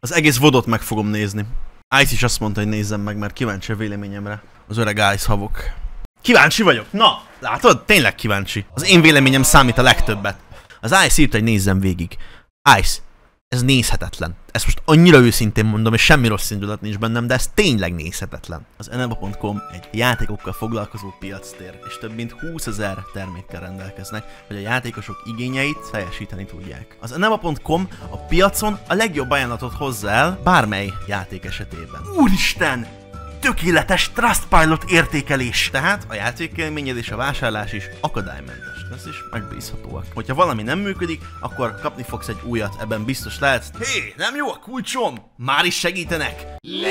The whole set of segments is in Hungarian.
Az egész vodot meg fogom nézni. Ice is azt mondta, hogy nézzem meg, mert kíváncsi a véleményemre. Az öreg Ice havok. Kíváncsi vagyok. Na, látod? Tényleg kíváncsi. Az én véleményem számít a legtöbbet. Az Ice írt, hogy nézzem végig. Ice, ez nézhetetlen. Ezt most annyira őszintén mondom, és semmi rossz indulat nincs bennem, de ez tényleg nézhetetlen. Az eneba.com egy játékokkal foglalkozó piactér, és több mint 20 000 termékkel rendelkeznek, hogy a játékosok igényeit teljesíteni tudják. Az eneba.com a piacon a legjobb ajánlatot hozza el bármely játék esetében. Úristen! Tökéletes Trustpilot értékelés! Tehát a játékélményed és a vásárlás is akadálymentes lesz és megbízhatóak. Hogyha valami nem működik, akkor kapni fogsz egy újat, ebben biztos lehetsz. Hé, nem jó a kulcsom? Már is segítenek?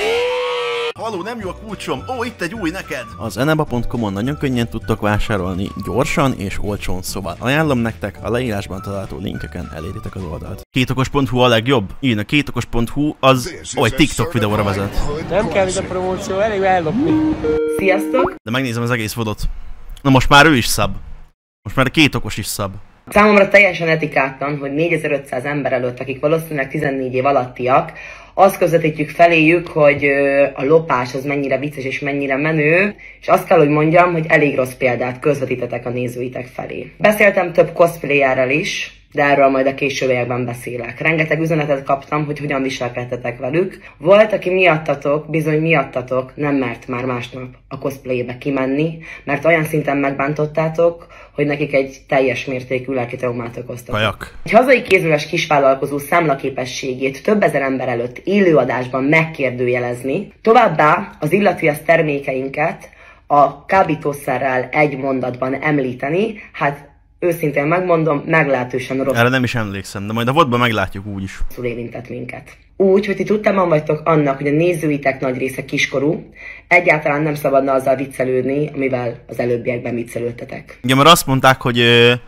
Haló, nem jó a kulcsom? Ó, itt egy új neked! Az eneba.com-on nagyon könnyen tudtok vásárolni, gyorsan és olcsón, szóval ajánlom nektek, a leírásban található linkeken eléritek az oldalt. Kétokos.hu a legjobb? Igen, a kétokos.hu az egy TikTok videóra vezet. Nem kell ez a promóció, elég ellopni. Sziasztok! De megnézem az egész vodot. Na most már ő is szab. Most már a kétokos is szab. Számomra teljesen etikátlan, hogy 4500 ember előtt, akik valószínűleg 14 év alattiak, azt közvetítjük feléjük, hogy a lopás az mennyire vicces és mennyire menő, és azt kell, hogy mondjam, hogy elég rossz példát közvetítetek a nézőitek felé. Beszéltem több cosplayerrel is, de erről majd a későbbiekben beszélek. Rengeteg üzenetet kaptam, hogy hogyan viselkedtetek velük. Volt, aki miattatok, bizony miattatok nem mert már másnap a cosplaybe kimenni, mert olyan szinten megbántottátok, hogy nekik egy teljes mértékű lelki traumát okoztatok. Kajak. Egy hazai kézműves kisvállalkozó számlaképességét több ezer ember előtt élőadásban megkérdőjelezni, továbbá az illatias termékeinket a kábítószerrel egy mondatban említeni, hát őszintén megmondom, meglehetősen rossz. Erre nem is emlékszem, de majd a vodban meglátjuk úgyis. Érintett minket. Úgy, hogy ti tudtában vagytok annak, hogy a nézőitek nagy része kiskorú, egyáltalán nem szabadna azzal viccelődni, amivel az előbbiekben viccelődtetek. Igen, mert azt mondták, hogy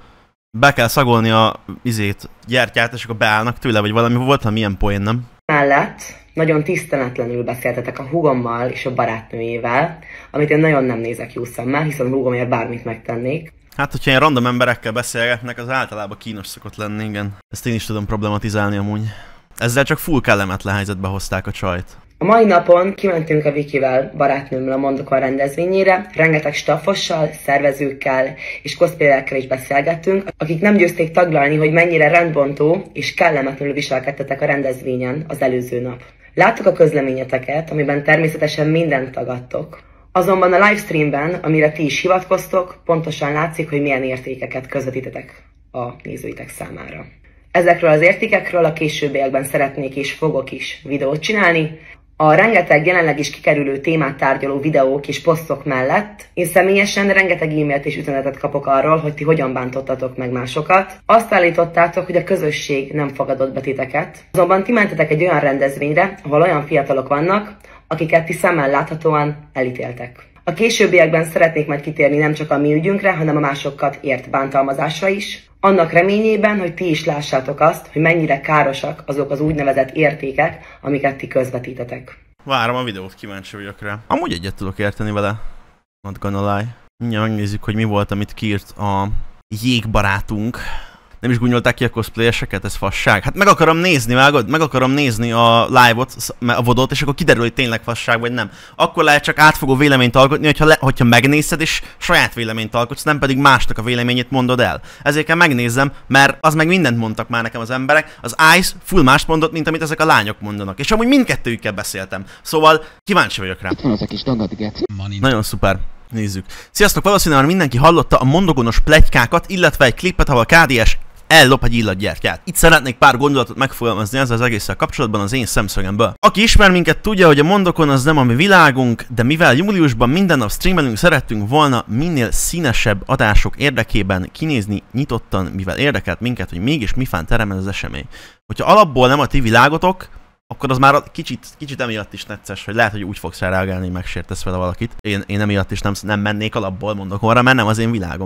be kell szagolni a gyertyát, és akkor beállnak tőle, vagy valami volt, ha milyen poén, nem? Mellett nagyon tiszteletlenül beszéltetek a húgommal és a barátnőjével, amit én nagyon nem nézek jó szemmel, hiszen a húgomért bármit megtennék. Hát, hogyha ilyen random emberekkel beszélgetnek, az általában kínos szokott lenni, igen. Ezt én is tudom problematizálni amúgy. Ezzel csak full kellemetlen helyzetbe hozták a csajt. A mai napon kimentünk a Vikivel, barátnőmmel a Mondokon rendezvényére, rengeteg staffossal, szervezőkkel és cosplayekkel is beszélgettünk, akik nem győzték taglalni, hogy mennyire rendbontó és kellemetlenül viselkedtetek a rendezvényen az előző nap. Láttuk a közleményeteket, amiben természetesen mindent tagadtok. Azonban a livestreamben, amire ti is hivatkoztok, pontosan látszik, hogy milyen értékeket közvetítetek a nézőitek számára. Ezekről az értékekről a későbbiekben szeretnék és fogok is videót csinálni. A rengeteg jelenleg is kikerülő témát tárgyaló videók és posztok mellett én személyesen rengeteg e-mailt és üzenetet kapok arról, hogy ti hogyan bántottatok meg másokat. Azt állítottátok, hogy a közösség nem fogadott be titeket. Azonban ti mentetek egy olyan rendezvényre, ahol olyan fiatalok vannak, akiket ti szemmel láthatóan elítéltek. A későbbiekben szeretnék majd kitérni nem csak a mi ügyünkre, hanem a másokat ért bántalmazásra is. Annak reményében, hogy ti is lássátok azt, hogy mennyire károsak azok az úgynevezett értékek, amiket ti közvetítetek. Várom a videót, kíváncsi vagyok rá. Amúgy egyet tudok érteni vele. Not gonna lie. Mindjárt megnézzük, hogy mi volt, amit kiírt a jégbarátunk. Nem is gúnyolták ki a cosplayeseket, ez fasság. Hát meg akarom nézni, vágod? Meg akarom nézni a live-ot, a vodot, és akkor kiderül, hogy tényleg fasság vagy nem. Akkor lehet csak átfogó véleményt alkotni, hogyha megnézed, és saját véleményt alkotsz, nem pedig másnak a véleményét mondod el. Ezért kell megnézzem, mert az meg mindent mondtak már nekem az emberek. Az Ice full mást mondott, mint amit ezek a lányok mondanak. És amúgy mindkettőjükkel beszéltem. Szóval kíváncsi vagyok rá. Nagyon szuper. Nézzük. Sziasztok, valószínűleg mindenki hallotta a mondogonos pletykákat, illetve egy klippet, ahol KDS ellop egy illatgyertyát. Itt szeretnék pár gondolatot megfogalmazni ezzel az egésszel kapcsolatban az én szemszögemből. Aki ismer minket, tudja, hogy a Mondokon az nem a mi világunk, de mivel júliusban minden nap streamelünk, szerettünk volna minél színesebb adások érdekében kinézni nyitottan, mivel érdekelt minket, hogy mégis mifán terem ez az esemény. Hogyha alapból nem a ti világotok, akkor az már kicsit emiatt is necces, hogy lehet, hogy úgy fogsz rá reagálni, hogy megsértesz vele valakit. Én emiatt is nem mennék alapból Mondokonra, mert nem az én világom.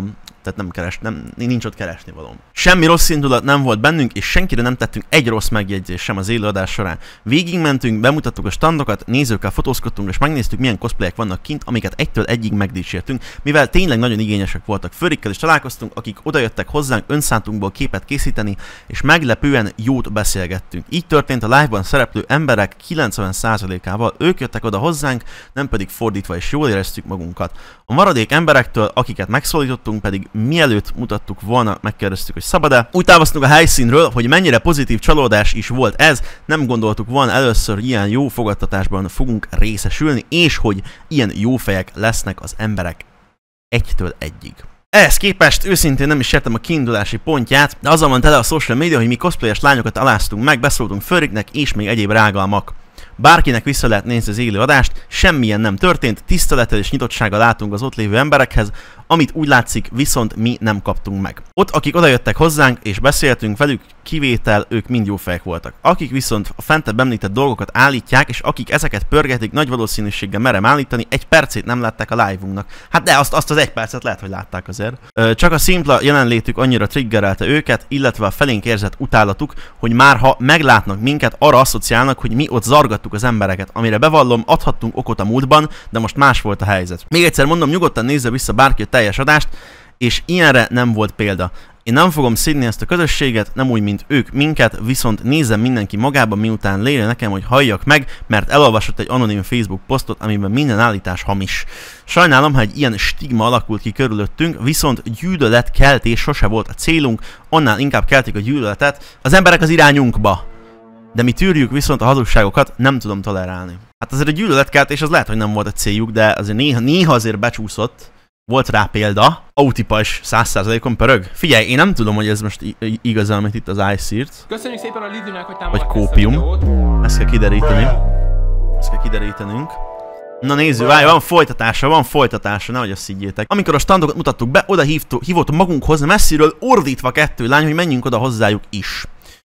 Tehát nincs ott keresnivalóm. Semmi rossz indulat nem volt bennünk, és senkire nem tettünk egy rossz megjegyzést sem az élőadás során. Végigmentünk, bemutattuk a standokat, nézőkkel fotózkodtunk, és megnéztük, milyen cosplayek vannak kint, amiket egytől egyig megdicsértünk, mivel tényleg nagyon igényesek voltak. Főrikkel is találkoztunk, akik odajöttek hozzánk önszántunkból képet készíteni, és meglepően jót beszélgettünk. Így történt a live-ban szereplő emberek 90%-ával, ők jöttek oda hozzánk, nem pedig fordítva, és jól éreztük magunkat. A maradék emberektől, akiket megszólítottunk, pedig mielőtt mutattuk volna, megkérdeztük, hogy szabad-e. Úgy távoztunk a helyszínről, hogy mennyire pozitív csalódás is volt ez, nem gondoltuk volna először, hogy ilyen jó fogadtatásban fogunk részesülni, és hogy ilyen jó fejek lesznek az emberek egytől egyig. Ehhez képest őszintén nem is értem a kiindulási pontját, de azzal van tele a social media, hogy mi cosplayes lányokat aláztunk meg, beszóltunk Furriknek és még egyéb rágalmak. Bárkinek vissza lehet nézni az élő adást, semmilyen nem történt, tisztelettel és nyitottsággal látunk az ott lévő emberekhez, amit úgy látszik, viszont mi nem kaptunk meg. Ott, akik odajöttek hozzánk és beszéltünk velük, kivétel, ők mind jó fejek voltak. Akik viszont a fentebb említett dolgokat állítják, és akik ezeket pörgetik, nagy valószínűséggel merem állítani, egy percét nem látták a live-unknak. Hát de azt az egy percet lehet, hogy látták azért. Csak a szimpla jelenlétük annyira triggerelte őket, illetve a felénk érzett utálatuk, hogy már ha meglátnak minket, arra asszociálnak, hogy mi ott zargattuk az embereket, amire bevallom, adhattunk okot a múltban, de most más volt a helyzet. Még egyszer mondom, nyugodtan nézze vissza bárki a teljes adást, és ilyenre nem volt példa. Én nem fogom szidni ezt a közösséget, nem úgy, mint ők minket, viszont nézzem mindenki magába, miután léle nekem, hogy halljak meg, mert elolvasott egy anonim Facebook posztot, amiben minden állítás hamis. Sajnálom, ha egy ilyen stigma alakult ki körülöttünk, viszont gyűlöletkeltés sose volt a célunk, annál inkább keltik a gyűlöletet az emberek az irányunkba. De mi tűrjük viszont a hazugságokat, nem tudom tolerálni. Hát azért a gyűlöletkeltés az lehet, hogy nem volt a céljuk, de azért néha azért becsúszott. Volt rá példa, Autipa is 100%-on pörög. Figyelj, én nem tudom, hogy ez most igaz, amit itt az Ice írt. Köszönjük szépen a Lidűnek, hogy vagy kópium. Ezt kell kideríteni. Ezt kell kiderítenünk. Na nézzük, várj, van folytatása, nehogy azt higgyétek. Amikor a standokat mutattuk be, oda hívott magunkhoz messziről ordítva 2 lány, hogy menjünk oda hozzájuk is.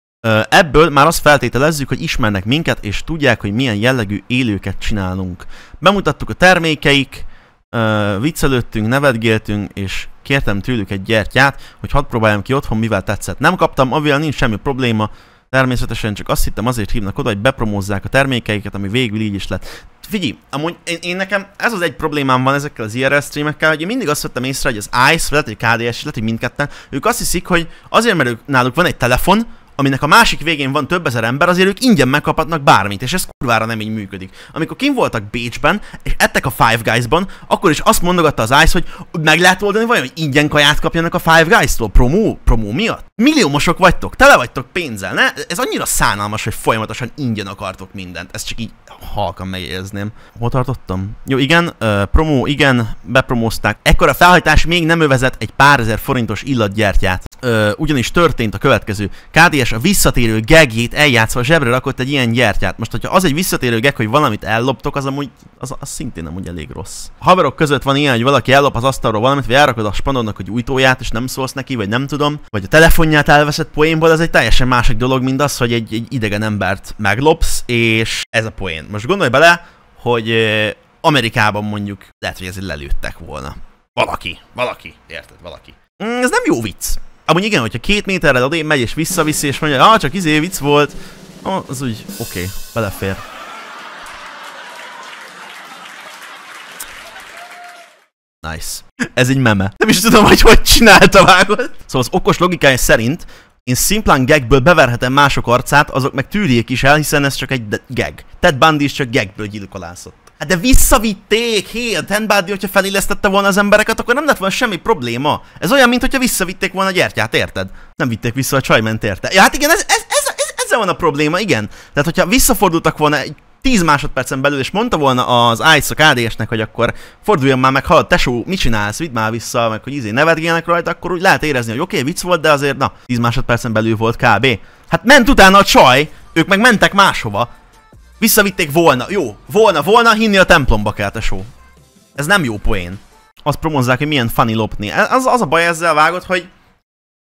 Ebből már azt feltételezzük, hogy ismernek minket, és tudják, hogy milyen jellegű élőket csinálunk. Bemutattuk a termékeik, viccelődtünk, nevetgéltünk, és kértem tőlük egy gyertyát, hogy hadd próbáljam ki otthon, mivel tetszett. Nem kaptam, amivel nincs semmi probléma, természetesen csak azt hittem azért hívnak oda, hogy bepromózzák a termékeiket, ami végül így is lett. Figyelj, amúgy én nekem ez az egy problémám van ezekkel az IRL streamekkel, hogy én mindig azt vettem észre, hogy az Ice, lehet, hogy KDS, lehet, hogy mindketten, ők azt hiszik, hogy azért, mert náluk van egy telefon, aminek a másik végén van több ezer ember, azért ők ingyen megkaphatnak bármit, és ez kurvára nem így működik. Amikor kim voltak Bécsben, és ettek a Five Guys-ban, akkor is azt mondogatta az Ice, hogy meg lehet oldani vajon, hogy ingyen kaját kapjanak a Five Guys-tól promó miatt? Milliómosok vagytok, tele vagytok pénzzel, ne? Ez annyira szánalmas, hogy folyamatosan ingyen akartok mindent, ezt csak így halkan megjegyezném. Hol tartottam? Jó, igen, promó, igen, bepromózták. Ekkor a felhajtás még nem övezett egy pár ezer forintos illatgyertyát. Ugyanis történt a következő. KDS a visszatérő gagjét eljátszva zsebre rakott egy ilyen gyertyát. Most, hogyha az egy visszatérő gag, hogy valamit elloptok, az amúgy, az szintén amúgy elég rossz. A haverok között van ilyen, hogy valaki ellop az asztalról valamit, vagy elrakod a spandonnak egy újtóját, és nem szólsz neki, vagy nem tudom, vagy a telefonját elveszett poénból, ez egy teljesen másik dolog, mint az, hogy egy idegen embert meglopsz, és ez a poén. Most gondolj bele, hogy Amerikában mondjuk lehet, hogy ezért lelőttek volna. Valaki, érted, valaki. Ez nem jó vicc. Amúgy igen, hogyha 2 méterrel odébb megy és visszaviszi, és mondja, csak vicc volt, az úgy oké, belefér. Nice. Ez egy meme. Nem is tudom, hogy csinálta, vágod. Szóval az okos logikája szerint én szimplán gagből beverhetem mások arcát, azok meg tűrjék is el, hiszen ez csak egy gag. Ted Bundy is csak gagből gyilkolászott. Hát de visszavitték, a Ted Bundy, hogyha felillesztette volna az embereket, akkor nem lett volna semmi probléma. Ez olyan, mint hogyha visszavitték volna a gyertyát, érted? Nem vitték vissza, a csaj ment érte. Ja, hát igen, ezzel van a probléma, igen. Tehát, hogyha visszafordultak volna egy 10 másodpercen belül, és mondta volna az Ice a KDS-nek, hogy akkor forduljon már meg, hallod, tesó, mit csinálsz, vidd már vissza, meg hogy nevetgélnek rajta, akkor úgy lehet érezni, hogy oké, vicc volt, de azért, 10 másodpercen belül volt kb. Hát ment utána a csaj, ők meg mentek máshova. Visszavitték volna, jó, volna, hinni a templomba kell, tesó. Ez nem jó poén. Azt promozzák, hogy milyen funny lopni. Az a baj ezzel vágott, hogy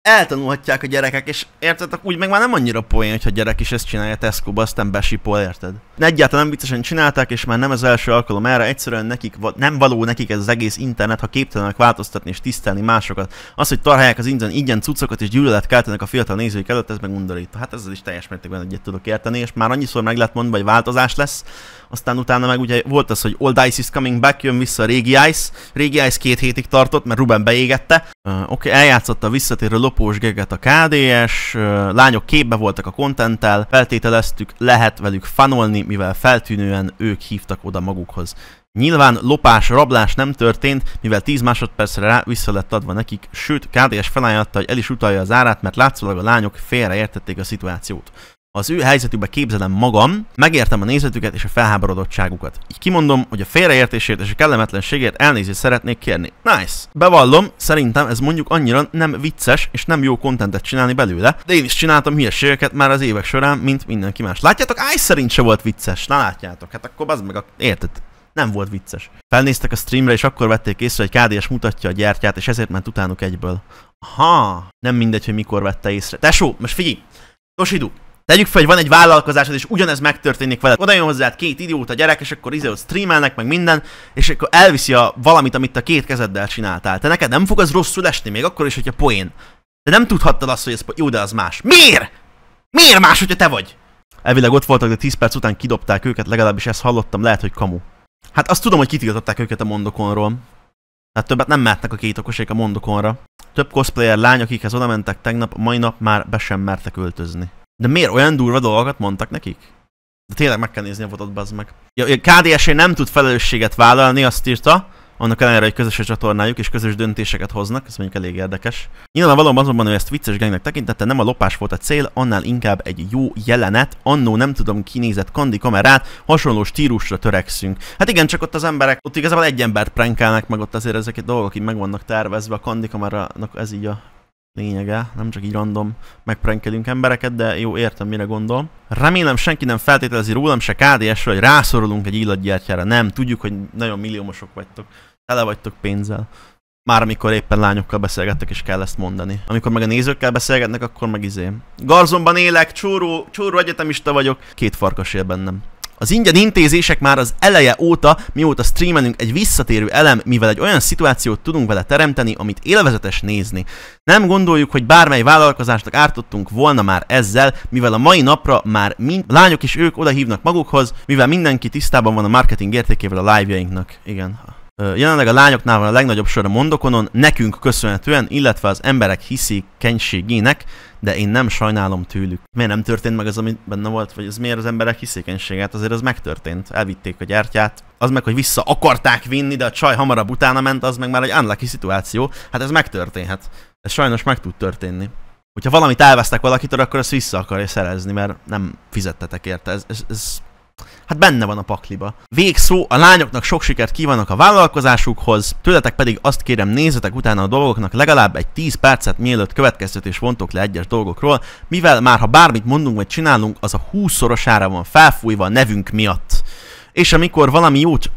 eltanulhatják a gyerekek, és érted, úgy meg már nem annyira poén, hogyha a gyerek is ezt csinálja Tesco-ba, aztán besipol, érted? Egyáltalán nem viccesen csinálták, és már nem az első alkalom erre, egyszerűen nekik nem való nekik ez az egész internet, ha képtelenek változtatni és tisztelni másokat. Az, hogy tarhálják az ingyen cuccokat és gyűlölet keltenek a fiatal nézőik előtt, ez meg undorító. Hát ezzel is teljes mértékben egyet tudok érteni, és már annyiszor meg lehet mondani, hogy változás lesz. Aztán utána meg ugye volt az, hogy Old Ice is coming back, jön vissza a régi Ice. Régi Ice 2 hétig tartott, mert Ruben beégette. Oké, eljátszotta a visszatérő lopós geget a KDS, lányok képbe voltak a contenttel, feltételeztük, lehet velük fanolni, mivel feltűnően ők hívtak oda magukhoz. Nyilván lopás, rablás nem történt, mivel 10 másodpercre rá vissza lett adva nekik, sőt KDS felajánlotta, hogy el is utalja az árát, mert látszólag a lányok félreértették a szituációt. Az ő helyzetükbe képzelem magam, megértem a nézetüket és a felháborodottságukat. Így kimondom, hogy a félreértésért és a kellemetlenségért elnézést szeretnék kérni. Nice! Bevallom, szerintem ez mondjuk annyira nem vicces és nem jó contentet csinálni belőle, de én is csináltam hülyeségeket már az évek során, mint mindenki más. Látjátok, Ice szerint se volt vicces. Na látjátok, hát akkor az meg érted? Nem volt vicces. Felnéztek a streamre és akkor vették észre, hogy KDS mutatja a gyertyát, és ezért ment utánuk egyből. Aha, nem mindegy, hogy mikor vette észre. Tesó, most figyelj! Toshidu! Tegyük fel, hogy van egy vállalkozásod, és ugyanez megtörténik veled. Oda jön hozzád 2 idióta gyerek, és akkor ott streamelnek, meg minden, és akkor elviszi valamit, amit a 2 kezeddel csináltál. Te neked nem fog az rosszul esni, még akkor is, hogyha poén. De nem tudhattad azt, hogy ez jó, de az más. Miért? Miért más, hogyha te vagy? Elvileg ott voltak, de 10 perc után kidobták őket, legalábbis ezt hallottam, lehet, hogy kamu. Hát azt tudom, hogy kitiltották őket a Mondokonról. Hát többet nem mehetnek a 2 okosék a Mondokonra. Több cosplayer lány, akikhez oda mentek tegnap, mai nap már be sem mertek öltözni. De miért olyan durva dolgokat mondtak nekik? De tényleg meg kell nézni a votot, bazd meg. KDS-én nem tud felelősséget vállalni, azt írta. Annak ellenére, hogy közös a csatornájuk és közös döntéseket hoznak, ez mondjuk elég érdekes. Nyilvánvalóan azonban, hogy ezt vicces gangnek tekintette, nem a lopás volt a cél, annál inkább egy jó jelenet, annó nem tudom kinézett kandi kamerát, hasonló stílusra törekszünk. Hát igen, csak ott az emberek, ott igazából egy embert prankelnek, meg ott azért ezek a dolgok így meg vannak tervezve, a kandi kamerának ez így a lényege, nem csak így random megprankelünk embereket, de jó, értem, mire gondol. Remélem senki nem feltételezi rólam se KDS-ről, hogy rászorulunk egy illatgyertyára. Nem, tudjuk, hogy nagyon milliómosok vagytok. Tele vagytok pénzzel. Már amikor éppen lányokkal beszélgettek, és kell ezt mondani. Amikor meg a nézőkkel beszélgetnek, akkor meg Garzonban élek, csóró egyetemista vagyok. 2 farkas él bennem. Az ingyen intézések már az eleje óta, mióta streamelünk, egy visszatérő elem, mivel egy olyan szituációt tudunk vele teremteni, amit élvezetes nézni. Nem gondoljuk, hogy bármely vállalkozásnak ártottunk volna már ezzel, mivel a mai napra már lányok is ők odahívnak magukhoz, mivel mindenki tisztában van a marketing értékével a live-jainknak. Igen. Jelenleg a lányoknál van a legnagyobb sor a Mondokonon, nekünk köszönhetően, illetve az emberek hiszékenységének, de én nem sajnálom tőlük. Miért nem történt meg az, ami benne volt, vagy ez miért az emberek hiszékenysége? Hát azért az megtörtént. Elvitték a gyertyát. Az meg, hogy vissza akarták vinni, de a csaj hamarabb utána ment, az meg már egy unlucky szituáció. Hát ez megtörténhet. Ez sajnos meg tud történni. Hogyha valamit elvesztek valakitől, akkor ezt vissza akarja szerezni, mert nem fizettetek érte. Ez hát benne van a pakliba. Végszó, a lányoknak sok sikert kívánok a vállalkozásukhoz, tőletek pedig azt kérem, nézzetek utána a dolgoknak legalább egy 10 percet, mielőtt következtetés vontok le egyes dolgokról, mivel már ha bármit mondunk vagy csinálunk, az a 20-szorosára van felfújva a nevünk miatt. És amikor valami jót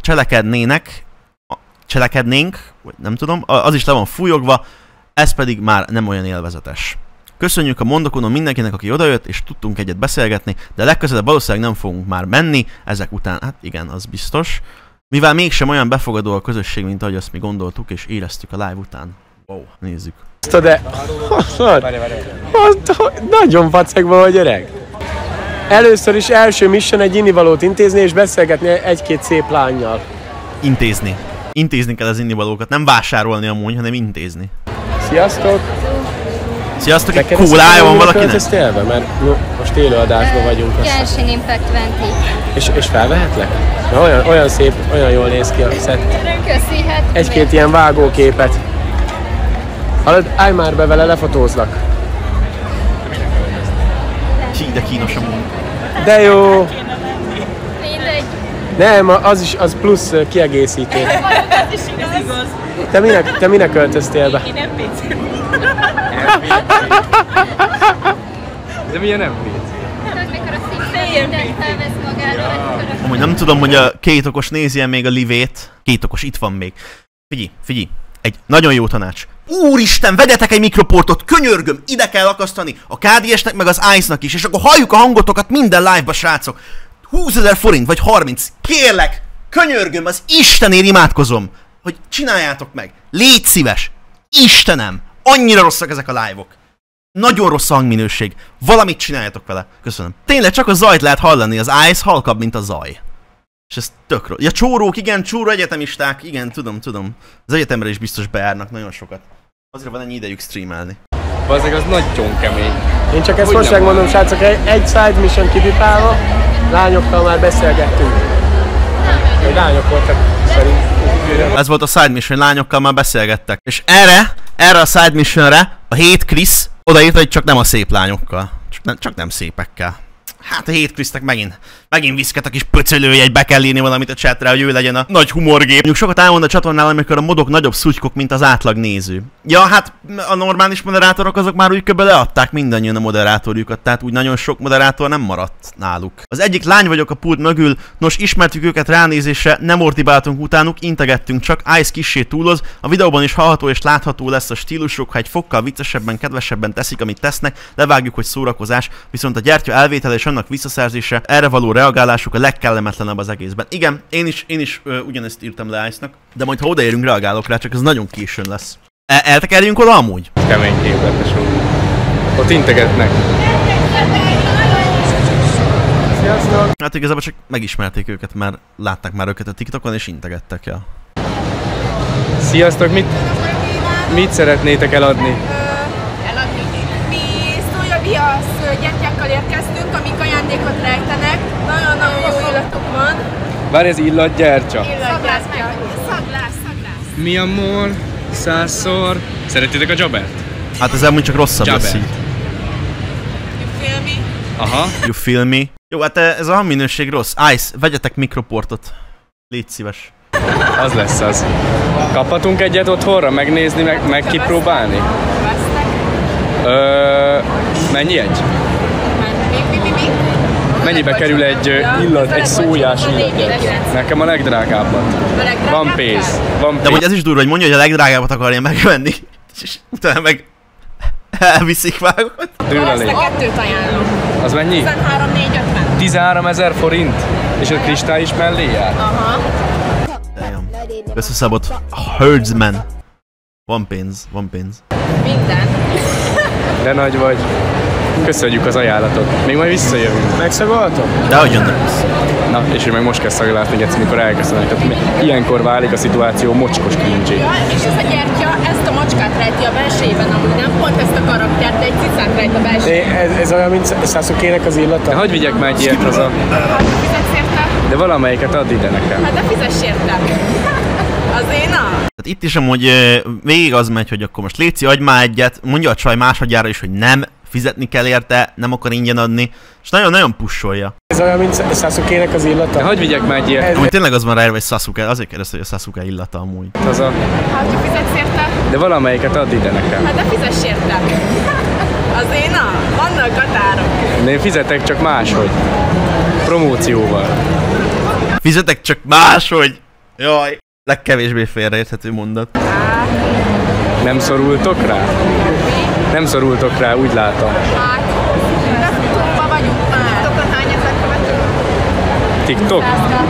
cselekednénk, vagy nem tudom, az is le van fújogva, ez pedig már nem olyan élvezetes. Köszönjük a Mondokonon mindenkinek, aki odajött, és tudtunk egyet beszélgetni, de legközelebb valószínűleg nem fogunk már menni ezek után. Hát igen, az biztos. Mivel mégsem olyan befogadó a közösség, mint ahogy azt mi gondoltuk, és éreztük a live után. Wow, nézzük. De... Nagyon vacekban vagy, öreg. Először is első mission egy innivalót intézni, és beszélgetni egy-két szép lánnyal. Intézni. Intézni kell az innivalókat. Nem vásárolni amúgy, hanem intézni. Sziasztok! Sziasztok, egy kólája van valakinek? Mert most élőadásban vagyunk. Genshin Impact 20. És felvehetlek? Olyan szép, olyan jól néz ki a szett. Köszi, hát... Egy-két ilyen vágóképet. Hallod, állj már be vele, lefotózlak. De kínos amúgy. De jó! Mindegy. Nem, az plusz kiegészítő. Ez is igaz. Te minek öltöztél be? Én nem PC. De milyen nem PC? Hát, mikor a színben mindent felvesz magáról, Amúgy nem tudom, hogy a 2 okos nézi még a livét. 2 okos, itt van még. Figyelj. Egy nagyon jó tanács. Úristen, vegyetek egy mikroportot, könyörgöm, ide kell akasztani a KDS-nek meg az Ice-nak is, és akkor halljuk a hangotokat minden live-ba, srácok. 20 000 forint, vagy 30. Kérlek, könyörgöm, az Istenért imádkozom, hogy csináljátok meg. Légy szíves. Istenem, annyira rosszak ezek a live-ok. Nagyon rossz a hangminőség. Valamit csináljátok vele. Köszönöm. Tényleg csak a zajt lehet hallani, az Ice halkabb, mint a zaj. És ez tök rossz. Ja, csórók, igen, csóró egyetemisták, igen, tudom. Az egyetemre is biztos bejárnak nagyon sokat. Azért van ennyi idejük streamelni. Bazdmeg, az nagyon kemény. Én csak ezt most megmondom, srácok, egy side mission kipipálva, lányokkal már beszélgettünk. Hogy lányok voltak szerint. Ez volt a side mission, lányokkal már beszélgettek. És erre a side missionre a Hate Chris odaírta, hogy csak nem a szép lányokkal. Csak nem szépekkel. Hát a Hate Chrisnek megint viszket a kis pöcölője, egy be kell írni valamit a chatre, hogy ő legyen a nagy humorgép. Mondjuk sokat elmond a csatornál, amikor a modok nagyobb szutykok, mint az átlag néző. Ja, hát a normális moderátorok azok már úgy kb. Leadták mindannyian a moderátorjukat, tehát úgy nagyon sok moderátor nem maradt náluk. Az egyik lány vagyok a pult mögül, nos ismertük őket ránézésre, nem ordibáltunk utánuk, integettünk csak, Ice kissé túloz, a videóban is hallható és látható lesz a stílusuk, ha egy fokkal viccesebben, kedvesebben teszik, amit tesznek, levágjuk, hogy szórakozás, viszont a gyertya elvétele és annak visszaszerzése, erre való reagálásuk a legkellemetlenebb az egészben. Igen, én is ugyanezt írtam le Ice-nak, de majd ha odaérünk, reagálok rá, csak ez nagyon későn lesz. Eltekerjünk oda amúgy? Kemény képletes úr. Ott integetnek. Sziasztok! Hát igazából csak megismerték őket, mert látták már őket a TikTokon és integettek el. Sziasztok, mit szeretnétek eladni? Mi szójaviasz gyertyákkal érkeztünk, amik ajándékot rejtenek. Nagyon-nagyon jó illatuk van. Várj, ez illatgyertya. Szaglász. Mi a mor? 100-szor. Szeretitek a Jabbert? Hát ez amúgy csak rosszabb lesz így. Aha. You feel me? Jó, hát ez a hangminőség rossz. Ice, vegyetek mikroportot. Légy szíves. Az lesz az. Kaphatunk egyet otthonra? Megnézni, meg kipróbálni? Mennyi egy? Mennyibe kerül egy szójás illat? Nekem a legdrágábbat. Van pénz. De hogy ez is durva, hogy mondja, hogy a legdrágábbat akarja megvenni. És utána meg elviszik vágokat. Ezt a kettőt ajánlom. Az mennyi? 13-450. 13 000 forint? És a kristály is mellé jár? Aha. Összeszabott Herdsman. Van pénz. Minden. De nagy vagy. Köszönjük az ajánlatot. Még majd visszajövünk. Megszagoltok? De hogy jönnek vissza. Na, és én meg most kell szaglásni, egyszer, mikor elköszönök. Tehát ilyenkor válik a szituáció mocskos kincsé. És ez a gyertya ezt a macskát rejti a belsejében, amúgy nem pont ezt a karaktert, de egy cicát rejt a belsejében. Ez olyan, mint Sasuke-nek az illata? De hogy vigyek már egy ilyet haza? Hát fizetsz érte? De valamelyiket add ide nekem. Hát de fizess érte. Az én a... Tehát itt is amúgy végig az megy, hogy akkor most Léci, adj már egyet, mondja a csaj másodjára is, hogy nem, fizetni kell érte, nem akar ingyen adni, és nagyon-nagyon pusholja. Ez olyan, mint Sasuke-nek az illata? De hogy vigyek már egy ilyet? Amúgy tényleg az van ráírva, hogy Sasuke, azért kérdezte, hogy a Sasuke illata amúgy. Haza. Hát hogy fizetsz érte? De valamelyiket add ide nekem. Hát de fizess érte. Az én a... Vannak határok. Én fizetek csak máshogy. Promócióval. Fizetek csak máshogy? Jaj. Legkevésbé félreérthető mondat. Nem szorultok rá? Nem szorultok rá, úgy látom. Hát, de TikTokban vagyunk már. TikTokon hány ezer követő? TikTok?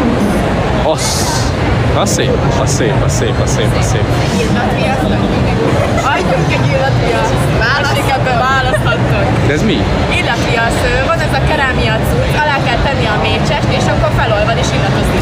Az szép. Adjunk egy illatviaszt. Ebben választhattok. De ez mi? Illatviasz, van ez a kerámia cucc, alá kell tenni a mécsest, és akkor felolvad és illatozni.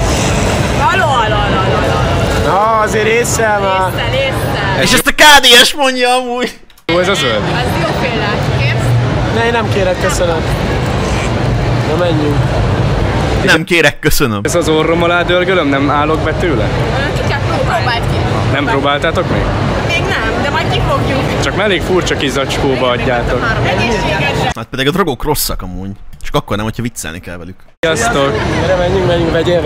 Na, azért észszel már. Észszel. És ezt a KDS mondja amúgy. Jó, ez a zöld? Ez jóféle. Kérsz? Ne, nem kérek, köszönöm. Na, menjünk. Nem kérek, köszönöm. Ez az orrom alá dörgölöm, nem állok be tőle? Csak próbáld ki. Nem próbáltátok még? Még nem, de majd kifogjuk. Csak elég furcsa kis zacskóba adjátok. Egészségesre. Hát pedig a drogok rosszak amúgy. Csak akkor nem, hogyha viccelni kell velük. Sziasztok! Gyere, menjünk, vegyél.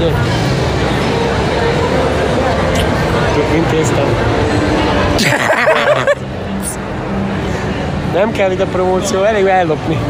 Intéztem. Nem kell ide promóció, elég ellopni.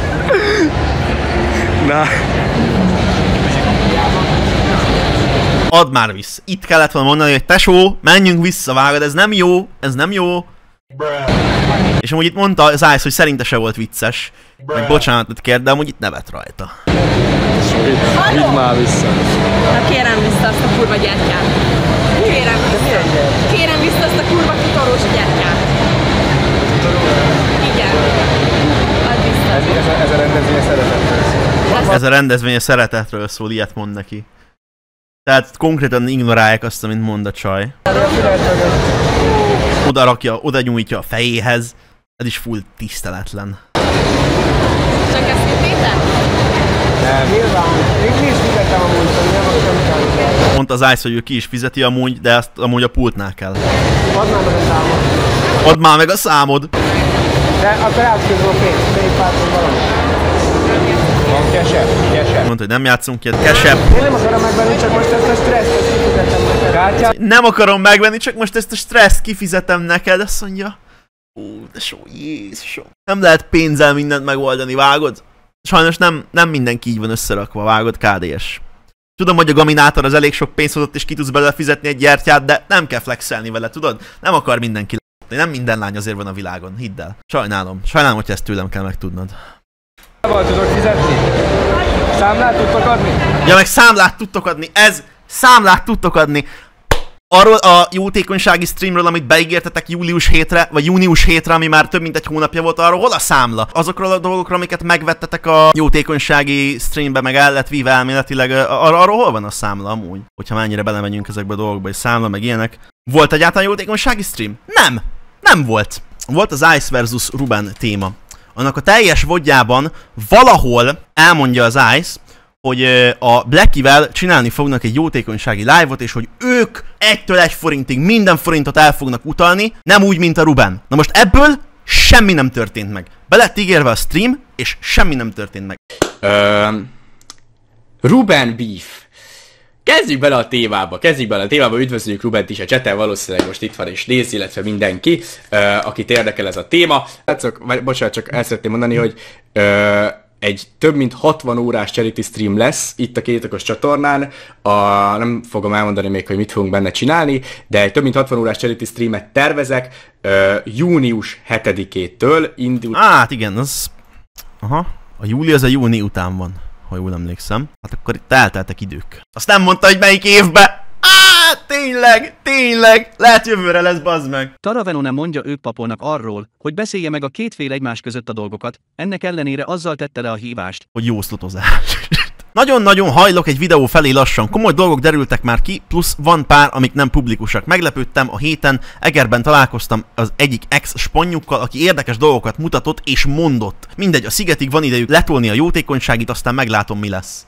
Na. Add már vissza. Itt kellett volna mondani, hogy tesó, menjünk vissza, vágod, ez nem jó, ez nem jó. És amúgy itt mondta az Ice, hogy szerinte se volt vicces. Meg bocsánatot kért, de amúgy itt nevet rajta. Vidd már vissza. Na kérem vissza azt a kurva gyertyát. Kérem vissza. Kérem vissza azt a kurva kitarós gyertyát. Igen. Add vissza. Ez a rendezvény szeretetről szól. Ez a rendezvény a szeretetről szól, ilyet mond neki. Tehát konkrétan ignorálják azt, amit mond a csaj. Oda rakja, oda nyújtja a fejéhez. Ez is full tiszteletlen. Csak ezt hittétek? Nem. Nyilván. Én ki is fizetem amúgy, hogy nem akarok. Mondta az Ice, hogy ő ki is fizeti amúgy, de ezt amúgy a pultnál kell. Add már meg a számot. Add már meg a számod! De akkor átközöm a pénzt. Paypal-tól valami. Van kesebb? Mondta, hogy nem játszunk ilyet. Kesebb! Én nem akarom megvenni, csak most ezt a stresszt kifizetem neked. Kártyát? Nem akarom megvenni, csak most ezt a stresszt kifizetem neked, azt mondja. De so, Jézusom. Nem lehet pénzzel mindent megoldani, vágod? Sajnos nem mindenki így van összerakva, vágod, KDS. Tudom, hogy a Gaminátor az elég sok pénzt hozott és ki tudsz belőle fizetni egy gyertyát, de nem kell flexelni vele, tudod? Nem akar mindenki látni, nem minden lány azért van a világon, hidd el. Sajnálom, hogy ezt tőlem kell megtudnod. Hol tudok fizetni? Számlát tudtok adni? Ja, meg számlát tudtok adni, számlát tudtok adni. Arról a jótékonysági streamről, amit beígértetek július 7-re, vagy június 7-re, ami már több mint egy hónapja volt, arról hol a számla? Azokról a dolgokról, amiket megvettetek a jótékonysági streambe, meg el lett víve elméletileg, arról hol van a számla amúgy? Hogyha mennyire belemegyünk ezekbe a dolgokba, és számla, meg ilyenek. Volt egyáltalán jótékonysági stream? Nem volt. Volt az Ice vs Ruben téma. Annak a teljes vodjában valahol elmondja az Ice, hogy a Blackivel csinálni fognak egy jótékonysági live-ot, és hogy ők 1-től 1 forintig minden forintot el fognak utalni, nem úgy, mint a Ruben. Na most ebből semmi nem történt meg. Be lett ígérve a stream, és semmi nem történt meg. Ruben Beef. Kezdjük bele a témába, üdvözlőjük Rubent is a chaten, valószínűleg most itt van és néz, illetve mindenki, akit érdekel ez a téma. Bocsánat, csak el szeretném mondani, hogy egy több mint 60 órás charity stream lesz itt a Kétokos csatornán. Nem fogom elmondani még, hogy mit fogunk benne csinálni, de egy több mint 60 órás charity streamet tervezek. Június 7-től indul. Hát igen, az... Aha. A júli az a júni után van, ha jól emlékszem. Hát akkor itt elteltek idők. Azt nem mondta, hogy melyik évbe! Tényleg! Lehet jövőre lesz, bazd meg! Taraveno nem mondja ők papolnak arról, hogy beszélje meg a két fél egymás között a dolgokat, ennek ellenére azzal tette le a hívást, hogy jó szlotozás. Nagyon-nagyon hajlok egy videó felé lassan, komoly dolgok derültek már ki, plusz van pár, amik nem publikusak. Meglepődtem a héten, Egerben találkoztam az egyik ex-spanyukkal, aki érdekes dolgokat mutatott és mondott. Mindegy, a szigetig van idejük letolni a jótékonyságit, aztán meglátom, mi lesz.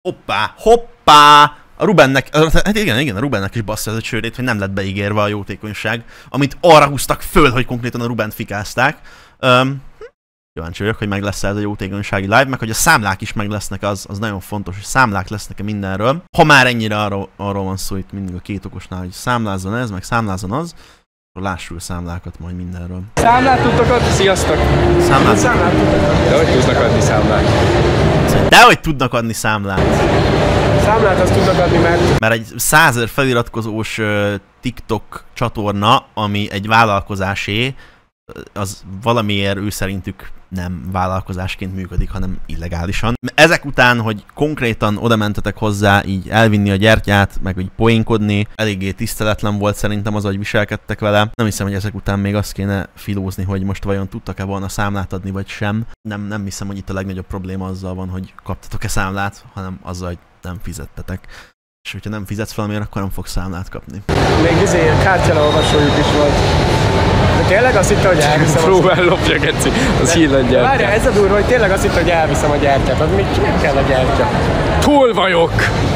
Hoppá! A Rubennek, hát igen, a Rubennek is bassza ez a csőrét, hogy nem lett beígérve a jótékonyság, amit arra húztak föl, hogy konkrétan a Rubent fikázták. Kíváncsi vagyok, hogy meg lesz ez a jótékonysági live, meg hogy a számlák is meg lesznek, az nagyon fontos, hogy számlák lesznek-e mindenről. Ha már ennyire arról van szó itt mindig a Két Okosnál, hogy számlázzon ez, meg számlázzon az, akkor lássuk a számlákat majd mindenről. Számlát tudtok adni? Sziasztok! Számlát tudtok adni. De hogy tudnak adni számlát? Dehogy tudnak adni számlát. Számlát azt tudnak adni, mert egy 100 000 feliratkozós TikTok csatorna, ami egy vállalkozásé, az valamiért ő szerintük nem vállalkozásként működik, hanem illegálisan. Ezek után, hogy konkrétan oda mentetek hozzá, így elvinni a gyertyát, meg úgy poénkodni, eléggé tiszteletlen volt szerintem az, hogy viselkedtek vele. Nem hiszem, hogy ezek után még azt kéne filózni, hogy most vajon tudtak-e volna számlát adni, vagy sem. Nem hiszem, hogy itt a legnagyobb probléma azzal van, hogy kaptatok-e számlát, hanem azzal, hogy nem fizettetek. És hogyha nem fizetsz valamiért, akkor nem fogsz számlát kapni. Még kártyalolvasójuk is volt. De tényleg azt hitte, hogy elviszem. Próbál lopja, geci, az hílladgyártya. Várja, ez a durva, hogy tényleg azt hitte, hogy elviszem a gyártyát. Az még nem kell a gyártya. Túl vagyok!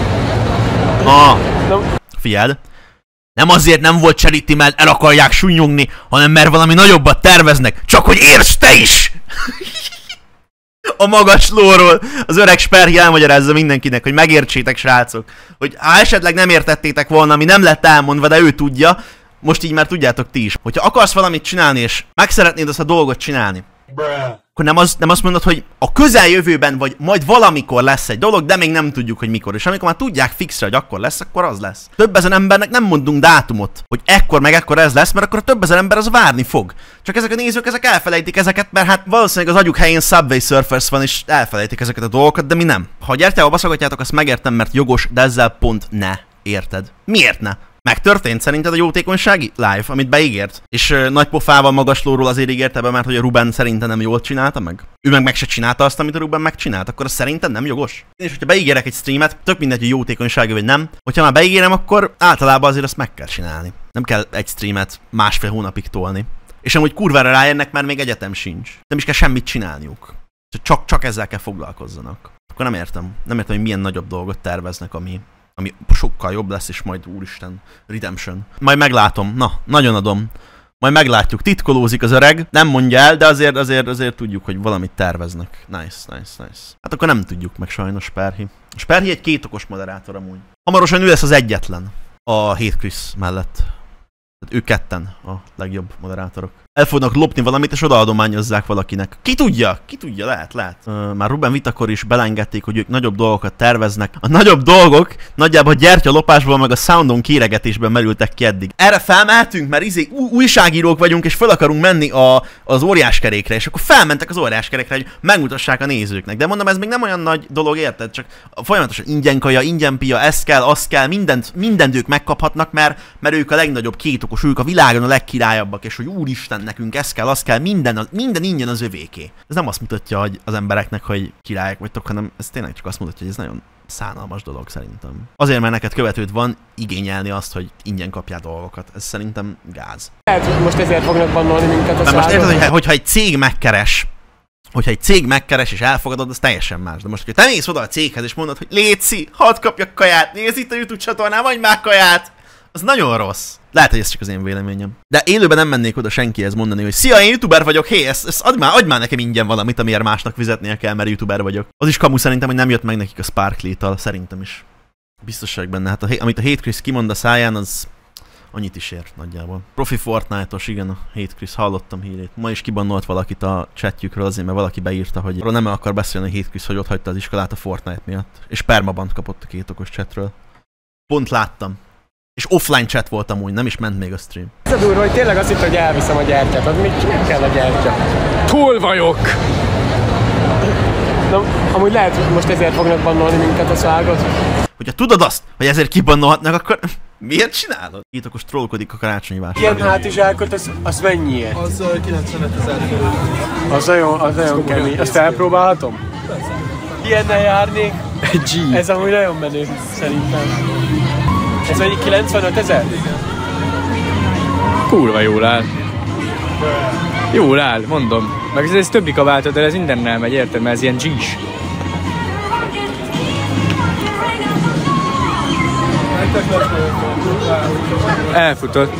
Figyeld. Nem azért nem volt charity, mert el akarják sunnyogni, hanem mert valami nagyobbat terveznek. Csak hogy értsd te is! A magas lóról az öreg Sperhi elmagyarázza mindenkinek, hogy megértsétek, srácok, hogy ha esetleg nem értettétek volna, ami nem lett elmondva, de ő tudja, most így már tudjátok ti is. Hogyha akarsz valamit csinálni, és meg szeretnéd azt a dolgot csinálni, akkor nem azt mondod, hogy a közeljövőben, vagy majd valamikor lesz egy dolog, de még nem tudjuk, hogy mikor. És amikor már tudják fixre, hogy akkor lesz, akkor az lesz. Több ezer embernek nem mondunk dátumot, hogy ekkor meg ekkor ez lesz, mert akkor a több ezer ember az várni fog. Csak ezek a nézők, ezek elfelejtik ezeket, mert hát valószínűleg az agyuk helyén Subway Surfers van, és elfelejtik ezeket a dolgokat, de mi nem. Ha gyertyával baszogatjátok, azt megértem, mert jogos, de ezzel pont ne. Érted? Miért ne? Megtörtént szerinted a jótékonysági live, amit beígért? És nagy pofával magaslóról azért ígérte be, mert hogy a Ruben szerintem nem jól csinálta meg? Ő meg se csinálta azt, amit a Ruben megcsinált, akkor az szerintem nem jogos? És hogyha beígérek egy streamet, tök mindegy, hogy jótékonysági vagy nem, hogyha már beígérem, akkor általában azért azt meg kell csinálni. Nem kell egy streamet másfél hónapig tolni. És amúgy kurvára rájönnek, mert még egyetem sincs. Nem is kell semmit csinálniuk. Csak ezzel kell foglalkozzanak. Akkor nem értem, hogy milyen nagyobb dolgot terveznek, ami sokkal jobb lesz, és majd úristen, Redemption. Majd meglátom, na, nagyon adom. Majd meglátjuk, titkolózik az öreg, nem mondja el, de azért tudjuk, hogy valamit terveznek. Nice. Hát akkor nem tudjuk meg sajnos Sperhi. A Sperhi egy kétokos moderátor amúgy. Hamarosan ő lesz az egyetlen a Hate Chris mellett. Tehát ők ketten a legjobb moderátorok. El fognak lopni valamit, és odaadományozzák valakinek. Ki tudja, lehet. Már Ruben vitakor is belengedték, hogy ők nagyobb dolgokat terveznek. A nagyobb dolgok nagyjából a gyertyalopásból meg a soundon kéregetésben merültek ki eddig. Erre felmehetünk, mert újságírók vagyunk, és fel akarunk menni az óriáskerékre, és akkor felmentek az óriáskerékre, hogy megmutassák a nézőknek. De mondom, ez még nem olyan nagy dolog, érted? Csak folyamatosan ingyen kaja, ingyen pia, ez kell, az kell, mindent ők megkaphatnak, mert ők a legnagyobb kétokos, ők a világon a legkirályabbak, és hogy úristen, nekünk ez kell, az kell, minden ingyen az övéké. Ez nem azt mutatja, hogy az embereknek, hogy királyok vagytok, hanem ez tényleg csak azt mutatja, hogy ez nagyon szánalmas dolog szerintem. Azért, mert neked követőd van, igényelni azt, hogy ingyen kapjál dolgokat. Ez szerintem gáz. Most ezért fognak bannolni minket a most érted, hogyha egy cég megkeres, és elfogadod, az teljesen más. De most, hogyha te mész oda a céghez, és mondod, hogy léci, hadd kapjak kaját, nézd itt a YouTube csatornán, vagy már kaját, az nagyon rossz. Lehet, hogy ez csak az én véleményem. De élőben nem mennék oda senkihez mondani, hogy szia, én youtuber vagyok, hé, ezt adj már nekem ingyen valamit, amiért másnak fizetnie kell, mert youtuber vagyok. Az is kamu szerintem, hogy nem jött meg nekik a Sparkly-tal, szerintem is. Biztos vagyok benne. Hát amit a Hate Chris kimond a száján, az annyit is ér nagyjából. Profi Fortnite-os, igen, a Hate Chris, hallottam hírét. Ma is kibannolt valakit a chatjükről azért, mert valaki beírta, hogy arról nem akar beszélni a Hate Chris, hogy ott hagyta az iskolát a Fortnite miatt. És permabant kapott a kétokos chatről. Pont láttam. És offline chat volt amúgy, nem is ment még a stream. Ez a durva, hogy tényleg azt hitt, hogy elviszem a gyertyát, az még csak kell a gyertya. Túl vagyok! Na, amúgy lehet, hogy most ezért fognak bannolni minket a szágot. Hogyha tudod azt, hogy ezért kibannolhatnak, akkor miért csinálod? Kétokos trollkodik a karácsonyi vásárban. Ilyen hátizsákot, az mennyiért? Az 95 000 körül. Az nagyon kemény. Azt elpróbálhatom? Ilyennel járnék. G. Ez amúgy nagyon menő, szerintem. Ez egy 95 000? Kurva jól áll. Jól áll, mondom. Meg ez többi kabátod, de ez mindennel megy, érted? Mert ez ilyen G-s. Elfutott.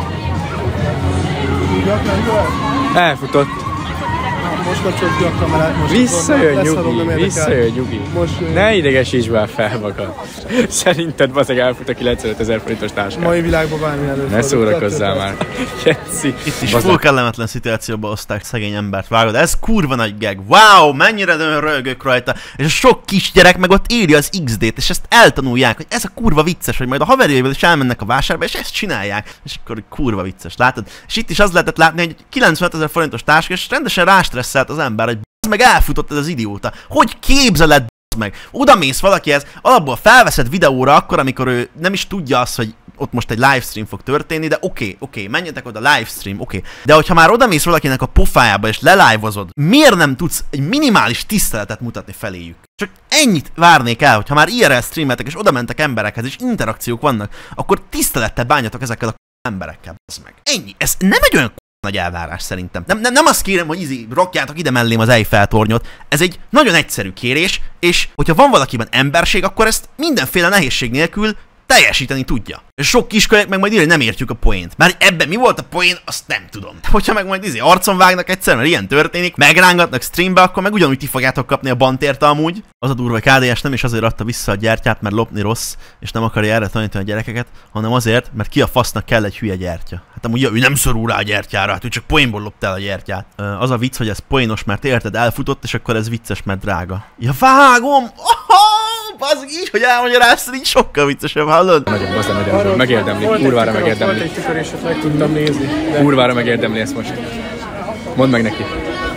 Elfutott. Most kapcsoljuk ki a kamerát. Visszajön nyugi. Ne idegesíts már fel magad. Szerinted bazeg elfut a 95 000 forintos táskát. Mai világban bármi előfordul. Ne szórakozzál már. Itt is full kellemetlen szituációba hozták szegény embert, vágod. Ez kurva nagy gag. Wow, mennyire nagyon röhögök rajta. És a sok kisgyerek meg ott írja az XD-t, és ezt eltanulják, hogy ez a kurva vicces, hogy majd a haverjaival is elmennek a vásárba, és ezt csinálják. És akkor kurva vicces, látod? És itt is az lehetett látni, hogy 95 000 forintos táska, és rendesen rástresszelt az ember, hogy meg elfutott ez az idióta. Hogy képzeled meg? Oda mész valakihez, alapból felveszed videóra akkor, amikor ő nem is tudja azt, hogy ott most egy livestream fog történni, de oké, menjetek oda, livestream, oké. De hogyha már oda mész valakinek a pofájába és lelive-ozod, miért nem tudsz egy minimális tiszteletet mutatni feléjük? Csak ennyit várnék el, hogyha már IRL streameltek és oda mentek emberekhez és interakciók vannak, akkor tisztelettel bánjatok ezekkel a emberekkel, bazd meg. Ennyi. Ez nem egy olyan nagy elvárás szerintem. Nem azt kérem, hogy rakjátok ide mellém az Eiffel tornyot. Ez egy nagyon egyszerű kérés, és hogyha van valakiben emberség, akkor ezt mindenféle nehézség nélkül teljesíteni tudja. És sok kiskölyök meg majd írja, hogy nem értjük a poént. Mert ebben mi volt a poén, azt nem tudom. Hogyha meg majd arcon vágnak egyszer, mert ilyen történik, megrángatnak streambe, akkor meg ugyanúgy ti fogjátok kapni a bant érte amúgy. Az a durva, KDS nem is azért adta vissza a gyertyát, mert lopni rossz, és nem akarja erre tanítani a gyerekeket, hanem azért, mert ki a fasznak kell egy hülye gyertya. Hát amúgy ő nem szorul rá a gyertyára, hát ő csak poénból lopta el a gyertyát. Az a vicc, hogy ez poénos, mert érted, elfutott, és akkor ez vicces, mert drága. Ja, vágom! Az így, hogy elmagyaráztad, így sokkal viccesebb, hallod? Nagyon, megérdemli, kurvára megérdemli. Volt egy tüköréset, meg tudtam nézni. Kurvára megérdemli ezt most. Mondd meg neki.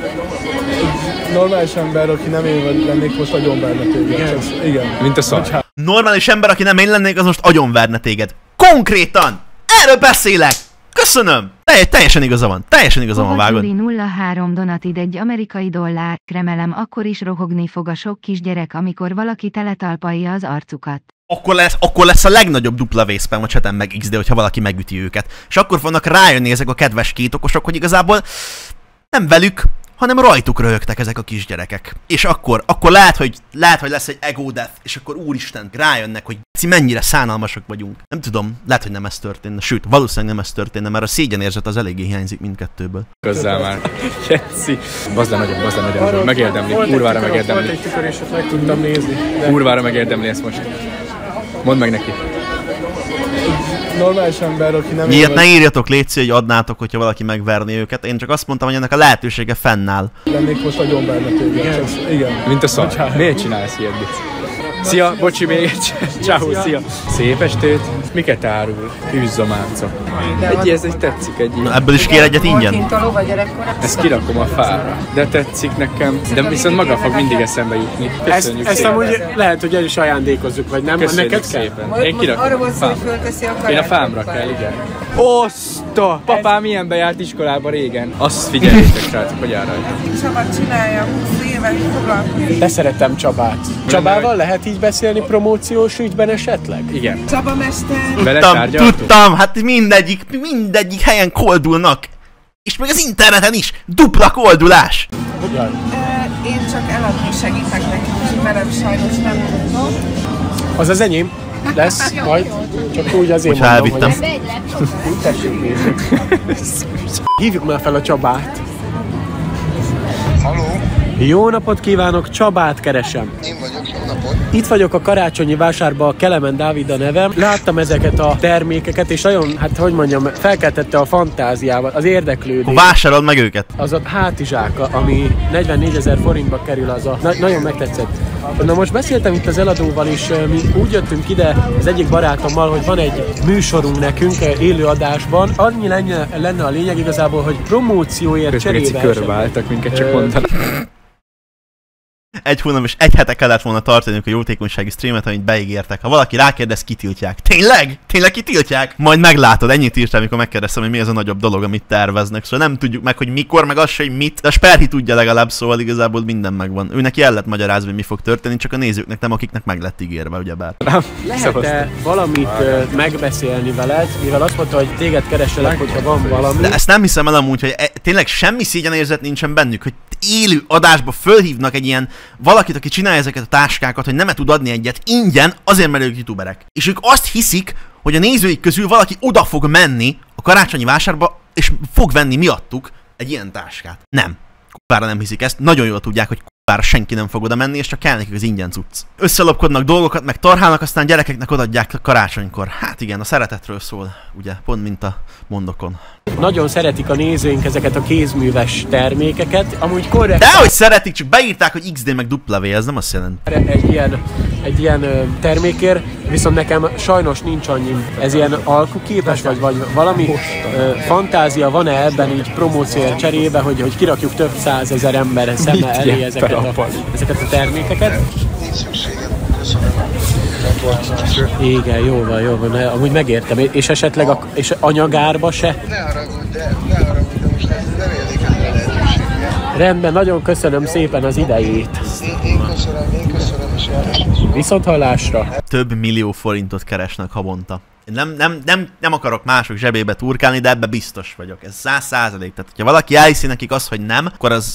Normális ember, aki nem én lennék, most agyonverne téged. Igen. Mint a szar. Normális ember, aki nem én lennék, az most agyonverne téged. Konkrétan! Erről beszélek! Köszönöm! Teljesen igaza van, vágod. 03 donatid egy amerikai dollár, remélem akkor is rohogni fog a sok kisgyerek, amikor valaki teletalpalja az arcukat. Akkor lesz a legnagyobb dupla vészpem a chaten meg XD, hogyha valaki megüti őket. És akkor fognak rájönni ezek a kedves kétokosok, hogy igazából nem velük, hanem rajtuk röhögtek ezek a kisgyerekek. És akkor lehet, hogy lesz egy ego death, és akkor úristen, rájönnek, hogy mennyire szánalmasak vagyunk. Nem tudom, lehet, hogy nem ez történne. Sőt, valószínűleg nem ez történne, mert a szégyenérzet az eléggé hiányzik mindkettőből. Közzál már. Jesszi. Bazd le nagyon. Megérdemli. Kurvára megérdemli. Volt egy tüköréset, meg tudtam nézni. Kurvára megérdemli ezt most. Mondd meg neki. Normális ember, aki nem Ilyet ne írjatok, létszi, hogy adnátok, hogyha valaki megverni őket. Én csak azt mondtam, hogy ennek a lehetősége fennáll. lennék, most agyonverne téged. Igen. Mint a szar. Miért csinálsz ilyet, Bic? Szia, bocsi még egyszer. Ciao, szia. Szép estét. Miket árul? Hűzzománca. Ez egy tetszik egy ilyen. Ebből is kér egyet ingyen? Ezt kirakom a fára. De tetszik nekem. De viszont maga fog mindig eszembe jutni. Köszönjük ezt amúgy lehet, hogy el is ajándékozzuk, vagy nem? Köszönjük neked szépen. Én kirakom a fámra. Én a fámra kell, igen. Oszta! Papám ilyenbe járt iskolába régen. Azt figyeljétek, srácok, hogy jár rajta. Csaba csinálja, 20 éve foglalkozik. De szeretem Csabát. Csabával lehet így beszélni promóciós ügyben esetleg? Igen. Csaba mester. Tudtam, hát mindegyik helyen koldulnak. És még az interneten is. Dupla koldulás. Én csak eladni segítek nekik, és velem sajnos nem tudok. Az az enyém. Lesz majd. Csak úgy azért most mondom, elvittem. Hívjuk már fel a Csabát. Halló? Jó napot kívánok, Csabát keresem. Én vagyok, jó napot. Itt vagyok a karácsonyi vásárban, a Kelemen Dávid a nevem. Láttam ezeket a termékeket, és nagyon, hát hogy mondjam, felkeltette a fantáziával, az érdeklődést. Vásárolod meg őket? Az a hátizsáka, ami 44 000 forintba kerül, az a... nagyon megtetszett. Na most beszéltem itt az eladóval is, mi úgy jöttünk ide az egyik barátommal, hogy van egy műsorunk nekünk élő adásban. Annyi lenne a lényeg igazából, hogy promócióért cserébe... Körbeálltak minket, csak mondanak. Egy hónap és egy hete kellett volna tartaniuk a jótékonysági streamet, amit beígértek. Ha valaki rákérdez, kitiltják. Tényleg? Tényleg kitiltják? Majd meglátod, ennyit írtál, amikor megkérdeztem, hogy mi az a nagyobb dolog, amit terveznek. Szóval nem tudjuk meg, hogy mikor, meg az se, hogy mit. De a Sperhi tudja legalább, szóval igazából minden megvan. Ő neki el lett magyarázva, hogy mi fog történni, csak a nézőknek nem, akiknek meg lett ígérve, ugyebár. Lehet-e valamit megbeszélni veled, mivel azt mondta, hogy téged kereselek, hogyha van valami. De ezt nem hiszem el amúgy, hogy tényleg semmi szégyenérzet nincsen bennük, hogy élő adásba fölhívnak egy ilyen valakit, aki csinálja ezeket a táskákat, hogy nem tud adni egyet ingyen, azért mert ők youtuberek. És ők azt hiszik, hogy a nézőik közül valaki oda fog menni a karácsonyi vásárba, és fog venni miattuk egy ilyen táskát. Nem. Kupára nem hiszik ezt, nagyon jól tudják, hogy kupára senki nem fog oda menni, és csak kell nekik az ingyen cucc. Összelopkodnak dolgokat, meg tarhálnak, aztán gyerekeknek odaadják karácsonykor. Hát igen, a szeretetről szól, ugye, pont mint a mondokon. Nagyon szeretik a nézőink ezeket a kézműves termékeket, amúgy korrekt. Dehogy szeretik, csak beírták, hogy XD meg W, ez nem azt jelenti. Egy ilyen termékért, viszont nekem sajnos nincs annyi. Ez ilyen alkuképes, vagy valami fantázia van-e ebben így promócióért cserébe, hogy kirakjuk több 100 000 ember szeme elé ezeket a termékeket? Nincs szükségem, köszönöm. Igen, jó van, amúgy megértem. És esetleg és anyagárba se? Ne haragudj, de most nem érdekel a lehetőséggel. Rendben, nagyon köszönöm szépen az idejét. Én köszönöm, és Viszonthallásra. Több millió forintot keresnek havonta. Én nem akarok mások zsebébe turkálni, de ebbe biztos vagyok. Ez 100%. Tehát, hogyha valaki elhiszi nekik azt, hogy nem, akkor az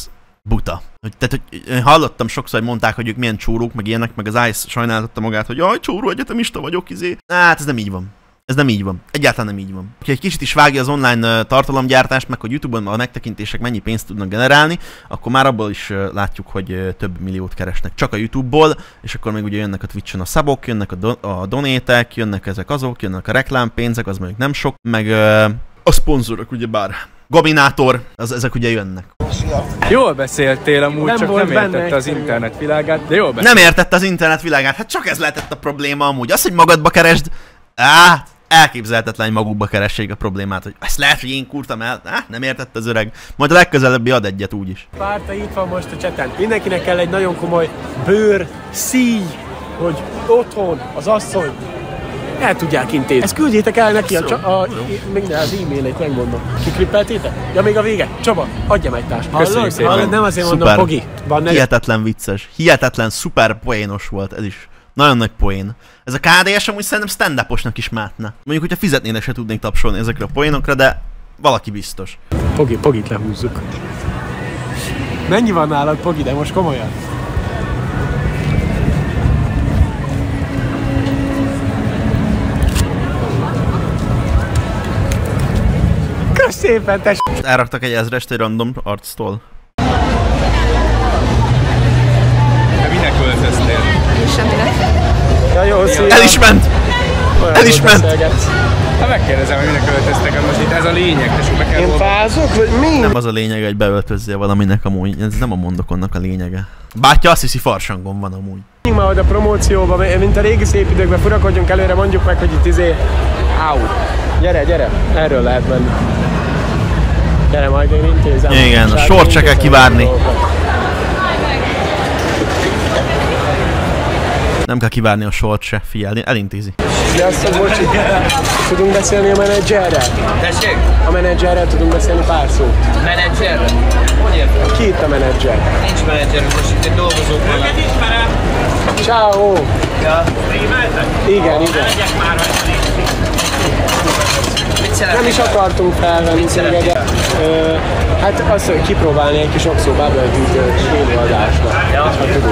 buta. Tehát, hogy hallottam sokszor, hogy mondták, hogy ők milyen csórók, meg ilyenek, meg az Ice sajnáltatta magát, hogy jaj, csóró egyetemista vagyok, izé. Hát ez nem így van. Ez nem így van. Egyáltalán nem így van. Ha egy kicsit is vágja az online tartalomgyártást, meg hogy YouTube-on a megtekintések mennyi pénzt tudnak generálni, akkor már abból is látjuk, hogy több milliót keresnek csak a YouTube-ból, és akkor még ugye jönnek a Twitch-on a szabok, jönnek a donétek, jönnek ezek azok, jönnek a reklámpénzek, az mondjuk nem sok, meg a szponzorok ugyebár. Gominátor, ezek ugye jönnek. Jól beszéltél amúgy, nem csak nem értette az internet világát, de jól beszélt. Nem értette az internet világát, hát csak ez lehetett a probléma amúgy. Az, hogy magadba keresd, elképzelhetetlen, hogy magukba keressék a problémát, hogy ezt lehet, hogy én kurtam el, nem értette az öreg. Majd a legközelebbi ad egyet úgyis. Párta itt van most a cseten. Mindenkinek kell egy nagyon komoly bőr, szíj, hogy otthon az asszony el tudják intézni. Ezt küldjétek el neki az e-mailét, megmondom. Kiklippeltétek? Ja, még a vége. Csaba, adjam egy társat. Köszönjük szépen. Nem azért mondom, Pogi. Hihetetlen vicces. Hihetetlen, szuper poénos volt ez is. Nagyon nagy poén. Ez a KDS amúgy szerintem stand-uposnak is mátna. Mondjuk, hogyha fizetnének, se tudnék tapsolni ezekre a poénokra, de valaki biztos. Pogit lehúzzuk. Mennyi van nálad, Pogi, de most komolyan? Kösz szépen, te elraktak egy 1000-est egy random arctól. Te minek költöztél? Semmire. Ja, jó, szia. El is ment! El is ment! Hát megkérdezem, hogy minek költöztek, most itt ez a lényeg, tessék be kell Én fázok, vagy mi? Nem az a lényeg, hogy beöltözzél valaminek amúgy, ez nem a mondokonnak a lényege. Bátya azt hiszi, farsangon van amúgy. Ma oda a promócióba, mint a régi szép időkben furakodjunk előre, mondjuk meg, hogy itt Áú. Gyere, erről lehet menni. Gyere, majd én intézem. Igen, a sort se kell kivárni. Nem kell kivárni a sort se, figyelni, elintézi. Sziasztok, bocsi. Tudunk beszélni a menedzserrel? Tessék? A menedzserrel tudunk beszélni pár szót. Menedzserrel? Hogy értem? Ki itt a menedzser? Nincs menedzserünk, most itt dolgozók vannak. Ciao. Ja. Igen. Nem is akartunk felvenni téged. Hát azt, hogy kipróbálni egy kis oxóbába egy élőadásba. Ja.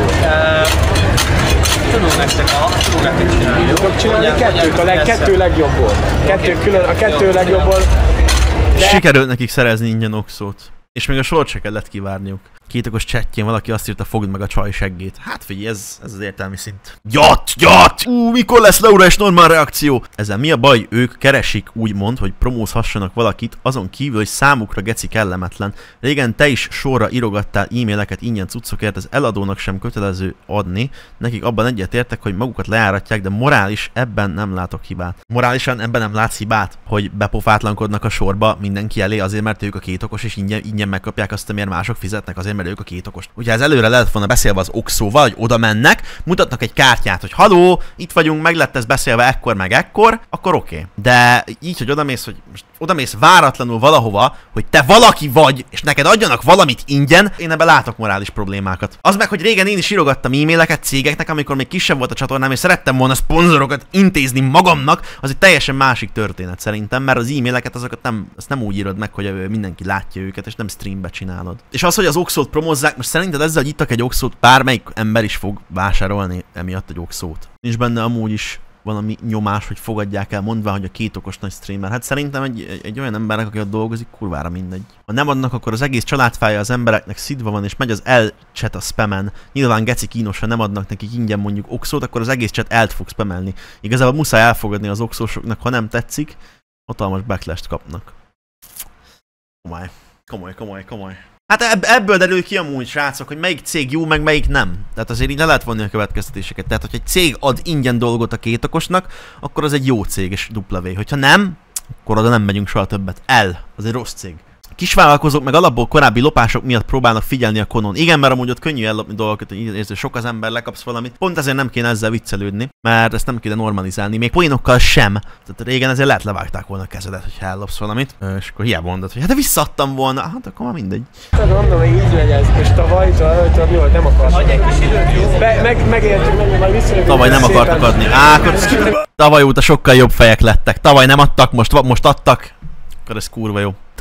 Tudunk nektek csinálni. Tudok csinálni kettő legjobbból. A kettő legjobbból. Sikerült nekik szerezni ingyen oxót. És még a sort se kellett kivárniuk. Kétokos chatjén valaki azt írta, fogd meg a csaj seggét. Hát figyelj, ez az értelmi szint. Gyat! Mikor lesz Laura és normál reakció? Ezzel mi a baj? Ők keresik úgymond, hogy promózhassanak valakit, azon kívül, hogy számukra geci kellemetlen. Régen te is sorra írogattál e-maileket ingyen cuccokért, az eladónak sem kötelező adni. Nekik abban egyetértek, hogy magukat lejáratják, de morális ebben nem látok hibát. Morálisan ebben nem látsz hibát, hogy bepofátlankodnak a sorba mindenki elé azért, mert ők a kétokos és ingyen megkapják azt, amiért mások fizetnek azért, mert ők a kétokos. Ugye ez előre lehet volna beszélve az oxóval, hogy oda mennek, mutatnak egy kártyát, hogy haló, itt vagyunk, meg lett ez beszélve ekkor meg ekkor, akkor oké. De így, hogy odamész váratlanul valahova, hogy te valaki vagy, és neked adjanak valamit ingyen, én ebben látok morális problémákat. Az meg, hogy régen én is írogattam e-maileket cégeknek, amikor még kisebb volt a csatornám, és szerettem volna szponzorokat intézni magamnak, az egy teljesen másik történet szerintem, mert az e-maileket azt nem úgy írod meg, hogy mindenki látja őket, és nem streambe csinálod. És az, hogy az oxót promozzák, most szerinted ezzel, hogy ittak egy oxót, bármelyik ember is fog vásárolni emiatt egy oxót. Nincs benne amúgy is valami nyomás, hogy fogadják el, mondva, hogy a kétokos nagy streamer. Hát szerintem egy olyan embernek, aki ott dolgozik, kurvára mindegy. Ha nem adnak, akkor az egész családfája az embereknek szidva van, és megy az el-chat a spamen. Nyilván geci kínos, ha nem adnak nekik ingyen mondjuk oxót, akkor az egész chat el fog spamelni. Igazából muszáj elfogadni az oxósoknak, ha nem tetszik, hatalmas backlash-t kapnak. Komoly. Hát ebből derül ki amúgy, srácok, hogy melyik cég jó, meg melyik nem. Tehát azért így le lehet vonni a következtetéseket. Tehát, hogy egy cég ad ingyen dolgot a kétokosnak, akkor az egy jó cég és W. Hogyha nem, akkor oda nem megyünk soha többet. Az egy rossz cég. Kisvállalkozók meg alapból korábbi lopások miatt próbálnak figyelni a konon. Igen, mert amúgy ott könnyű ellopni dolgokat, hogy sok az ember, lekapsz valamit. Pont ezért nem kéne ezzel viccelődni, mert ezt nem kéne normalizálni. Még poénokkal sem. Tehát régen ezért lehet levágták volna a kezedet, hogyha ellopsz valamit. És akkor hiába mondod, hogy hát de visszaadtam volna. Hát akkor már mindegy. Mondom, hogy így megy ez. És tavaly jól nem akartam. Hagyj egy kis időt. Megértünk, majd visszajövünk. Tavaly nem akartak adni. Tavaly óta sokkal jobb fejek lettek. Tavaly nem adtak, most adtak. Akkor ez kurva jó.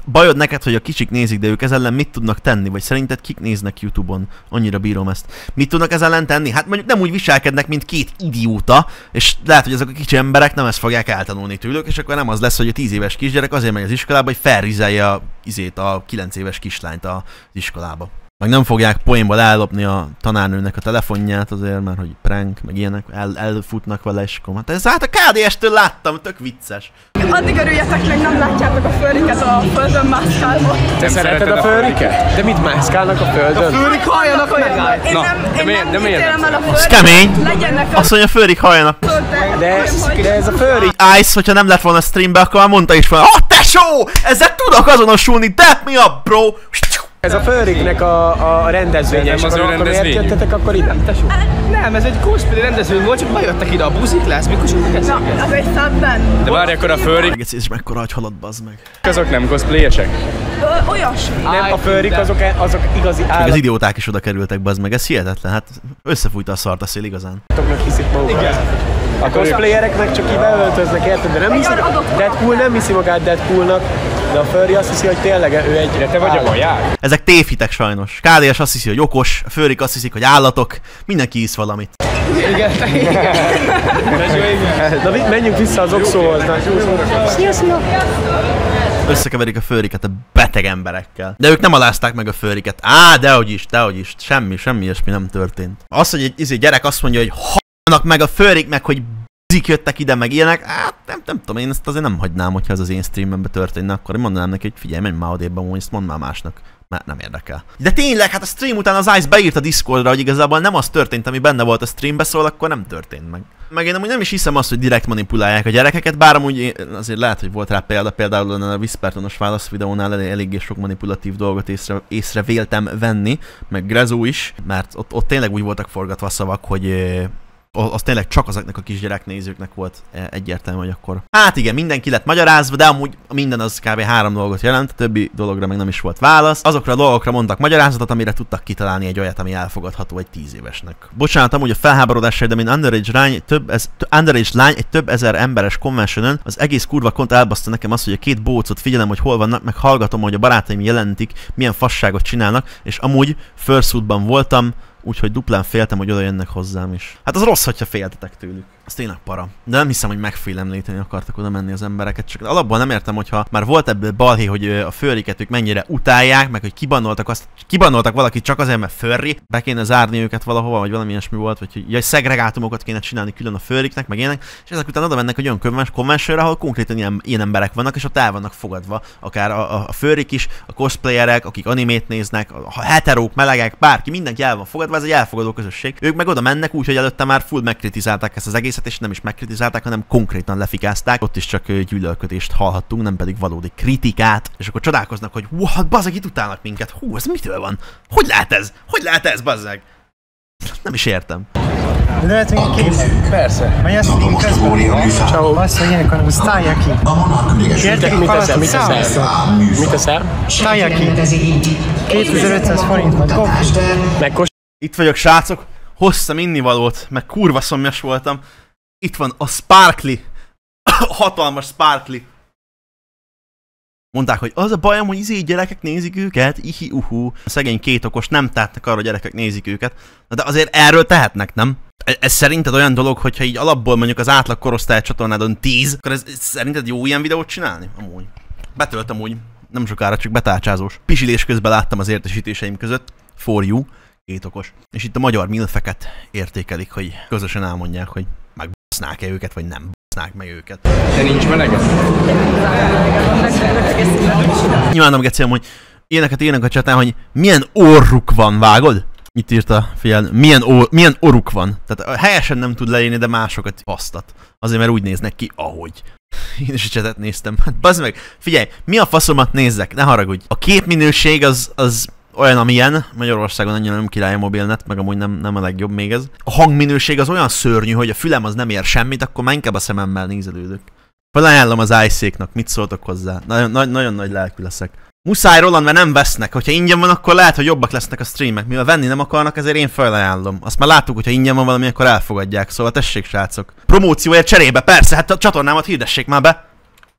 bajod neked, hogy a kicsik nézik, de ők ezzel ellen mit tudnak tenni? Vagy szerinted kik néznek YouTube-on? Annyira bírom ezt. Mit tudnak ezzel ellen tenni? Hát mondjuk nem úgy viselkednek, mint két idióta, és lehet, hogy azok a kicsi emberek nem ezt fogják eltanulni tőlük, és akkor nem az lesz, hogy a 10 éves kisgyerek azért megy az iskolába, hogy felrizelje a 9 éves kislányt az iskolába. Meg nem fogják poénból ellopni a tanárnőnek a telefonját azért, mert hogy prank, meg ilyenek, elfutnak vele, és akkor hát ez hát a KDS-től láttam, tök vicces. Addig örüljetek meg, nem látjátok a főriket a földön mászkálva. Te szereted a főriket? De mit mászkálnak a földön? A főrik halljanak meg! Én nem ítélem el a főrik. Az kemény! Azt mondja, a főrik halljanak. De ez a főrik... Ice, hogyha nem lett volna streambe, akkor már mondta is volna, tesó! Ezzel tudok azonosulni, dap me up, bro! Ez a főriknek a rendezvény, és akkor miért jöttetek akkor ide? Nem, ez egy cosplay rendezvény volt, csak bejöttek ide a buzik lesz, mikor csak kezdődnek. Na, az egy szádben. De várj, akkor a főrik... Egész és mekkora agy halad, bazd meg. Azok nem cosplayesek? Olyasmi. Nem, a főrik azok igazi állat. Meg az idióták is oda kerültek, bazd meg, ez hihetetlen, hát összefújta a szart a szél igazán. Hiszik magukat. A cosplayereknek csak így beöltöznek, érted? De nem hiszik, Deadpool nem hiszi magát Deadpoolnak, de a furry azt hiszi, hogy tényleg ő egy... De te vagy a vaják? Ezek tévhitek sajnos. KDS azt hiszi, hogy okos, a főrik azt hiszik, hogy állatok, mindenki hisz valamit. Igen. Na menjünk vissza az Oxóhoz. Sziasztok! Összekeverik a főriket a beteg emberekkel. De ők nem alázták meg a főriket. Dehogy is. Semmi ilyesmi nem történt. Az, hogy egy gyerek azt mondja, hogy halnak meg a főrik, meg hogy jöttek ide, meg ilyenek, hát nem tudom, én ezt azért nem hagynám, hogyha ez az én streamemben történne, akkor én mondanám neki, hogy figyelj, menj már odébb, hogy ezt mondd már másnak, mert nem érdekel. De tényleg, hát a stream után az Ice beírt a Discordra, hogy igazából nem az történt, ami benne volt a streambe, szóval akkor nem történt meg. Meg én amúgy nem is hiszem azt, hogy direkt manipulálják a gyerekeket, bár amúgy azért lehet, hogy volt rá például a Whispertonos válasz videónál eléggé sok manipulatív dolgot észre véltem venni, meg Grezó is, mert ott tényleg úgy voltak forgatva a szavak, hogy az tényleg csak azoknak a kisgyerek nézőknek volt egyértelmű, hogy akkor... Hát igen, mindenki lett magyarázva, de amúgy minden az kb. 3 dolgot jelent, a többi dologra meg nem is volt válasz. Azokra a dolgokra mondtak magyarázatot, amire tudtak kitalálni egy olyat, ami elfogadható egy 10 évesnek. Bocsánat, amúgy a felháborodásra, de mint underage lány egy több ezer emberes conventionen, az egész kurva kont elbaszta nekem azt, hogy a két bócot figyelem, hogy hol vannak, meg hallgatom, hogy a barátaim jelentik, milyen fasságot csinálnak, és amúgy fursuitban voltam, úgyhogy duplán féltem, hogy oda jönnek hozzám is. Hát az rossz, hogyha féltetek tőlük. Az tényleg para. De nem hiszem, hogy megfélemlíteni akartak oda menni az embereket, csak alapból nem értem, hogyha már volt ebből balhé, hogy a furriket ők mennyire utálják, meg hogy kibannoltak valakit csak azért, mert furry, be kéne zárni őket valahova, vagy valami ilyesmi volt, vagy hogy szegregátumokat kéne csinálni külön a furriknek, meg ilyenek, és ezek után oda mennek egy olyan conventionre, ahol konkrétan ilyen emberek vannak, és ott el vannak fogadva, akár a furrik is, a cosplayerek, akik animét néznek, a heterók, melegek, bárki, mindenki el van fogadva, ez egy elfogadó közösség. Ők meg oda mennek úgy, hogy előtte már full megkritizálták ezt az egészet, és nem is megkritizálták, hanem konkrétan lefikázták. Ott is csak gyűlölködést hallhattunk, nem pedig valódi kritikát. És akkor csodálkoznak, hogy hát bazzeg, itt utálnak minket. Hú, ez mitől van? Hogy lehet ez? Hogy lehet ez, bazzeg? Nem is értem. Lehet, hogy kész? Persze. Vagy azt mondjuk közben. Ciao. Azt, hogy ilyenkor nem sztálják ki. Értek, mit eszel? Mit eszel? Sztálják ki. 2500 forint. Itt vagyok, srácok. Hoztam innivalót, meg kurva szomjas voltam. Itt van a Sparkly. Hatalmas Sparkly. Mondták, hogy az a bajom, hogy gyerekek nézik őket. A szegény két okos nem tehetnek arra, hogy gyerekek nézik őket. De azért erről tehetnek, nem? Ez szerinted olyan dolog, hogyha így alapból mondjuk az átlag korosztály csatornádon 10, akkor ez szerinted jó ilyen videót csinálni? Amúgy. Betöltem úgy. Nem sokára, csak betárcsázós. Pisilés közben láttam az értesítéseim között. For you. Két okos. És itt a magyar milfeket értékelik, hogy közösen elmondják, hogy megbasznák-e őket, vagy nem basznák meg őket. De nincs meleget? Nyilván nem gecélem, hogy ilyeneket írnak a csatán, hogy milyen orruk van, vágod? Itt írta, figyelj, milyen orruk van. Tehát helyesen nem tud leírni, de másokat basztat. Azért, mert úgy néznek ki, ahogy. Én is a csatet néztem. Hát bazd meg, figyelj, mi a faszomat nézzek, ne haragudj. A képminőség az olyan, amilyen, Magyarországon annyira nem király a mobilnet, meg amúgy nem a legjobb még ez. A hangminőség az olyan szörnyű, hogy a fülem az nem ér semmit, akkor már inkább a szememmel nézelődök. Felajánlom az iSafe-nak, mit szóltok hozzá? Nagyon nagy lelkű leszek. Muszáj Roland, mert nem vesznek. Hogyha ingyen van, akkor lehet, hogy jobbak lesznek a streamek. Mivel venni nem akarnak, ezért én felajánlom. Azt már láttuk, hogyha ingyen van valami, akkor elfogadják. Szóval tessék, srácok. Promócióért cserébe, persze, hát a csatornámat hirdessék már be.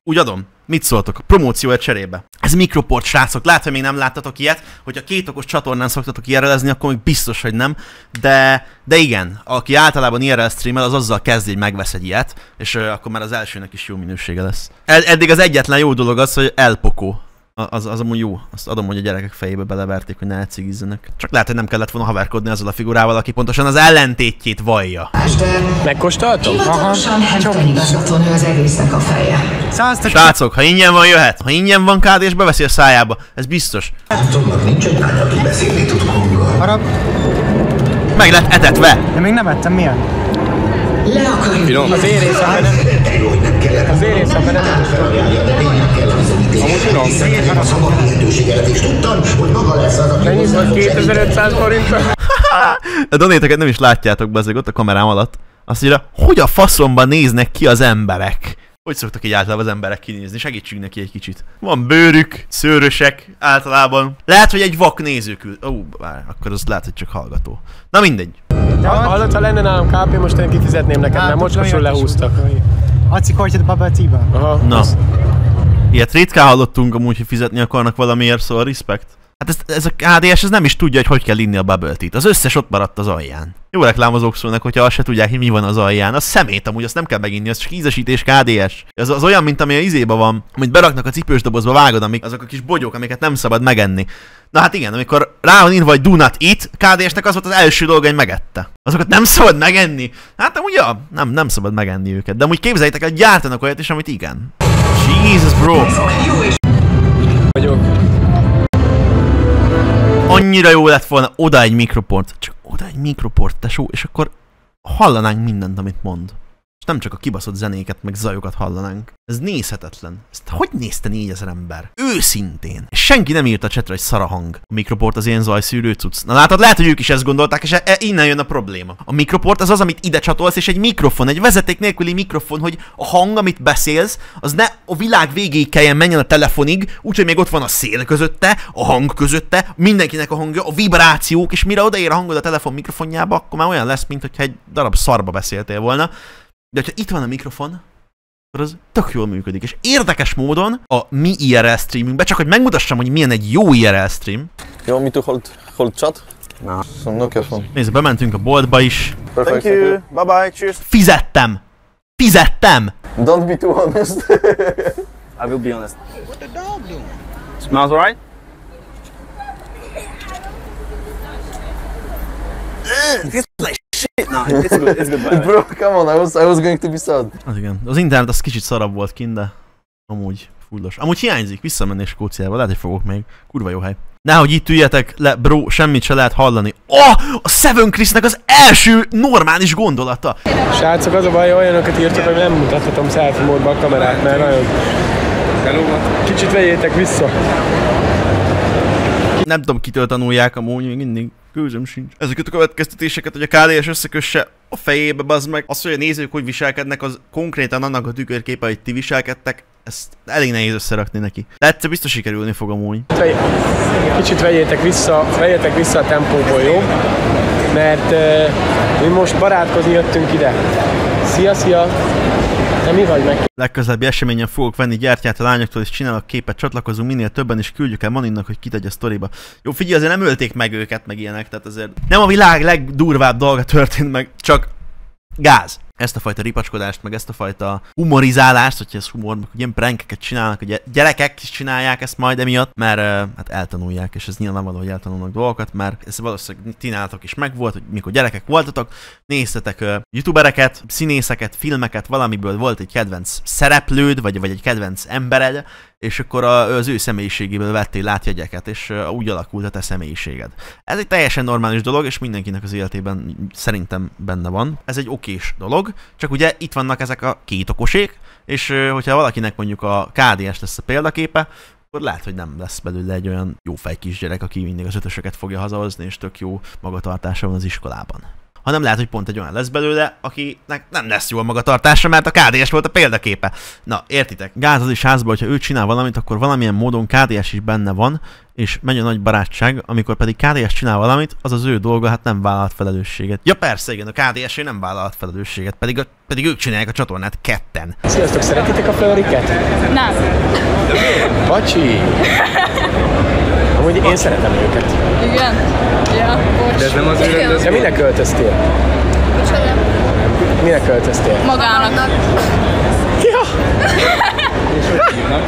Úgy adom. Mit szóltok? A promóciója cserébe. Ez Mikroport, srácok. Lehet, hogy még nem láttatok ilyet. Hogyha két okos csatornán szoktatok IRL-ezni, akkor még biztos, hogy nem. De igen, aki általában IRL streamel, az azzal kezd, hogy megvesz egy ilyet, és akkor már az elsőnek is jó minősége lesz. Eddig az egyetlen jó dolog az, hogy elpokó. Az amúgy jó. Azt adom, hogy a gyerekek fejébe beleverték, hogy ne elcigizzenek. Csak lehet, hogy nem kellett volna haverkodni azzal a figurával, aki pontosan az ellentétjét vallja. Megkóstoltam? Hivatalosan Hentgen igazgatónő az egésznek a feje. Srácok, ha ingyen van, jöhet. Ha ingyen van, KD és beveszi a szájába. Ez biztos. Tomnak nincs egy lány, aki beszélni tud hanggal. Harap. Meg lett etetve. De még nem ettem, milyen? Le akarjuk. Az én részemben nem. Az én részemben nem. Amúgy finom. A szabad lehetőséget is tudtam, hogy maga lesz az, aki... Mennyit van 2500 forintra? A donéteket nem is látjátok be, ott a kamerám alatt. Azt írja, hogy a faszomban néznek ki az emberek? Hogy szoktak így általában az emberek kinézni? Segítsünk neki egy kicsit. Van bőrük, szőrösek általában. Lehet, hogy egy vak nézőkül. Akkor az lehet, hogy csak hallgató. Na mindegy. Hallott, ha lenne nálam KP, most én kifizetném neked, mert mocskosul lehúztak. Aci kortyad bubble tea-ba. Aha. Na. Ilyet ritkán hallottunk amúgy, hogy fizetni akarnak valamiért, szóval respect. Hát ez a KDS ez nem is tudja, hogy kell inni a bubble tea-t. Az összes ott maradt az alján. Jó reklámozók szólnak, hogyha azt se tudják, hogy mi van az alján. Az szemét amúgy, azt nem kell meginni, az csak ízesítés KDS. Az olyan, mint ami a izéba van, amit beraknak a cipős dobozba, vágod, azok a kis bogyók, amiket nem szabad megenni. Na hát igen, amikor rá van írva, vagy do not eat, KDS-nek az volt az első dolga, hogy megette. Azokat nem szabad megenni. Hát amúgy ja, nem szabad megenni őket. De amúgy képzeljétek el, gyártanak olyat is, amit igen. Jesus bro. Annyira jó lett volna oda egy mikroport, csak oda egy mikroport, tesó, és akkor hallanánk mindent, amit mond. És nem csak a kibaszott zenéket, meg zajokat hallanánk. Ez nézhetetlen. Ezt hogy nézte 4000 ember? Őszintén. És senki nem írta a csetre, hogy szar a hang. A mikroport az ilyen zajszűrő cucc. Na látod, lehet, hogy ők is ezt gondolták, és innen jön a probléma. A mikroport az az, amit ide csatolsz, és egy mikrofon, egy vezeték nélküli mikrofon, hogy a hang, amit beszélsz, az ne a világ végéig kelljen menjen a telefonig, úgyhogy még ott van a szél közötte, a hang közötte, mindenkinek a hangja, a vibrációk, és mire odaér a hangod a telefon mikrofonjába, akkor már olyan lesz, mint hogyha egy darab szarba beszéltél volna. De ha itt van a mikrofon, akkor az tök jól működik. És érdekes módon a mi IRL streamünkben, csak hogy megmutassam, hogy milyen egy jó IRL stream. You want me to hold chat? Nah, some Nokia phone. Nézd, bementünk a boltba is. Perfect. Thank you. Bye bye. Cheers. Fizettem! Fizettem! Don't be too honest. I will be honest. What the dog doing? Smells alright? It's like shit now. It's good. It's good. Bro, come on. I was going to be sad. Az igen. Az internet az kicsit szarabb volt kint, de amúgy fullos. Amúgy hiányzik, visszamenni Skóciába, lehet, hogy fogok még. Kurva jó hely. Nehogy itt üljetek le, bro, semmit se lehet hallani. A Seven Chrisnek az első normális gondolata. Srácok, az a baj, olyanokat írtok, hogy nem mutathatom selfie módba a kamerát, mert nagyon... Kicsit vegyétek vissza. Nem tudom, kitől tanulják amúgy, még mindig gőzöm sincs. Ezeket a következtetéseket, hogy a KDS összekösse a fejébe, bazd meg. Az, hogy a nézők hogy viselkednek, az konkrétan annak a tükörképe, hogy ti viselkedtek, ezt elég nehéz összerakni neki. De egyszer biztos sikerülni fog amúgy. Kicsit vegyétek vissza a tempóból, jó? Mert mi most barátkozni jöttünk ide. Szia! De mi vagy meg? Legközelebbi eseményen fogok venni gyertyát a lányoktól, és csinálok képet, csatlakozunk minél többen, és küldjük el Maninnak, hogy kitegye a sztoriba. Jó, figyelj, azért nem ölték meg őket, meg ilyenek, tehát azért nem a világ legdurvább dolga történt meg, csak gáz. Ezt a fajta ripacskodást, meg ezt a fajta humorizálást, hogyha ez humor, meg ilyen prankeket csinálnak, hogy gyerekek is csinálják ezt majd emiatt, mert hát eltanulják, és ez nyilvánvaló, hogy eltanulnak dolgokat, mert ez valószínűleg ti nálatok is megvolt, hogy mikor gyerekek voltatok, néztetek youtubereket, színészeket, filmeket, valamiből volt egy kedvenc szereplőd, vagy egy kedvenc embered, és akkor az ő személyiségéből vettél látjegyeket, és úgy alakult a te személyiséged. Ez egy teljesen normális dolog, és mindenkinek az életében szerintem benne van. Ez egy okés dolog, csak ugye itt vannak ezek a két okosék, és hogyha valakinek mondjuk a KDS lesz a példaképe, akkor lehet, hogy nem lesz belőle egy olyan jó fej kisgyerek, aki mindig az ötösöket fogja hazahozni, és tök jó magatartása van az iskolában. hanem lehet, hogy pont egy olyan lesz belőle, akinek nem lesz jó a magatartása, mert a KDS volt a példaképe. Na, értitek? Gáz az is házba, hogyha ő csinál valamit, akkor valamilyen módon KDS is benne van, és megy a nagy barátság, amikor pedig KDS csinál valamit, az az ő dolga, hát nem vállalt felelősséget. Ja persze, igen, a KDS nem vállalt felelősséget, pedig ők csinálják a csatornát ketten. Sziasztok, szeretitek a Fölriket? Nem. Bacsi! Amúgy én szeretem őket. Igen? Ja, bocs. De ez nem az ő rendezvény? De minek költöztél? Micsoda? Minek költöztél? Magának. Ja! És hogy hívnak?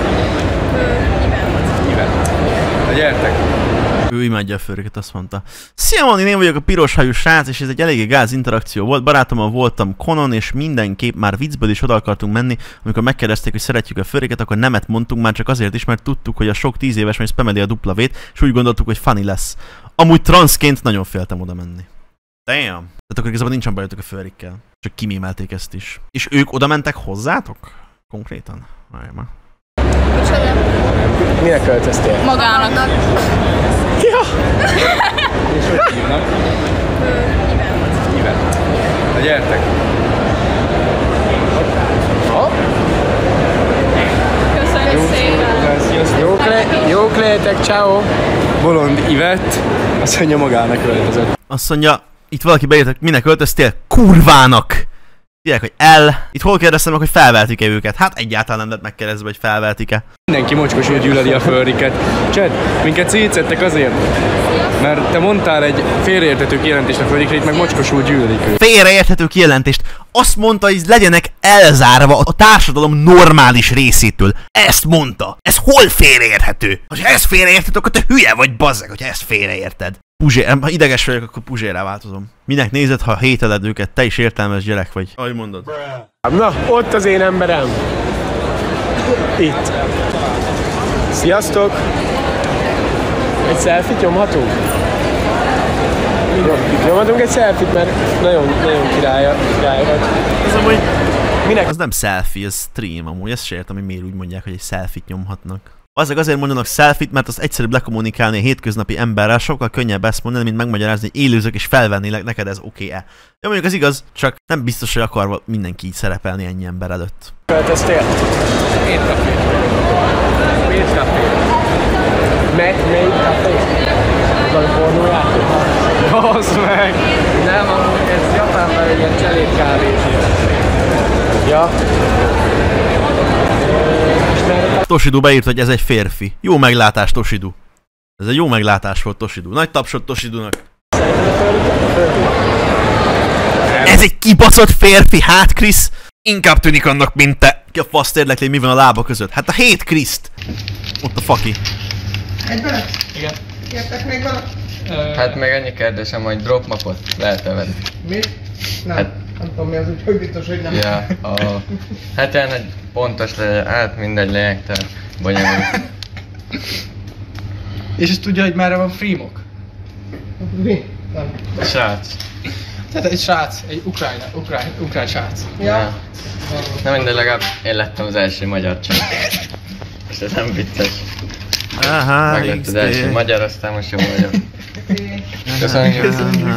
Na gyertek! Ő imádja a Fölriket, azt mondta. Szia Mani, én vagyok a piros hajú srác, és ez egy eléggé gáz interakció volt. Barátommal voltam Konon, és mindenképp már viccből is oda akartunk menni. Amikor megkérdezték, hogy szeretjük a Fölriket, akkor nemet mondtunk, már csak azért is, mert tudtuk, hogy a sok 10 éves majd spameli a W-t, és úgy gondoltuk, hogy funny lesz. Amúgy transzként nagyon féltem oda menni. Damn! Tehát akkor igazából nincsen bajotok a Fölrikkel. Csak kimémelték ezt is. És ők oda mentek hozzátok? Konkrétan? Várj már. Micsoda? Minek költöztél? Magának. Ja! És hogy hívnak? Iven. Na gyertek! Köszönjük szépen! Jók lehetek, ciao. Bolond Ivett, azt mondja magának költözött. Azt mondja, itt valaki beírtak, minek költöztél? Kurvának! Írják, hogy itt hol kérdeztem meg, hogy felveltik-e őket? Hát egyáltalán nem lett megkérdezve, hogy felveltik-e. Mindenki mocskosul gyűlöli a Fölriket. Csed, minket szétszettek azért, mert te mondtál egy félreérthető kijelentést a Fölrikre, itt meg mocskosul gyűlölik őt. Félreérthető kijelentést. Azt mondta, hogy legyenek elzárva a társadalom normális részétől. Ezt mondta. Ez hol félreérthető? Ha ezt félreérted, akkor te hülye vagy, bazzeg, hogyha ezt félreérted. Ha ideges vagyok, akkor Puzsérrá változom. Minek nézed, ha hételed őket, te is értelmes gyerek vagy. Ahogy mondod. Na, ott az én emberem. Itt. Sziasztok! Egy selfie-t nyomhatunk? Nyomhatunk egy selfie-t, mert nagyon király vagy. Az amúgy... Minek? Az nem selfie, ez stream amúgy. Ezt se értem, hogy miért úgy mondják, hogy egy selfie-t nyomhatnak. Azért mondanak selfie-t, mert az egyszerűbb lekommunikálni a hétköznapi emberrel, sokkal könnyebb ezt mondani, mint megmagyarázni, hogy élőzök és felvennélek, neked ez oké-e. Ja, mondjuk ez igaz, csak nem biztos, hogy akar mindenki így szerepelni ennyi ember előtt. Költöztél? Made Café. Made Café. Made Café. Valami pornójáték? Hozz meg! Nem, amúgy ez Japánban egy ilyen cselédkávés. Ja. Toshidu beírt, hogy ez egy férfi. Jó meglátás, Toshidu. Ez egy jó meglátás volt, Toshidu. Nagy tapsot Toshidunak. Ez egy kibaszott férfi, hát Krisz? Inkább tűnik annak, mint te. Ki a fasz érdekli, mi van a lába között? Hát a hét Kriszt. Ott a faki. Egyben? Igen. Kértek még valami? Hát meg ennyi kérdésem, hogy dropmapot lehet-e venni? Mi? Nem. Hát, nem tudom mi az, úgyhogy biztos, hogy nem. Ja, hát ilyen egy pontos legyen, hát mindegy lényegtelen, bonyolult. És ezt tudja, hogy merre van Freemok? Mi? Nem. Srác. Tehát egy srác, egy ukrán srác. Ja. Na mindegy, legalább én lettem az első magyar csaj. És ez nem vicces. Meg lett az első magyar, aztán most jó vagyok. Köszönjük.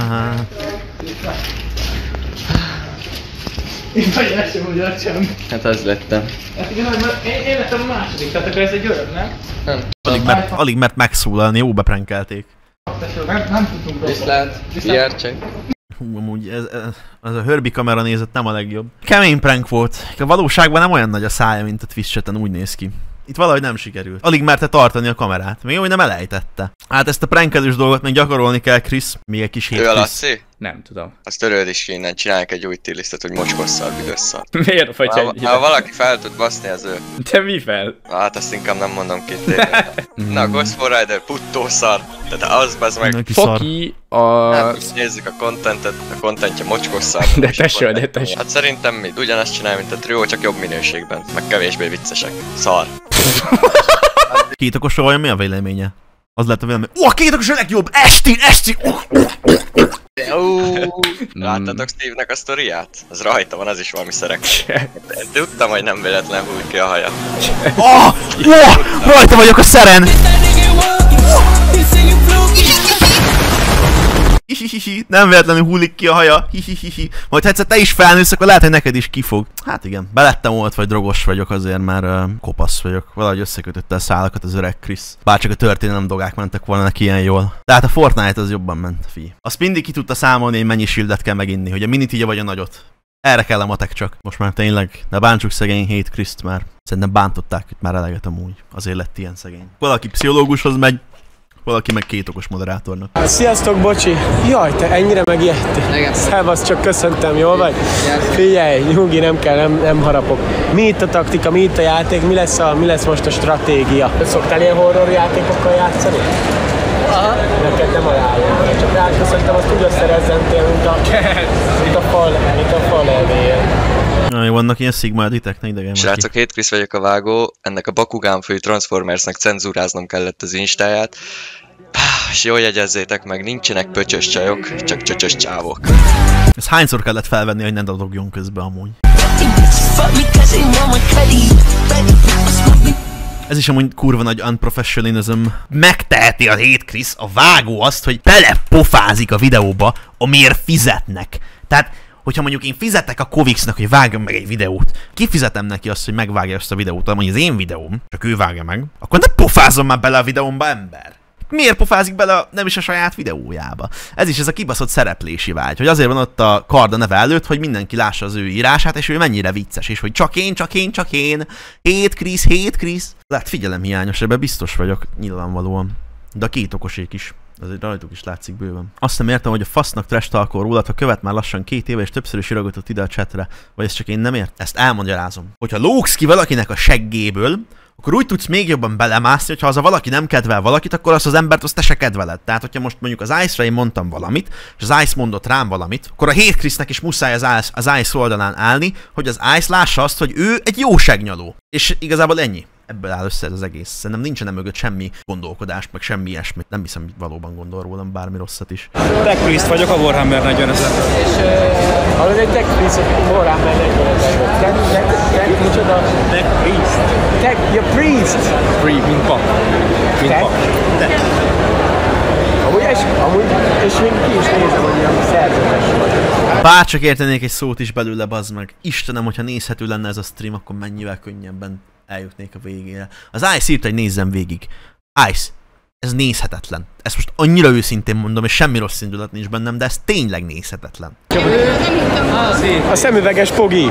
Én vagy első magyar sem. Hát az lettem. Hát igen, mert én lettem a második, tehát akkor ez egy öröm, nem? Nem. Alig mert megszólalni, jó beprankelték. Nem tudtunk Viszlát, gyertek. Hú, amúgy ez a Herbie kamera nézet nem a legjobb. Kemény prank volt. A valóságban nem olyan nagy a szája, mint a Twitch chaten úgy néz ki. Itt valahogy nem sikerült. Alig merte tartani a kamerát. Még jó, hogy nem elejtette. Hát ezt a prankelős dolgot még gyakorolni kell, Krisz. Még egy kis hét. Ő a Laci? Nem tudom. Azt töröld is ki innen, csinálják egy új tilistet, hogy mocskosszal, büdösszal. Miért vagy ennyire? Ha valaki fel tud baszni, az ő. Te mi fel? Hát azt inkább nem mondom ki tényleg. Na, Ghost for Rider, puttószar. Tehát az bazd meg. Foki a... Nem, nézzük a contentet, a contentje mocskosszal. De tessél, de tessél. Hát szerintem mi ugyanazt csinál, mint a Trio, csak jobb minőségben. Meg kevésbé viccesek. Szar. Kétokosról vajon mi a véleménye? Az lett a vélemény. Ó, a kétokos a legjobb! Esti! Láttatok Steve-nek a sztoriát? Az rajta van, az is valami szerek. Tudtam, hogy nem véletlen húj ki a haja. Rajta vagyok a szeren! hihihihi, nem véletlenül hullik ki a haja, hihihihi. Majd ha egyszer te is felnősz, akkor lehet, hogy neked is kifog. Hát igen, belettem volt, vagy drogos vagyok, azért már kopasz vagyok. Valahogy összekötötte a szálakat az öreg Chris. Bárcsak a történelem dogák mentek volna neki ilyen jól. Tehát a Fortnite az jobban ment, fi. Azt mindig ki tudta számolni, hogy mennyi shieldet kell meginni, hogy a minit így vagy a nagyot. Erre kell a matek csak. Most már tényleg, de bántsuk szegény Hate Christ már. Szerintem bántották itt már eleget amúgy. Azért lett ilyen szegény. Valaki pszichológushoz megy, valaki meg 2 okos moderátornak. Sziasztok, bocsi! Jaj, te ennyire megijedtél. Szevasz, csak köszöntem, jól vagy? Figyelj, nyugi, nem kell, nem harapok. Mi itt a taktika, mi itt a játék, mi lesz most a stratégia? Szoktál ilyen horror játékokkal játszani? Aha. Neked nem ajánlom. Csak rád köszöntem, azt úgy összerezzentél, mint a fal elméje. Vannak ilyen Sigma editek, ne idegen. Srácok, Hate Chris vagyok a vágó, ennek a Bakugán fői Transformersnek cenzúráznom kellett az instáját. És jól jegyezzétek meg, nincsenek pöcsös csajok, csak csöcsös csávok. Ez hányszor kellett felvenni, hogy ne dadogjon közben amúgy? Ez is amúgy kurva nagy unprofessionalism. Megteheti a Hate Chris, a vágó azt, hogy belepofázik a videóba, amiért fizetnek. Tehát, hogyha mondjuk én fizetek a Kovixnak, hogy vágjon meg egy videót, kifizetem neki azt, hogy megvágja ezt a videót, amúgy az én videóm, csak ő vágja meg, akkor ne pofázzon már bele a videómba, ember! Miért pofázik bele nem is a saját videójába? Ez is ez a kibaszott szereplési vágy, hogy azért van ott a kard a neve előtt, hogy mindenki lássa az ő írását, és ő mennyire vicces, és hogy csak én, Hate Chris. Hát figyelemhiányos, ebben biztos vagyok, nyilvánvalóan. De a 2 okosék is. Azért rajtuk is látszik bőven. Azt nem értem, hogy a fasznak trash talkol rólad, ha követ már lassan 2 éve, és többször is írogatott ide a chatre. Vagy ezt csak én nem értem? Ezt elmagyarázom. Hogyha lógsz ki valakinek a seggéből, akkor úgy tudsz még jobban belemászni, hogyha az a valaki nem kedvel valakit, akkor azt az embert azt te se kedveled. Tehát, hogyha most mondjuk az Ice-ra én mondtam valamit, és az Ice mondott rám valamit, akkor a Hate Chrisnek is muszáj az Ice oldalán állni, hogy az Ice lássa azt, hogy ő egy jó segnyaló. És igazából ennyi. Ebből áll össze ez az egész. Szerintem nincsen mögött semmi gondolkodás, meg semmi ilyesmi. Nem hiszem, hogy valóban gondol rólam bármi rosszat is. Tech Priest vagyok, a Warhammer 40 000. És hallod egy Tech Priest, a Warhammer 40 000. Tech micsoda? Tech Priest. Tech, you're priest. Free, mint pap. Mint pap. Amúgy, és még ki is nézem, hogy ilyen szerzetes vagy. Bárcsak értenék egy szót is belőle, bazd meg. Istenem, hogyha nézhető lenne ez a stream, akkor mennyivel könnyebben eljutnék a végére. Az Ice írt, hogy nézzem végig. Ice, ez nézhetetlen. Ezt most annyira őszintén mondom, és semmi rossz indulat nincs bennem, de ez tényleg nézhetetlen. A szemüveges Pogi.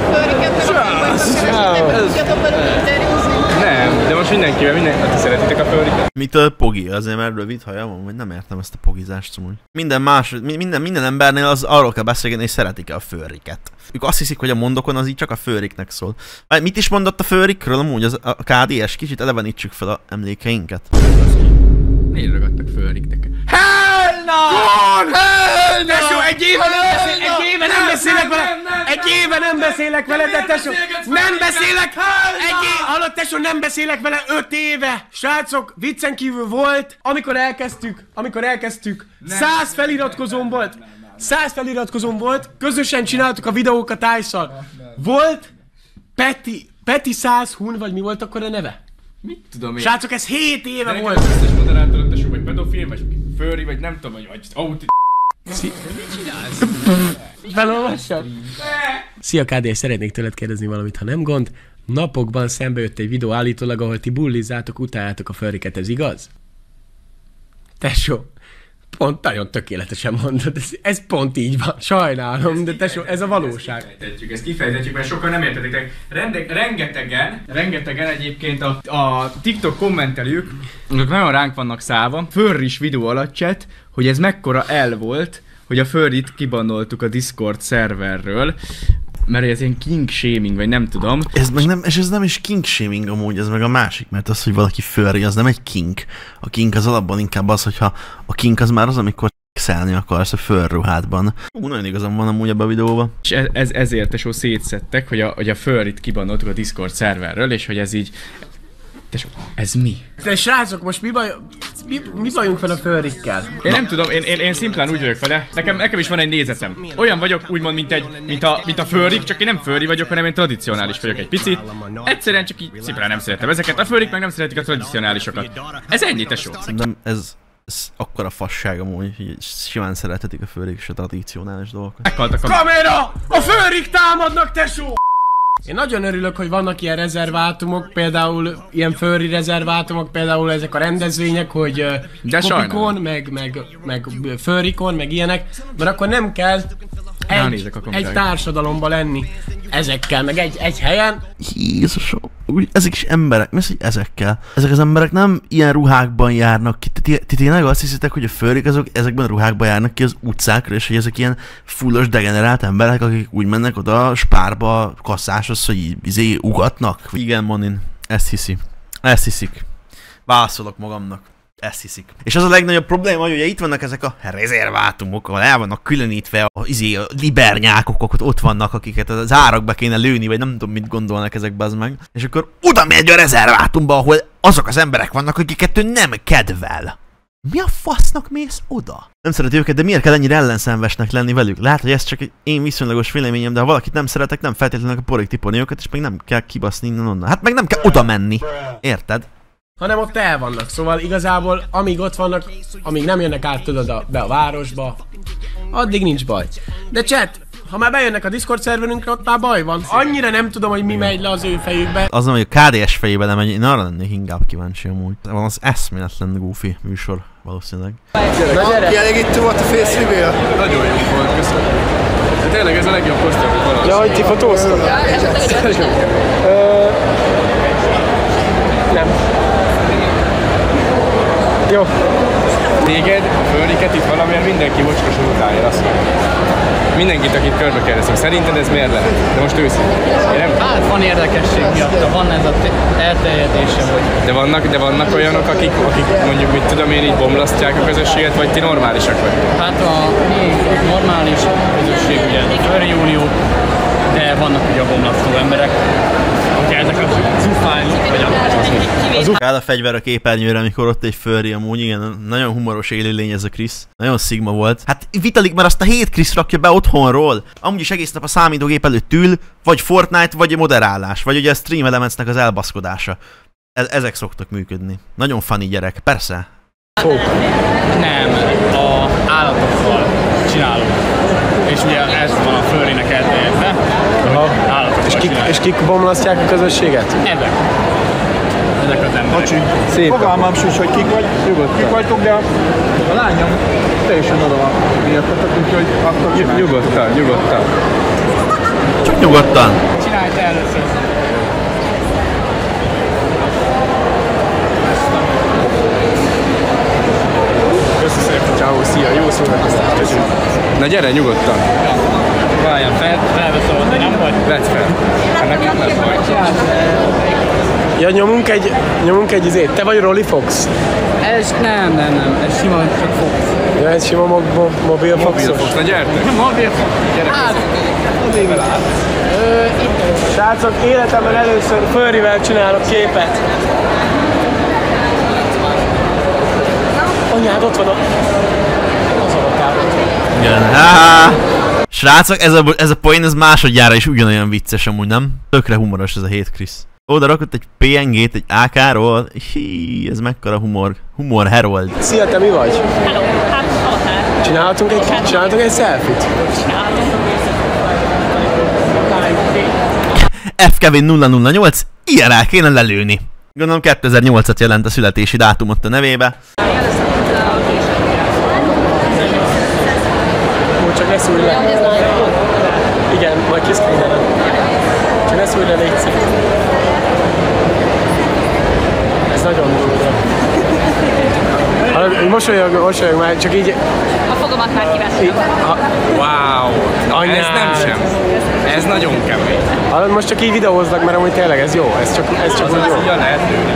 Nem, de most mindenkivel, szeretitek a fölriket. Mitől Pogi? Azért már rövid haja van, vagy nem értem ezt a pogizást szomúgy. Minden embernél az arról kell beszélni, hogy szeretik-e a fölriket. Ők azt hiszik, hogy a mondokon az így csak a fölriknek szól. Mit is mondott a fölrikről amúgy a KDS? Kicsit elevenítsük fel a emlékeinket. Miért ragadtak fölriknek? Hell no! Hell no! Tesó, egy éve nem beszélek vele! Egy éve nem beszélek vele, de tesó, nem beszélek! Hallod, tesó, nem beszélek vele 5 éve! Srácok, viccen kívül volt, amikor elkezdtük, 100 feliratkozóm volt! 100 feliratkozóm volt, közösen csináltuk a videókat Ice-szal. Volt Peti 100 Hun, vagy mi volt akkor a neve? Mit tudom én? Srácok, ez 7 éve volt! Az összes moderátor, tesó, vagy pedofil, vagy főri, vagy nem tudom, vagy auti... Mit csinálsz? Felolvassad? Szia KD, szeretnék tőled kérdezni valamit, ha nem gond. Napokban szembe jött egy videó állítólag, ahol ti bullizzátok, utáljátok a furriket, ez igaz? Tesó, pont nagyon tökéletesen mondod, ez pont így van, sajnálom, de tesó, ez a valóság. Ezt kifejtetjük, mert sokan nem értetek. Rengetegen egyébként a TikTok kommentelők, azok nagyon ránk vannak szállva, furris videó alatt chat, hogy ez mekkora el volt, hogy a furrit kibannoltuk a Discord szerverről, mert ez ilyen king shaming, vagy nem tudom. Ez nem is king shaming amúgy, ez meg a másik, mert az, hogy valaki furry, az nem egy kink. A kink az alapban inkább az, hogyha a kink az már az, amikor szelni akarsz a furruhádban. Nagyon igazam van amúgy ebben a videóban. És ezért tesó szétszedtek, hogy a furrit kibannoltuk a Discord szerverről, és hogy ez így... Tesó, ez mi? De srácok, most mi bajunk van a furrikkel? Én nem tudom, én szimplán úgy vagyok vele. Nekem is van egy nézetem. Olyan vagyok, úgymond, mint a furrik, csak én nem furry vagyok, hanem én tradicionális vagyok egy picit. Egyszerűen csak így szimplán nem szeretem ezeket, a furrik meg nem szeretik a tradicionálisokat. Ez ennyi, tesó. Szerintem ez Ez akkora fasság amúgy, hogy simán szerethetik a főrik és a tradicionális dolgokat. Meghaltak a... Kamera! A főrik támadnak, tesó! Én nagyon örülök, hogy vannak ilyen rezervátumok, például ilyen főri rezervátumok, például ezek a rendezvények, hogy kopikon, meg főrikon, meg ilyenek, mert akkor nem kell egy társadalomba lenni ezekkel, meg egy helyen. Jézusom, ezek is emberek, mi az, hogy ezekkel? Ezek az emberek nem ilyen ruhákban járnak ki. Ti tényleg azt hiszitek, hogy a főrik azok ezekben a ruhákban járnak ki az utcákra, és hogy ezek ilyen fullos degenerált emberek, akik úgy mennek oda a spárba, kasszáshoz, hogy izé ugatnak? Igen, Monin, ezt hiszik. Válaszolok magamnak. Ezt hiszik. És az a legnagyobb probléma, hogy ugye itt vannak ezek a rezervátumok, ahol el vannak különítve a libernyákok, ott vannak, akiket az árakba kéne lőni, vagy nem tudom mit gondolnak ezekbe az meg. És akkor oda megy a rezervátumba, ahol azok az emberek vannak, akiket ő nem kedvel. Mi a fasznak mész oda? Nem szereti őket, de miért kell ennyire ellenszenvesnek lenni velük? Lehet, hogy ez csak egy én viszonylagos véleményem, de ha valakit nem szeretek, nem feltétlenül a porig tipolni őket, és meg nem kell kibaszni innen onnan. Hát meg nem kell oda menni. Érted? Hanem ott el vannak, szóval igazából amíg ott vannak, amíg nem jönnek át tudod be a városba, addig nincs baj. De chat, ha már bejönnek a Discord szerverünkre, ott már baj van. Annyira nem tudom, hogy mi megy le az ő fejükbe. Az nem, hogy a KDS fejébe nem megy, én arra lennék inkább kíváncsi amúgy. Van az eszméletlen goofy műsor, valószínűleg. Kielégítő volt a face reveal? Nagyon jó volt, köszönöm. De tényleg ez a legjobb poszter, amit valahogy. Ja, hogy ti fotóztok? Nem. Jó. Téged, a főriket itt valamiért mindenki mocskosul utálja, azt mondja. Mindenkit, akit körbe kérdezünk. Szerinted ez miért lehet? De most őszintén. Hát van érdekesség miatta, van ez a elterjedése, hogy... De vannak olyanok, akik mondjuk, mit tudom én, így bomlasztják a közösséget, vagy ti normálisak vagytok? Hát mi normális közösség, ugye Furry Unió, de vannak ugye a bomlasztó emberek. Ugye ezek a zufány, vagy a... Kell a fegyver a képernyőre, amikor ott egy furry amúgy, igen, nagyon humoros élőlény ez a Krisz. Nagyon szigma volt. Hát Vitalik már azt a 7 Krisz rakja be otthonról. Amúgy is egész nap a számítógép előtt ül, vagy Fortnite, vagy moderálás, vagy ugye a Stream Elementsnek az elbaszkodása. Ezek szoktak működni. Nagyon funny gyerek, persze. Nem, a állatokkal csinálunk. És ugye ez van a furrynek elterjedve. És kik bomlasztják a közösséget? Ezek az emberek. Bocsi, fogalmam sincs, hogy kik vagytok, de a lányom teljesen oda van miattatok, úgyhogy akkor csinálj. Nyugodtan. Csak nyugodtan. Csinálj te először. Köszi szépen, ciao, szia, jó szórakoztást. Na gyere, nyugodtan. Várjál, felveszem, de nem vagy? Vedd fel. Nekem nem baj. Ja, nyomunk egy izét. Te vagy Rolly Fox? Ez nem, ez sima csak Fox. Ja, ez sima mobil Foxos. Na gyertek. Mobil Fox, gyere. Srácok, életemben először furryvel csinálok képet. Anyád, ott van az avokádó. Igen. Srácok, ez a poén ez másodjára is ugyanolyan vicces amúgy, nem? Tökre humoros ez a 7 Krisz. Oda rakott egy PNG-t egy AK-ról. Hí, ez mekkora humor Herold. Szia, te mi vagy? Hello, hát Avatar. Csinálhatunk egy selfie-t? FKV 008, ilyenre kéne lelőni. Gondolom 2008-at jelent a születési dátumot a nevébe. Csak ne szúrj le. Igen, majd kiszkrínenem. Csak ne szúrj le, légy szép. Ez nagyon durva. Mosolyog már, csak így... A fogamat már kiveszem. Wow! Na, ez nem sem. Ez nagyon kemény. Most csak így videóznak, mert amúgy tényleg ez jó. Ez csak úgy jó. Az lehet lőni.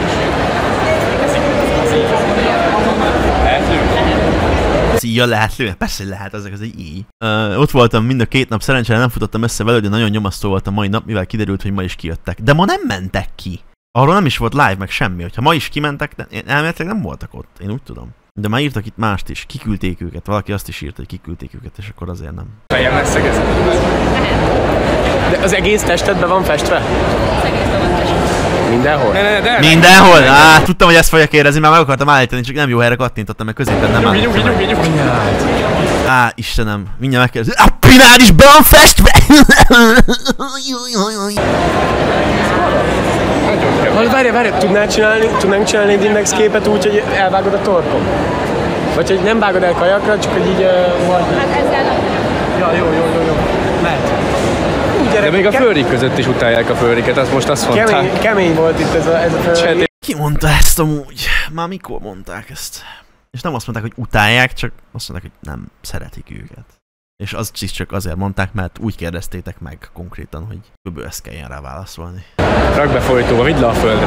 Ja, lehet lőni? Persze lehet, ezek az egy így. Ott voltam mind a 2 nap, szerencsére nem futottam össze veled, de nagyon nyomasztó volt a mai nap, mivel kiderült, hogy ma is kijöttek. De ma nem mentek ki. Arról nem is volt live, meg semmi. Hogyha ma is kimentek, elméletileg nem voltak ott, én úgy tudom. De már írtak itt mást is, kiküldték őket. Valaki azt is írt, hogy kiküldték őket, és akkor azért nem. Fejem megszegezett. De az egész testedben van festve? Az egészben van festve. Mindenhol? Mindenhol? Tudtam, hogy ezt fogja kérdezni, már meg akartam állítani, csak nem jó helyre kattintottam, meg középen nem állítottam. Nyugi. Istenem, mindjárt megkérdezi. A pinál is be van festve! Várj, tudnánk csinálni egy index képet úgy, hogy elvágod a torkom? Vagy hogy nem vágod el kajakra, csak hogy így... Hát ezzel... Jó. Lehet. De még a fölrik között is utálják a fölriket, azt most azt mondták. Kemény volt itt ez a fölrik. Ki mondta ezt amúgy? Már mikor mondták ezt? És nem azt mondták, hogy utálják, csak azt mondták, hogy nem szeretik őket. És az is csak azért mondták, mert úgy kérdeztétek meg konkrétan, hogy kb. Ezt kelljen rá válaszolni. Rak be folytóba, vidd le a földre.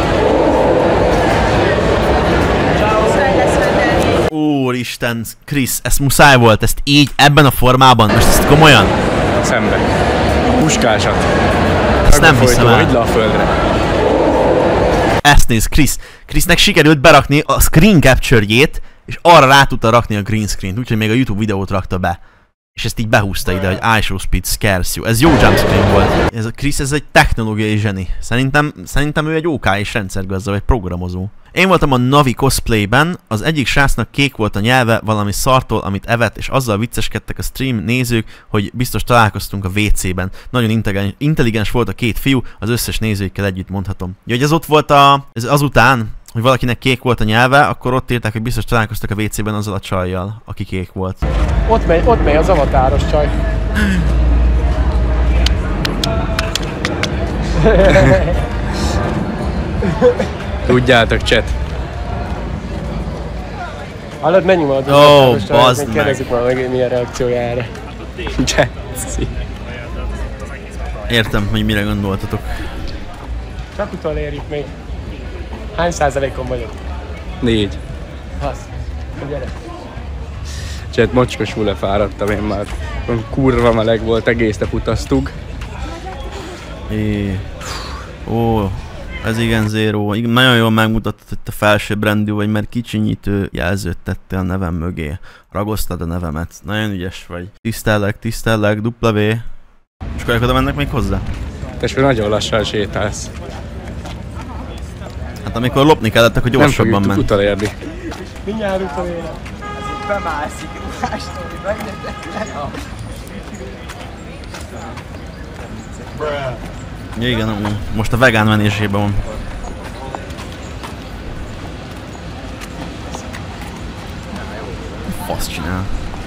Úristen, Krisz, ez muszáj volt, ezt így, ebben a formában, most ezt komolyan? Szembe. Puskásat. Ezt nem hiszem el. Vidd le a földre. Ezt nézd, Krisznek sikerült berakni a screen capture-jét, és arra rá tudta rakni a green screen-t, úgyhogy még a YouTube videót rakta be. És ezt így behúzta ide, hogy ISO speed scarce you. Ez jó jumpscreen volt. Ez a Krisz, ez egy technológiai zseni. Szerintem ő egy OK-s rendszergazda, vagy programozó. Én voltam a Navi cosplayben, az egyik srácnak kék volt a nyelve valami szartól, amit evett, és azzal vicceskedtek a stream nézők, hogy biztos találkoztunk a WC-ben. Nagyon intelligens volt a két fiú, az összes nézőikkel együtt mondhatom. Ja, hogy ez ott volt azután, hogy valakinek kék volt a nyelve, akkor ott írták, hogy biztos találkoztak a WC-ben azzal a csajjal, aki kék volt. Ott megy az avatáros csaj. Tudjátok, chat. Hallod, menjünk majd az avatáros csaj, kérdezzük már meg milyen reakciója erre. Chat. Értem, hogy mire gondoltatok. Csak utolérjük még. Hány százalékon vagyok? 4. Hasz. Gyere. Cset, mocskosul lefáradtam én már. Kurva meleg volt, egész nap utaztuk. Ó, ez igen zéró. Nagyon jól megmutattad, hogy te felsőbbrendű vagy, mert kicsinyítő jelzőt tettél a nevem mögé. Ragoztad a nevemet. Nagyon ügyes vagy. Tisztellek, W. És akkor oda mennek még hozzá? Testvére, nagyon lassan sétálsz. Hát amikor lopni kellett, akkor gyorsabban ment. Nem fogjuk utolérni. Mindjárt utolérni. Bemászik, ruhástól, Ja, igen, most a vegán menésében van. Fasz csinál.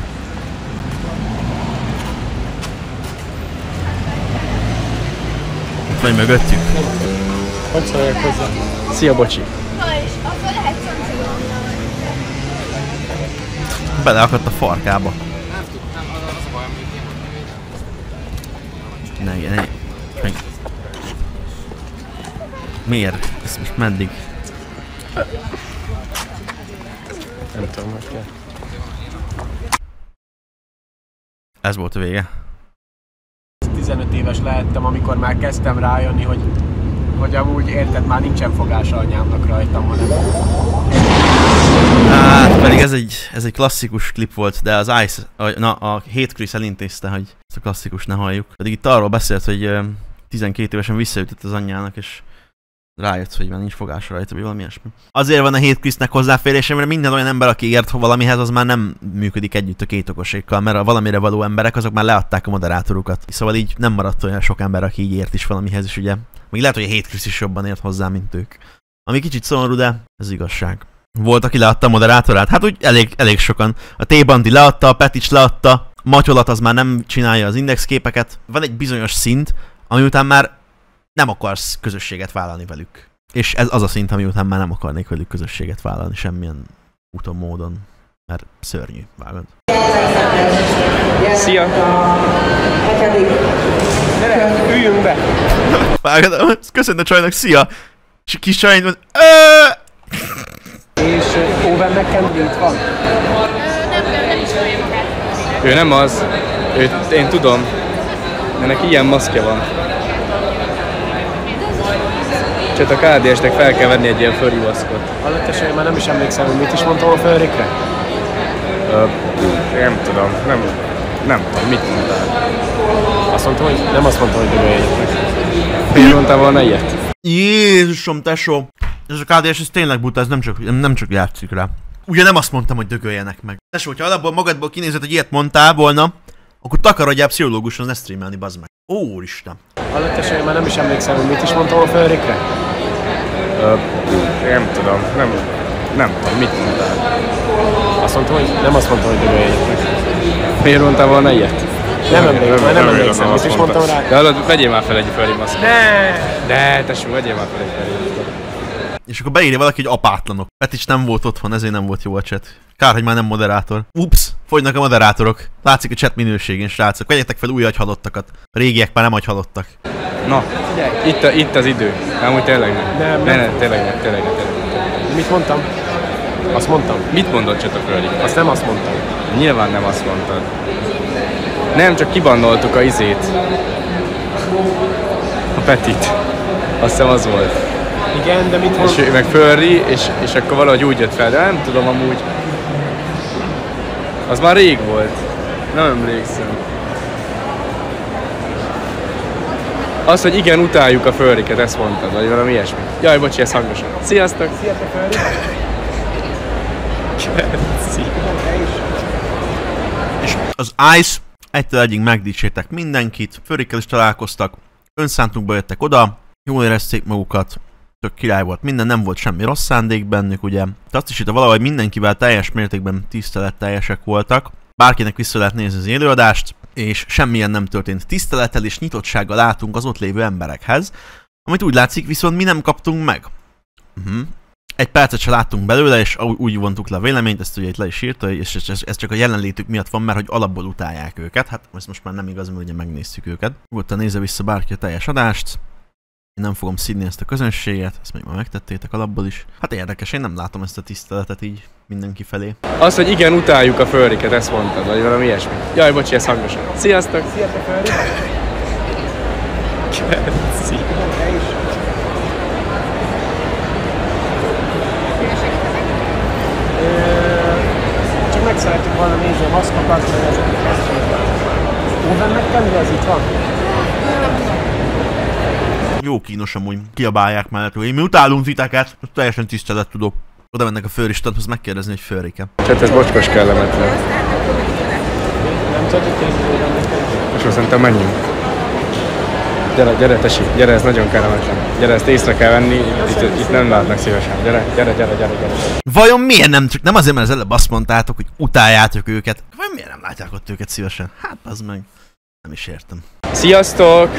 Ott vagy mögöttük. Hogy szóljak hozzá? Szia, bocsi. Beleakadt a farkába. Ne. Miért? Ez most meddig? Nem tudom, hogy kell. Ez volt a vége. 15 éves lehettem, amikor már kezdtem rájönni, hogy amúgy érted, már nincsen fogása anyámnak rajtam, hanem... Hát pedig ez egy klasszikus klip volt, de az Ice, a Hate Chris elintézte, hogy ezt a klasszikus ne halljuk. Pedig itt arról beszélt, hogy 12 évesen visszaütött az anyjának, és rájött, hogy már nincs fogása rajta, vagy valami ilyesmi. Azért van a Hate Chrisnek hozzáférése, mert minden olyan ember, aki ért valamihez, az már nem működik együtt a két okosékkal, mert a valamire való emberek, azok már leadták a moderátorukat. Szóval így nem maradt olyan sok ember, aki így ért is valamihez, és ugye még lehet, hogy a Hate Chris is jobban ért hozzá, mint ők. Ami kicsit szomorú, de ez igazság. Volt, aki leadta a moderátorát? Hát úgy elég sokan. A T-Bandi leadta, a Petics leadta, Matyolat az már nem csinálja az indexképeket. Van egy bizonyos szint, ami után már nem akarsz közösséget vállalni velük. És ez az a szint, ami után már nem akarnék velük közösséget vállalni semmilyen úton, módon. Mert szörnyű, vágod. Szia! Gyere, üljünk be! Vágod, köszönöm a csajnak, szia! És a kis csaj van, És Owen McKenzie itt van? Nem ismerje magát. Ő nem az. Én tudom. Ennek ilyen maszkja van. Csak a KDS-nek fel kell venni egy ilyen furry maszkot. Hallott esély, már nem is emlékszem, hogy mit is mondtam a furrykre? Nem tudom. Nem tudom, mit mondtál? Azt mondtam, hogy nem azt mondtam, hogy dögöljetek. Miért mondtál volna ilyet? Jézusom, tesó! Ez a KDS, ez tényleg buta, ez nem csak játszik rá. Ugye nem azt mondtam, hogy dögöljenek meg. Tesó, hogyha alapból magadból kinézed, hogy ilyet mondtál volna, akkor takarodjál pszichológuson, ne streamelni, bazd meg. Úristen. Hallott tesó, én már nem is emlékszem, hogy mit is mondtam a Fölrikre? Nem tudom, nem tudom, mit mondtál? Azt mondtam, hogy nem azt mondtam, hogy dögöljenek meg. Miért mondtál volna ilyet? Nem emlékszem, mit is mondtam rá. De hallod, vegyél már fel egy Fölri maszkot. De, tesó, vegyél már fel egy Fölri maszkot. És akkor beírja valaki, hogy apátlanok. Petics nem volt otthon, ezért nem volt jó a chat. Kár, hogy már nem moderátor. Ups, fogynak a moderátorok. Látszik a chat minőségén, srácok. Vegyetek fel új agyhalottakat. A régiek már nem agyhalottak. Na, itt az idő. Amúgy tényleg nem. Nem, tényleg nem. Mit mondtam? Azt mondtam. Mit mondott Csata Földi? Azt nem azt mondtam. Nyilván nem azt mondtad. Nem, csak kibannoltuk a izét. A Petit. Azt hiszem az volt. Igen, de mit mondtam? És meg Földi, és akkor valahogy úgy jött fel, de nem tudom amúgy. Az már rég volt. Nem emlékszem. Az, hogy igen, utáljuk a Fölriket, ezt mondtad, vagy valami ilyesmi. Jaj, bocsi, ez hangosan. Sziasztok! Sziasztok, Fölri! És az Ice egytől egyig megdicsétek mindenkit, Fölrikkel is találkoztak, önszántukba jöttek oda, jól érezték magukat, tök király volt minden, nem volt semmi rossz szándék bennük, ugye. De azt is itt valahogy mindenkivel teljes mértékben tiszteletteljesek voltak. Bárkinek vissza lehet nézni az élőadást, és semmilyen nem történt. Tisztelettel és nyitottsággal látunk az ott lévő emberekhez, amit úgy látszik, viszont mi nem kaptunk meg. Egy percet se láttunk belőle, és úgy vontuk le a véleményt, ezt ugye itt le is írta, és ez csak a jelenlétük miatt van, mert hogy alapból utálják őket. Hát ezt most már nem igaz, mert ugye megnéztük őket. Nyugodtan nézze vissza bárki a teljes adást. Én nem fogom szidni ezt a közönséget, ezt még már megtettétek alapból is. Hát érdekes, én nem látom ezt a tiszteletet így mindenki felé. Az, hogy igen, utáljuk a Fölriket, ezt mondtad, vagy valami ilyesmi. Jaj, bocsi, ez hangosan. Sziasztok! Sziasztok, Fölri! Csak meg szeretjük volna nézni a maszkokat, meg ezeket. Óven megtenni, az itt van? Jó kínos amúgy, kiabálják mellett, hogy mi utálunk titeket, teljesen tisztelet tudok. Oda mennek a főristanthoz megkérdezni, hogy Fölrike. Tehát ez bocskos kellemetlen. Nem tudjuk, hogy ez és szerintem menjünk. Gyere, tesi, gyere, ez nagyon kellemetlen. Gyere, ezt észre kell venni, itt nem látnak szívesen. Gyere. Vajon miért nem azért, mert az előbb azt mondtátok, hogy utáljátok őket. Vajon miért nem látják ott őket szívesen? Hát az meg nem is értem. Sziasztok!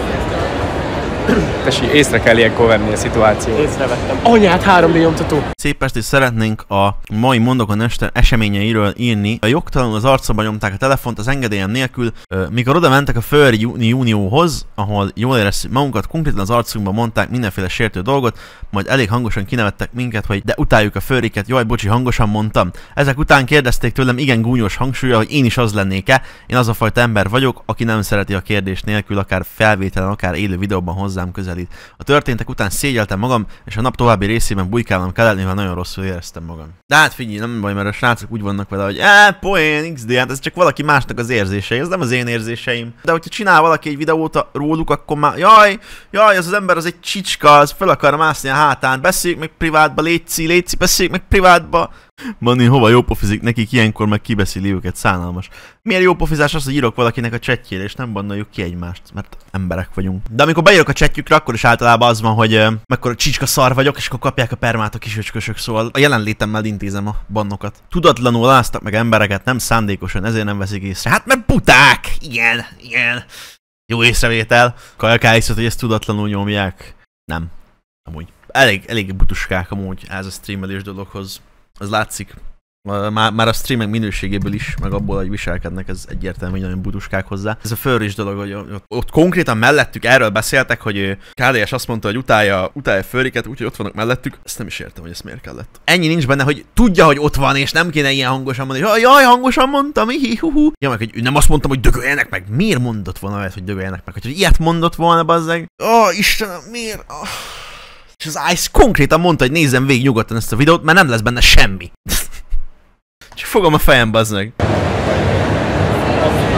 Tesi, észre kell ilyenkor venni a szituációt. Észrevettem. Anyát, 3D nyomtató! Szép estét, szeretnénk a mai Mondokon este eseményeiről írni. A jogtalanul az arcomba nyomták a telefont az engedélyem nélkül, mikor oda mentek a Fölri Unióhoz, ahol jól éreztük magunkat, konkrétan az arcunkba mondták mindenféle sértő dolgot, majd elég hangosan kinevettek minket, hogy de utáljuk a Fölriket, jaj, bocsi, hangosan mondtam. Ezek után kérdezték tőlem igen gúnyos hangsúlya, hogy én is az lennék-e. Én az a fajta ember vagyok, aki nem szereti a kérdés nélkül, akár felvételen, akár élő videóban hozzám közelít. A történtek után szégyeltem magam, és a nap további részében bujkálnom kellett, mivel nagyon rosszul éreztem magam. De hát figyelj, nem baj, mert a srácok úgy vannak vele, hogy poén, XD, hát ez csak valaki másnak az érzései, ez nem az én érzéseim. De hogyha csinál valaki egy videót róluk, akkor már jaj, az ember az egy csicska, az fel akar mászni a hátán, beszéljük meg privátba, léci, beszéljük meg privátba. Manni, hova jópofizik nekik, ilyenkor meg kibeszéli őket, szánalmas. Milyen jópofizás az, hogy írok valakinek a chatjére, és nem bannoljuk ki egymást, mert emberek vagyunk. De amikor beírok a chatjükre, akkor is általában az van, hogy mekkora csicska szar vagyok, és akkor kapják a permát a kisöcskösök, szóval a jelenlétemmel intézem a bannokat. Tudatlanul láztak meg embereket, nem szándékosan, ezért nem veszik észre. Hát mert buták! Igen. Jó észrevétel. Kajakáiszot, hogy ezt tudatlanul nyomják. Nem. Amúgy. Elég butuskák amúgy ez a streamelés dologhoz. Az látszik. Már a streamek minőségéből is, meg abból, hogy viselkednek, ez egyértelmű, hogy nagyon butuskák hozzá. Ez a Fölris dolog, hogy ott konkrétan mellettük erről beszéltek, hogy KDS azt mondta, hogy utálja Fölriket, úgyhogy ott vannak mellettük. Ezt nem is értem, hogy ez miért kellett. Ennyi nincs benne, hogy tudja, hogy ott van, és nem kéne ilyen hangosan mondani, hogy jaj, hangosan mondtam, hihihuhu. Ja, meg hogy nem azt mondtam, hogy dögöljenek meg. Miért mondott volna olyat, hogy dögöljenek meg? Hogy ilyet mondott volna, bazzeg. Istenem, miért? És az Ice konkrétan mondta, hogy nézzem végig nyugodtan ezt a videót, mert nem lesz benne semmi. Csak fogom a fejem, bazzeg. Ez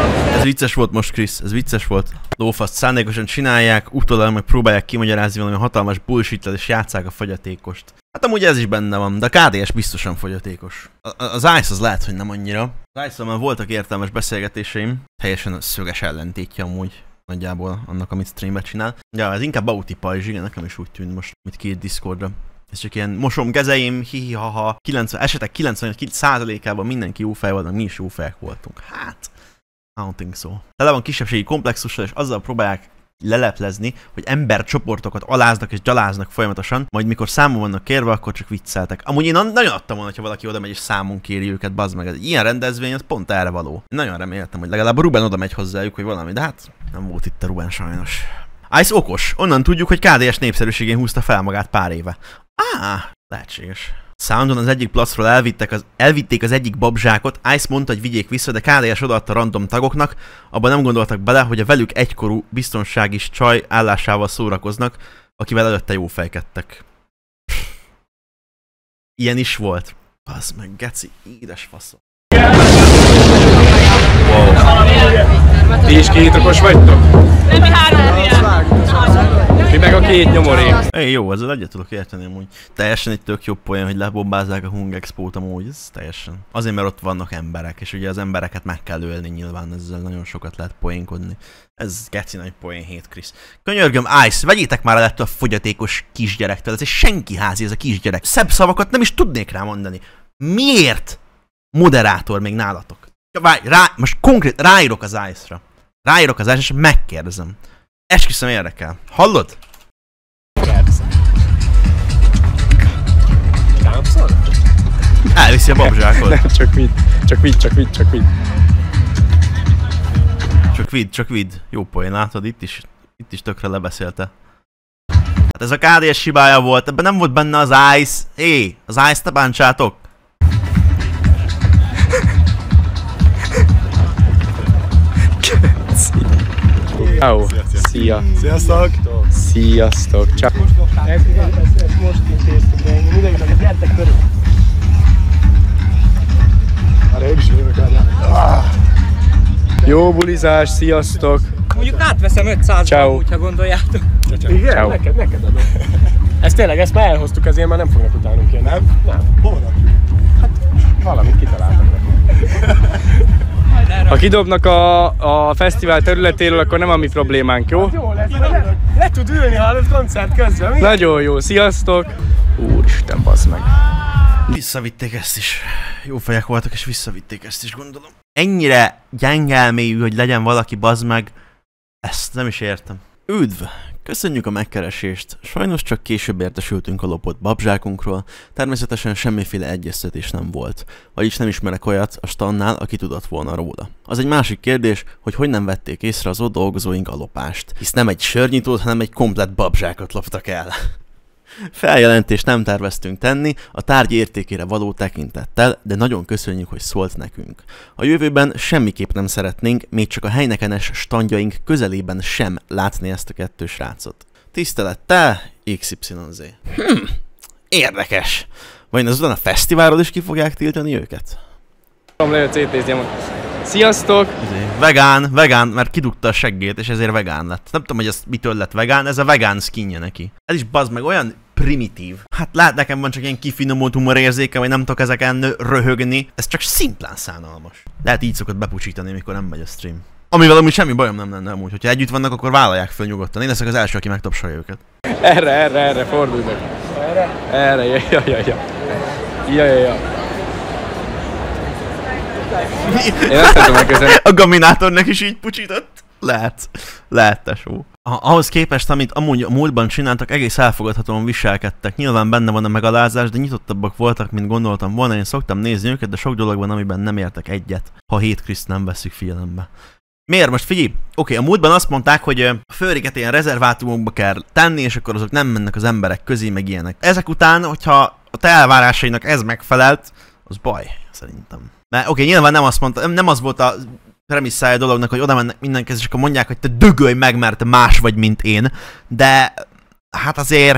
vicces volt most, Krisz, ez vicces volt. Lófaszt szándékosan csinálják, utólag meg próbálják kimagyarázni valami hatalmas bullshit-tel és játsszák a fogyatékost. Hát amúgy ez is benne van, de a KDS biztosan fogyatékos. Az Ice az lehet, hogy nem annyira. Az Ice-szal már voltak értelmes beszélgetéseim, teljesen szöges ellentétje amúgy nagyjából annak, amit streamben csinál. Ja, ez inkább Bauti pajzs, igen, nekem is úgy tűnt most, mit kiírt Discordra. Ez csak ilyen mosom kezeim, hihi-haha, esetek 99%-ában mindenki jó fej volt, meg mi is jó fejek voltunk. Hát, I don't think so. Tele van kisebbségi komplexussal, és azzal próbálják leleplezni, hogy embercsoportokat aláznak és gyaláznak folyamatosan, majd mikor számon vannak kérve, akkor csak vicceltek. Amúgy én nagyon adtam volna, ha valaki oda megy és számon kéri őket, bazd meg. Ez ilyen rendezvény, az pont erre való. Én nagyon reméltem, hogy legalább a Ruben oda megy hozzájuk, hogy valami, de hát nem volt itt a Ruben sajnos. Ice okos, onnan tudjuk, hogy KDS népszerűségén húzta fel magát pár éve. Lehetséges. Soundon az egyik placról elvitték az egyik babzsákot, Ice mondta, hogy vigyék vissza, de KDS odaadta random tagoknak, abban nem gondoltak bele, hogy a velük egykorú biztonsági csaj állásával szórakoznak, akivel előtte jó fejkedtek. Ilyen is volt. Basz meg, geci, édes faszom. Wow. Ti is kétokos vagytok? Nem, mi 3 Mi meg a 2 nyomorék. Jó, ezzel egyet tudok érteni amúgy. Teljesen egy tök jobb poén, hogy lebombázzák a Hung Expo-t amúgy, ez teljesen. Azért, mert ott vannak emberek, és ugye az embereket meg kell ölni nyilván, ezzel nagyon sokat lehet poénkodni. Ez geci nagy poén 7, Krisz. Könyörgöm, Ice, vegyétek már el ettől a fogyatékos kisgyerektől, ez egy senki házi ez a kisgyerek. Szebb szavakat nem is tudnék rá mondani. Miért moderátor még nálatok? Most konkrét ráírok az Ice-ra. Ráírok az Ice-ra, és megkérdezem. Esküszöm érdekel. Hallod? Elviszi a babzsákot. Nem, csak vidd. Csak vidd. Jó poén, látod? Itt is tökre lebeszélte. Hát ez a KDS hibája volt, ebben nem volt benne az Ice. Hé, az Ice-t te bántsátok. Ciao. Szia. Sziasztok. Sziasztok. Csak. Ezt most intéztük meg. Mindenkinek gyertek körül. Arra én is jövök el. Jó bulizás, sziasztok. Mondjuk átveszem 500 úgy, ha gondoljátok. Igen? Ciao. Neked adom. Ezt tényleg, ezt már elhoztuk, ezért már nem fognak utánunk jönni. Nem? Hol rakjuk? Hát valamit kitaláltak nekünk. Ha kidobnak a fesztivál területéről, akkor nem a mi problémánk, jó? Hát jó lesz, le tud ülni, hallod, koncert közben, mi? Nagyon jó, sziasztok! Úristen, bazd meg. Visszavitték ezt is. Jó fejek voltak, és visszavitték ezt is, gondolom. Ennyire gyengelmélyű, hogy legyen valaki, bazd meg, ezt nem is értem. Üdv! Köszönjük a megkeresést. Sajnos csak később értesültünk a lopott babzsákunkról, természetesen semmiféle egyeztetés nem volt. Vagyis nem ismerek olyat a stannál, aki tudott volna róla. Az egy másik kérdés, hogy nem vették észre az ott dolgozóink a lopást. Hisz nem egy sörnyitót, hanem egy komplett babzsákot loptak el. Feljelentést nem terveztünk tenni, a tárgy értékére való tekintettel, de nagyon köszönjük, hogy szólt nekünk. A jövőben semmiképp nem szeretnénk, még csak a helynekenes standjaink közelében sem látni ezt a 2 srácot. Tisztelettel, XYZ. Érdekes. Vajon azután a fesztiválról is ki fogják tiltani őket? Sziasztok! Vegán, mert kidugta a seggét, és ezért vegán lett. Nem tudom, hogy ez mitől lett vegán, ez a vegán skinje neki. Ez is bazd meg olyan primitív. Hát lát, nekem van csak ilyen kifinomult humorérzéke, vagy nem tudok ezeken röhögni. Ez csak szimplán szánalmas. Lehet így szokott bepucsítani, amikor nem megy a stream. Amivel amúgy semmi bajom nem lenne amúgy. Hogyha együtt vannak, akkor vállalják föl nyugodtan. Én leszek az első, aki megtapsolja őket. Erre, fordulj meg. Erre, ja. Én azt tudom megköszönni. A Gaminátornak is így pucsított? Lehet, tesó. Ahhoz képest, amit amúgy a múltban csináltak, egész elfogadhatóan viselkedtek. Nyilván benne van a megalázás, de nyitottabbak voltak, mint gondoltam volna. Én szoktam nézni őket, de sok dolog van, amiben nem értek egyet, ha 7 Kriszt nem veszük figyelembe. Miért? Most figyelj! Oké, a múltban azt mondták, hogy a főriket ilyen rezervátumokba kell tenni, és akkor azok nem mennek az emberek közé, meg ilyenek. Ezek után, hogyha a te elvárásainak ez megfelelt, az baj, szerintem. Mert oké, nyilván nem az volt a premisszája a dolognak, hogy oda mennek mindenkihez, és akkor mondják, hogy te dögölj meg, mert te más vagy, mint én. De hát azért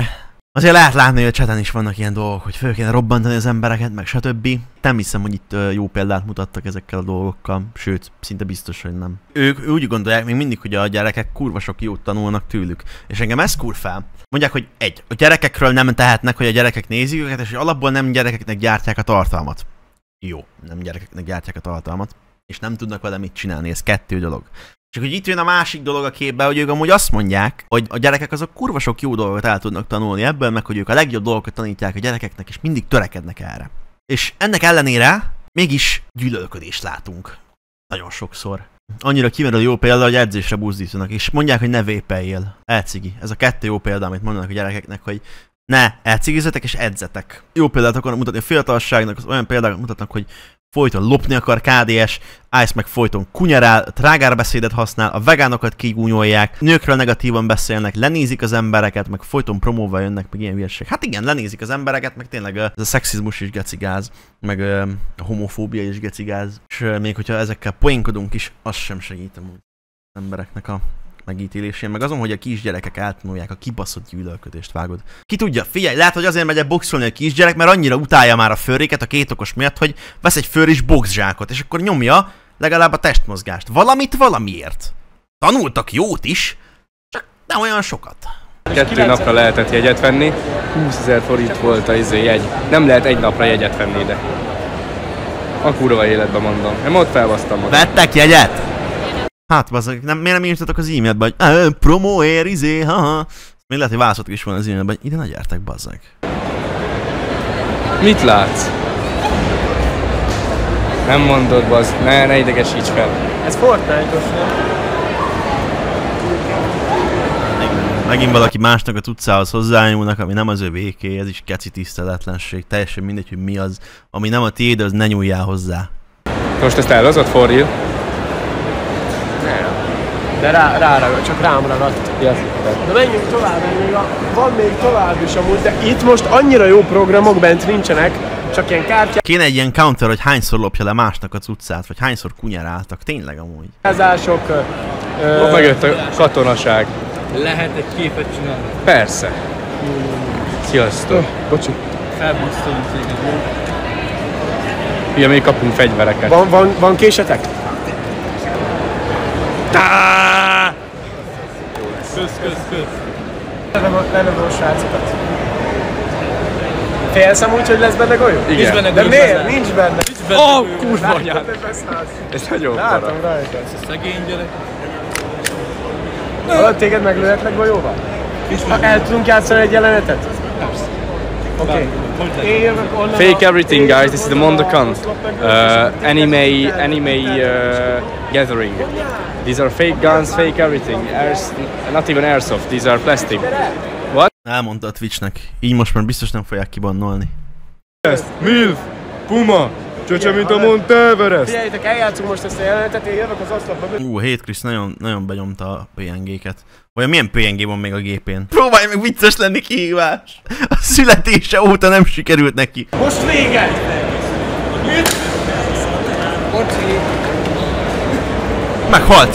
Azért lehet látni, hogy a chaten is vannak ilyen dolgok, hogy föl kéne robbantani az embereket, meg stb. Nem hiszem, hogy itt jó példát mutattak ezekkel a dolgokkal, sőt, szinte biztos, hogy nem. Ők úgy gondolják még mindig, hogy a gyerekek kurva sok jót tanulnak tőlük. És engem ez kur fel. Mondják, hogy a gyerekekről nem tehetnek, hogy a gyerekek nézik őket, és hogy alapból nem gyerekeknek gyártják a tartalmat. Jó, nem gyerekeknek gyártják a tartalmat, és nem tudnak vele mit csinálni, ez kettő dolog. Csak hogy itt jön a másik dolog a képbe, hogy ők amúgy azt mondják, hogy a gyerekek azok kurva sok jó dolgot el tudnak tanulni ebből, meg hogy ők a legjobb dolgokat tanítják a gyerekeknek, és mindig törekednek erre. És ennek ellenére mégis gyűlölködést látunk. Nagyon sokszor. Annyira kimerül jó példa, hogy edzésre buzdítanak, és mondják, hogy ne vépeljél. Elcigi. Ez a kettő jó példa, amit mondanak a gyerekeknek, hogy ne elcigizetek és edzetek. Jó példát akarnak mutatni a fiatalságnak, az olyan példákat mutatnak, hogy folyton lopni akar KDS, Ice meg folyton kunyarál, trágárbeszédet használ, a vegánokat kigúnyolják, nőkről negatívan beszélnek, lenézik az embereket, meg folyton promóval jönnek, meg ilyen hülyeség. Hát igen, lenézik az embereket, meg tényleg ez a szexizmus is gecigáz, meg a homofóbia is gecigáz, és még hogyha ezekkel poénkodunk is, az sem segít az embereknek a megítélésén, meg azon, hogy a kisgyerekek eltanulják a kibaszott gyűlölködést, vágod. Ki tudja, figyelj, lehet, hogy azért megy el boxolni a kisgyerek, mert annyira utálja már a furryket a két okos miatt, hogy vesz egy furrys boxzsákot, és akkor nyomja legalább a testmozgást. Valamit valamiért. Tanultak jót is, csak nem olyan sokat. 2 napra lehetett jegyet venni, 20 000 forint volt a jegy. Nem lehet egy napra jegyet venni ide. A kurva életben mondom. Én ott felbasztam magam. Vettek jegyet? Hát, bazzak, miért nem írtatok az e-mailbe, hogy promóér, haha. Még lehet, hogy válaszoltok is volna az e-mailbe, hogy ide ne gyertek, bazzak. Mit látsz? Nem mondod, bazd, ne idegesíts fel. Ez Fortnite-os, nem? Megint valaki másnak a utcához hozzányúlnak, ami nem az övéké, ez is keci tiszteletlenség. Teljesen mindegy, hogy mi az. Ami nem a tiéd, az ne nyúljál hozzá. Most ezt elhozott for real? De csak rám ragadt. Yes. De menjünk tovább, van még tovább is amúgy, de itt most annyira jó programok bent nincsenek, csak ilyen kártyák. Kéne egy ilyen counter, hogy hányszor lopja le másnak a cuccát, vagy hányszor kunyaráltak, tényleg amúgy. Házások. Megjött a katonaság. Lehet egy képet csinálni? Persze. Sziasztok. Bocsi. Felbusztolunk téged. Ugye még kapunk fegyvereket. Van késetek? Kösz. Lelövöm a srácokat. Félsz amúgy, hogy lesz benne golyó? Igen. Benne de miért? Nincs benne. Ó, kurva anyád! Ez nagyon para. Látom rajta. Ez szegény gyerek. Hallod, téged meglőhetlek golyóval? El tudunk játszani egy jelenetet? Persze. Oké. Fake everything, guys. This is the MondoCon. Anime gathering. These are fake guns, fake everything. Not even airsoft. These are plastic. What? Elmondta a Twitchnek. Így most már biztos nem fogják kibannolni. Milf! Puma! Csöcse, mint a Mount Everest! Figyeljétek, eljátszunk most ezt a jelenetet, én jövök az asztalba. Hét Krisz nagyon benyomta a PNG-ket. Olyan milyen PNG van még a gépén? Próbálj meg vicces lenni, kihívás! A születése óta nem sikerült neki. Most véget! Mit? Bocsi. Meghalt!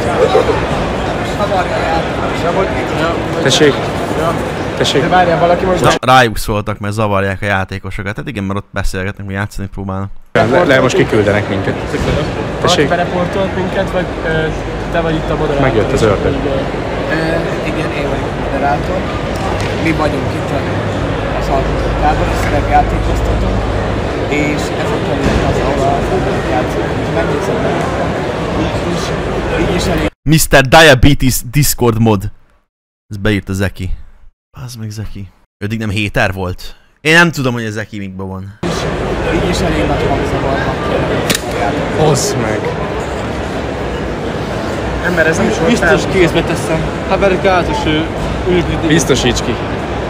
Tessék! Tessék! De várjál, valaki most... Na, rájuk szóltak, mert zavarják a játékosokat. Hát igen, mert ott beszélgetnek, hogy játszani próbálnak. Le most kiküldenek minket. Tessék! Bereportolt minket, vagy te vagy itt a moderátor? Megjött az ördög. Igen, én vagyok a moderátor. Mi vagyunk itt az alkotókában, a szerepjátékoztatók. És ez a terület az, ahol a főből játszunk. Megnézem így is elég. Mr. Diabetes Discord mod. Ez beírta Zeki. Az meg Zeki. Ödig nem héter volt? Én nem tudom, hogy a Zeki mikben van. Így is elég nagy hangzavarnak. Hozz meg! Ember, ez nem is volt biztos kézbe teszem. Haverkátos ülni. Biztosíts ki.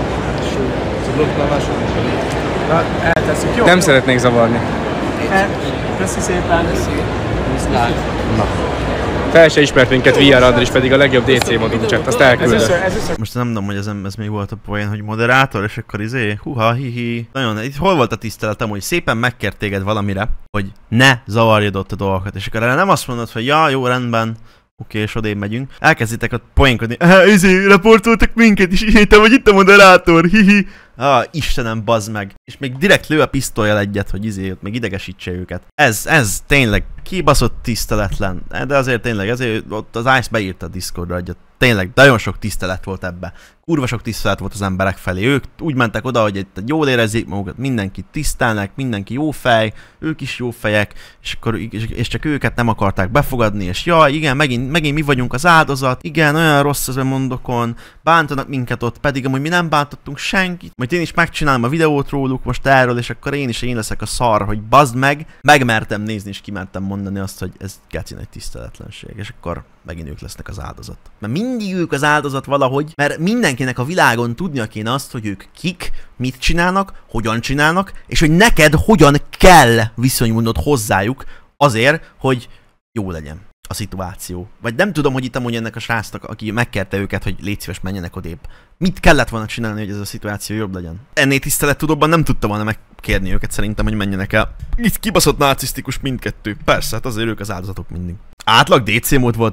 Na, eltesszük, jó? Nem szeretnék zavarni. Köszi szépen. Na. Fel se ismert minket VR Andris, pedig a legjobb DC modunk chat, azt elküldött. Most nem tudom, hogy ez még volt a poén, hogy moderátor, és akkor huha, hihi. Nagyon, itt hol volt a tiszteletem, hogy szépen megkért téged valamire, hogy ne zavarjad ott a dolgokat, és akkor erre nem azt mondod, hogy ja, jó, rendben, Oké, és odébb megyünk. Elkezditek ott poénkodni. Reportoltak minket is, te vagy itt a moderátor, hihi. Istenem, bazd meg. És még direkt lő a pisztolyjal egyet, hogy ott még idegesítse őket. Ez tényleg kibaszott tiszteletlen. De azért tényleg, ezért ott az Ice beírta a Discordra egyet. Tényleg, nagyon sok tisztelet volt ebbe. Kurva sok tisztelet volt az emberek felé. Ők úgy mentek oda, hogy itt jól érezzék magukat, mindenkit tisztelnek, mindenki jó fej, ők is jó fejek, és csak őket nem akarták befogadni, és jaj, igen, megint mi vagyunk az áldozat, igen, olyan rossz az a mondokon, bántanak minket ott, pedig amúgy mi nem bántottunk senkit, majd én is megcsinálom a videót róluk most erről, és akkor én leszek a szar, hogy bazd meg, megmertem nézni, és kimertem mondani azt, hogy ez geci nagy tiszteletlenség, és akkor megint ők lesznek az áldozat. Mert mindig ők az áldozat valahogy, mert mindenkinek a világon tudnia kéne azt, hogy ők kik, mit csinálnak, hogyan csinálnak, és hogy neked hogyan kell viszonyulnod hozzájuk azért, hogy jó legyen a szituáció. Vagy nem tudom, hogy itt amúgy ennek a srácnak, aki megkérte őket, hogy légy szíves, menjenek odébb. Mit kellett volna csinálni, hogy ez a szituáció jobb legyen? Ennél tisztelettudóbban nem tudta volna megkérni őket szerintem, hogy menjenek el. Itt kibaszott narcisztikus mindkettő. Persze, hát azért ők az áldozatok mindig. Átlag DC mód volt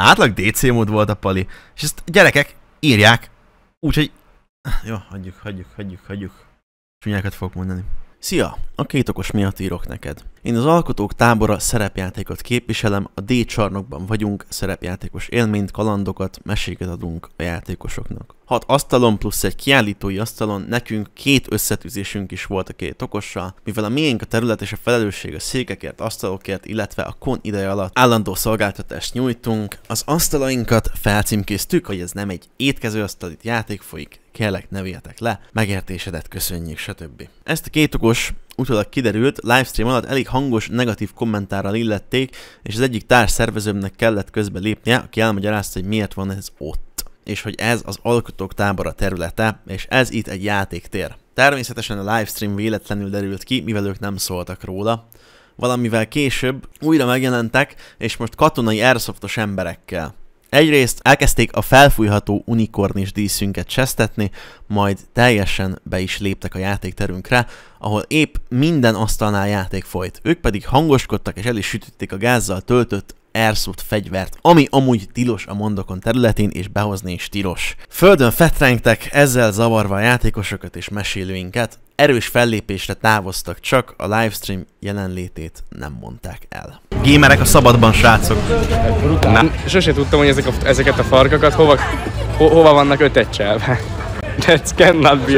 a pali. És ezt gyerekek írják, úgyhogy... Jó, hagyjuk. Csúnyákat fogok mondani. Szia! A két okos miatt írok neked. Én az Alkotók Tábora szerepjátékot képviselem, a D-csarnokban vagyunk, szerepjátékos élményt, kalandokat, meséket adunk a játékosoknak. 6 asztalon plusz egy kiállítói asztalon, nekünk 2 összetűzésünk is volt a két okossal, mivel a miénk a terület és a felelősség a székekért, asztalokért, illetve a kon ideje alatt állandó szolgáltatást nyújtunk. Az asztalainkat felcímkéztük, hogy ez nem egy étkezőasztal, itt játék folyik, kérlek ne véljetek le, megértésedet köszönjük, stb. Ezt a két okos utólag kiderült, livestream alatt elég hangos, negatív kommentárral illették, és az egyik társszervezőmnek kellett közbe lépnie, aki elmagyarázta, hogy miért van ez ott. És hogy ez az Alkotók Tábora területe, és ez itt egy játéktér. Természetesen a livestream véletlenül derült ki, mivel ők nem szóltak róla. Valamivel később újra megjelentek, és most katonai airsoftos emberekkel. Egyrészt elkezdték a felfújható unikornis díszünket csesztetni, majd teljesen be is léptek a játékterünkre, ahol épp minden asztalnál játék folyt. Ők pedig hangoskodtak és el is sütötték a gázzal töltött airsoft fegyvert, ami amúgy tilos a mondokon területén és behozni is tilos. Földön fetrengtek, ezzel zavarva a játékosokat és mesélőinket, erős fellépésre távoztak, csak a livestream jelenlétét nem mondták el. Gamerek a szabadban, srácok! Sose tudtam, hogy ezeket a farkakat hova vannak ötetcselve. That cannot be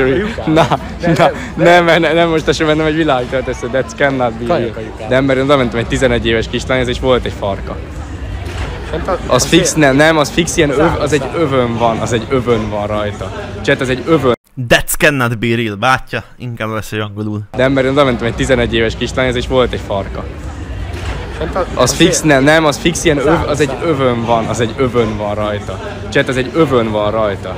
real. Nem most esem bennem egy világtört össze, that cannot be real. De ember, oda mentem egy 11 éves kislányhoz, és volt egy farka. Az fix, nem, az fix ilyen az egy övön van rajta. Chat, ez egy övön. That cannot be real, bátya, inkább beszélj angolul. De ember, oda mentem egy 11 éves kislányhoz, és volt egy farka. Az fix, nem, az fix ilyen az egy övön van rajta. Chat, ez egy övön van rajta.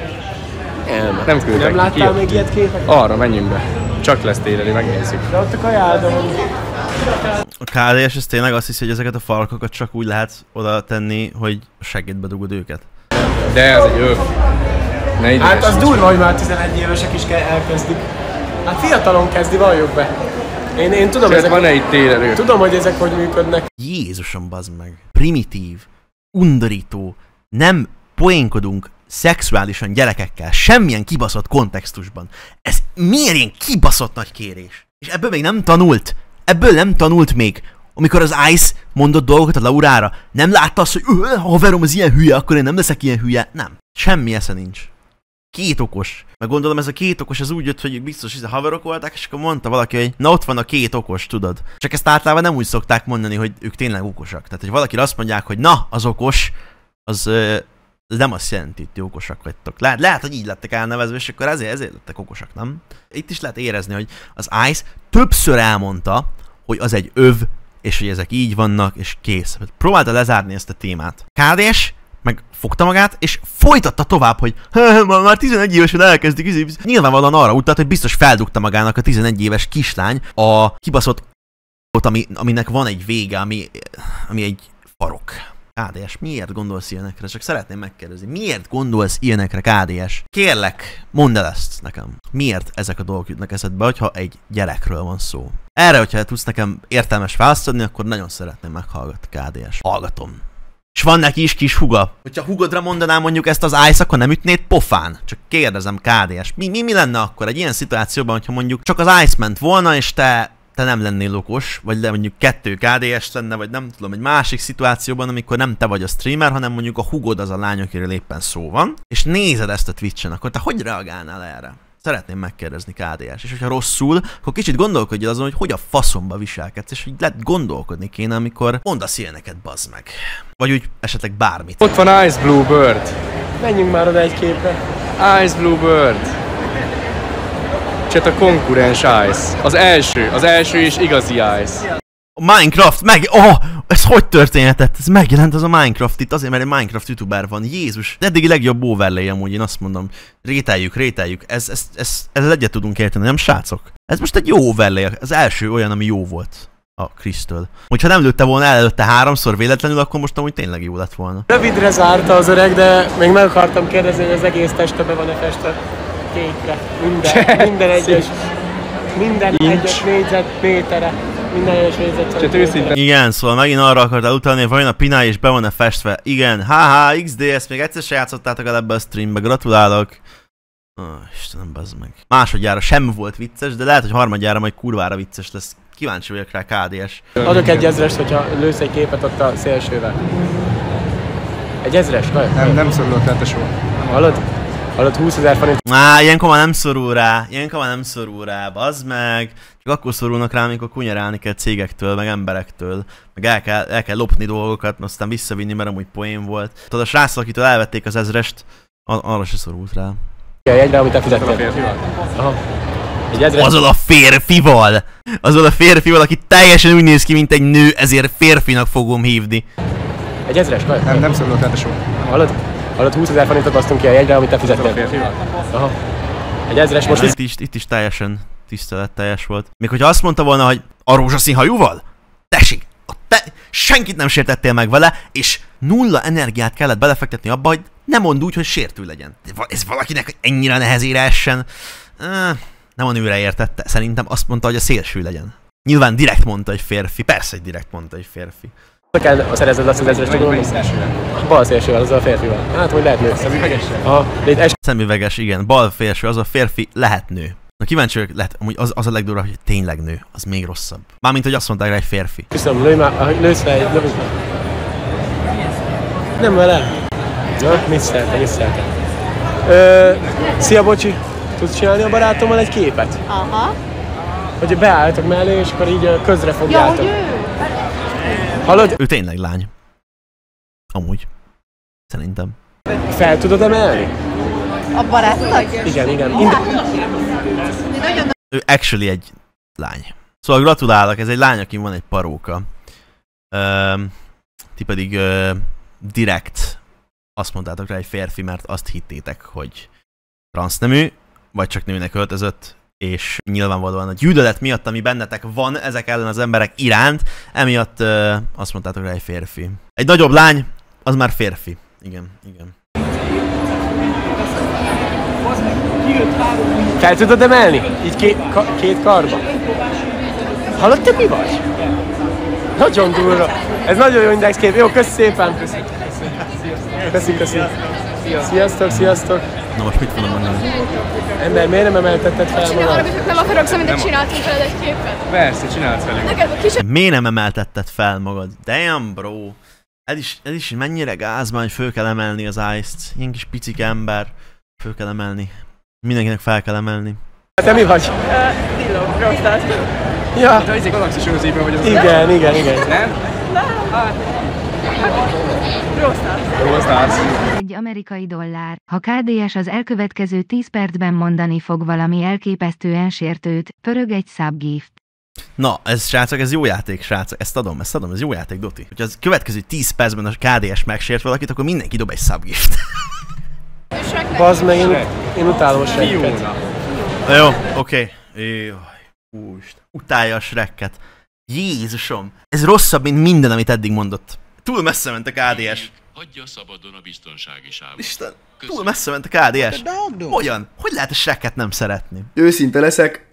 Nem küldtek. Nem láttál még ilyet képeket? Arra menjünk be. Csak lesz téleli, megnézzük. De ott a kajádon. A KDS ez tényleg azt hiszi, hogy ezeket a farkakat csak úgy lehet oda tenni, hogy segédbe dugod őket. De ez egy öv. Hát az durva, hogy már 11 évesek is elkezdik. Hát fiatalon kezdi, valljuk be. Én tudom, ezek van-e itt télelő? Tudom, hogy ezek hogy működnek. Jézusom, bazd meg. Primitív, undorító, nem poénkodunk szexuálisan gyerekekkel, semmilyen kibaszott kontextusban. Ez miért ilyen kibaszott nagy kérés? És ebből még nem tanult. Ebből nem tanult még. Amikor az Ice mondott dolgokat a Laurára, nem látta azt, hogy haverom az ilyen hülye, akkor én nem leszek ilyen hülye. Nem. Semmi esze nincs. Két okos. Meg gondolom ez a két okos az úgy jött, hogy biztos hogy haverok voltak, és akkor mondta valaki, hogy na ott van a két okos, tudod. Csak ezt általában nem úgy szokták mondani, hogy ők tényleg okosak. Tehát, hogy valakire azt mondják, hogy na, az okos, az nem azt jelenti, hogy okosak vagytok. Lehet, hogy így lettek elnevezve, és akkor ezért lettek okosak, nem? Itt is lehet érezni, hogy az Ice többször elmondta, hogy az egy öv, és hogy ezek így vannak, és kész. Próbálta lezárni ezt a témát. KDS meg fogta magát, és folytatta tovább, hogy már 11 évesen elkezdik. Nyilvánvalóan arra utalt, hogy biztos feldugta magának a 11 éves kislány a kibaszott aminek van egy vége, ami egy farok. KDS, miért gondolsz ilyenekre? Csak szeretném megkérdezni. Miért gondolsz ilyenekre, KDS? Kérlek, mondd el ezt nekem. Miért ezek a dolgok jutnak eszedbe, hogyha egy gyerekről van szó? Erre, hogyha tudsz nekem értelmes választ adni, akkor nagyon szeretném meghallgatni, KDS. Hallgatom. És van neki is kis huga. Hogyha hugodra mondanám mondjuk ezt az Ice, akkor nem ütnéd pofán? Csak kérdezem, KDS. Mi lenne akkor egy ilyen szituációban, hogyha mondjuk csak az Ice ment volna, és te nem lennél okos, vagy mondjuk 2 KDS lenne, vagy nem tudom, egy másik szituációban, amikor nem te vagy a streamer, hanem mondjuk a hugod az a lány, akiről éppen szó van, és nézed ezt a Twitch-en, akkor te hogy reagálnál erre? Szeretném megkérdezni KDS, és hogyha rosszul, akkor kicsit gondolkodj azon, hogy a faszomba viselkedsz, és hogy lehet gondolkodni kéne, amikor mondasz ilyeneket, bazd meg. Vagy úgy esetleg bármit. Ott van Ice Bluebird. Menjünk már oda egy képre. Ice Bluebird. Csak a konkurens Ice. Az első és igazi Ice. A Minecraft, ez hogy történhetett? Ez megjelent az a Minecraft itt, azért mert egy Minecraft youtuber van. Jézus, de eddigi legjobb overlay amúgy, én azt mondom. Rételjük. Ezzel egyet tudunk érteni, nem srácok? Ez most egy jó overlay, az első olyan, ami jó volt. A Chris-től. Hogyha nem lőtte volna el előtte 3-szor véletlenül, akkor most amúgy tényleg jó lett volna. Rövidre zárta az öreg, de még meg akartam kérdezni, hogy az egész teste be van-e festve kékre. Minden egyes négyzetméterre. Minden egyes négyzetméterre. Igen, szóval megint arra akartál utalni, hogy vajon a Pinay és be van-e festve. Igen, XD, ezt még egyszer se játszottátok el ebbe a streambe, gratulálok. Istenem, bazd meg. Másodjára sem volt vicces, de lehet, hogy harmadjára majd kurvára vicces lesz. Kíváncsi vagyok rá, KDS. Adok egy 1000-est, hogyha lősz egy képet ott a szélsővel. Egy 1000-est, vagy? Nem szorulok rá, te soha. Hallod 20 000 forint. Ilyenkor már nem szorul rá, bazd meg. Csak akkor szorulnak rá, amikor kunyerálni kell cégektől, meg emberektől. Meg el kell lopni dolgokat, aztán visszavinni, mert amúgy poén volt. Tudod, a sráctól, akitől elvették az 1000-est, arra se szorult rá. Jegyre, amit te fizettél. Azzal a férfival, aki teljesen úgy néz ki, mint egy nő, ezért férfinak fogom hívni. Egy 1000-est, vagy? Nem szorulok rá, te soha. Hallod 20 000 forintot adtunk ki a jegyre, amit te fizettél. Aha. Egy 1000-es most itt is teljesen tiszteletteljes volt. Még hogyha azt mondta volna, hogy a rózsaszín hajúval? Tessék, senkit nem sértettél meg vele, és 0 energiát kellett belefektetni abba, hogy ne mondd úgy, hogy sértő legyen. Ez valakinek ennyire nehezére essen. Nem a nőre értette. Szerintem azt mondta, hogy a szélső legyen. Nyilván direkt mondta, hogy férfi. Persze, hogy direkt mondta, hogy férfi. Kell szerezned azt az 1000-est, tudom? Bal szélsővel, az a férfival. Hát, hogy lehet nő. Szemüveges, igen. Bal félső, az a férfi, lehet nő. Na kíváncsi vagyok, lehet, amúgy az a legdurvább, hogy tényleg nő. Az még rosszabb. Mármint, hogy azt mondták rá, egy férfi. Köszönöm, lősz fel egy lövényt. Nem vele. Na, mit szeretek. Szia, bocsi. Tudsz csinálni a barátommal egy képet? Aha. Hogy beálltok mellé, és akkor így közre fogjátok. Hallod? Ő tényleg lány. Amúgy. Szerintem. Fel tudod emelni? A barátodat? Igen. Ő actually egy lány. Szóval gratulálok, ez egy lány, akin van egy paróka. Ti pedig direkt azt mondtátok rá, egy férfi, mert azt hittétek, hogy transznemű, vagy csak nőnek öltözött, és nyilvánvalóan a gyűlölet miatt, ami bennetek van ezek ellen az emberek iránt, emiatt azt mondtátok rá, egy férfi. Egy nagyobb lány, az már férfi. Igen. Fel tudod emelni? Így két karba. Hallod, te mi vagy? Nagyon durva. Ez nagyon jó indexkép. Jó, köszi szépen. Köszi. Sziasztok. Na most mit fogom mondani? Ember, miért nem emeltetted fel magad? Nem akarok szó, mindegy csináltunk veled egy képet. Persze, csinálsz velünk. Miért nem emeltetted fel magad? Damn, bro. Ez is mennyire gázban, hogy föl kell emelni az Ice-t. Ilyen kis picik ember. Föl kell emelni. Mindenkinek fel kell emelni. Te mi vagy? Dilló, Rockstar. Ja. Te izé Galaxis őrzében vagy az. Igen. Nem? Rockstar. Egy amerikai dollár. Ha KDS az elkövetkező 10 percben mondani fog valami elképesztően sértőt, pörög egy subgift. Na, srácok, ez jó játék, srácok. Ezt adom, ez jó játék, Doti. Hogyha az következő 10 percben a KDS megsért valakit, akkor mindenki dob egy subgift. Bazd meg, én utálom a Shreket. Jó, oké. Utálja a Shreket. Jézusom, ez rosszabb, mint minden, amit eddig mondott. Túl messze ment a KDS. Hagyja szabadon a biztonsági sávot. Isten, túl messze ment a KDS. Hogyan? Hogy lehet a Shreket nem szeretni? Őszinte leszek,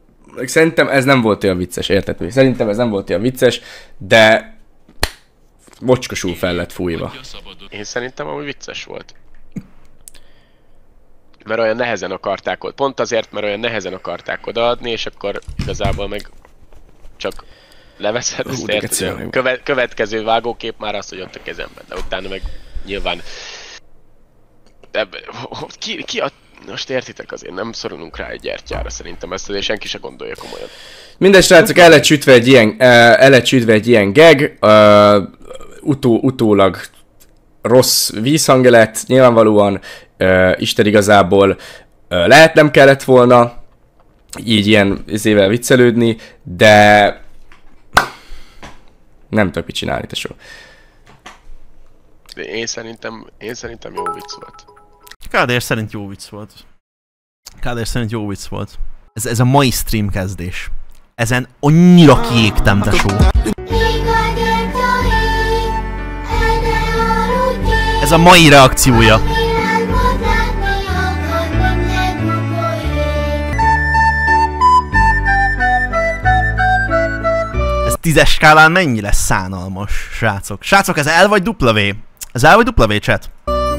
szerintem ez nem volt olyan vicces, érted? Szerintem ez nem volt olyan vicces, de mocskosul fel lett fújva. Én szerintem amúgy vicces volt. Mert olyan nehezen akarták pont azért, mert olyan nehezen akarták odaadni, és akkor igazából meg csak leveszed, ezt érted? Következő vágókép már az, hogy ott a kezemben, de utána meg nyilván... Most értitek, azért nem szorulunk rá egy gyertyára szerintem ezt, és senki se gondolja komolyan. Minden srácok, el lett sütve egy ilyen gag, utólag rossz vízhangja lett, nyilvánvalóan Isten igazából lehet nem kellett volna így ilyen izével viccelődni, de nem tudok mit csinálni, tesó. De én szerintem jó vicc volt. KDS szerint jó vicc volt. KDS szerint jó vicc volt. Ez a mai stream kezdés. Ezen annyira kiégtem, tesó. Ez a mai reakciója. Ez 10-es skálán mennyi lesz szánalmas, srácok? Srácok, ez L vagy W? Ez L vagy W, chat?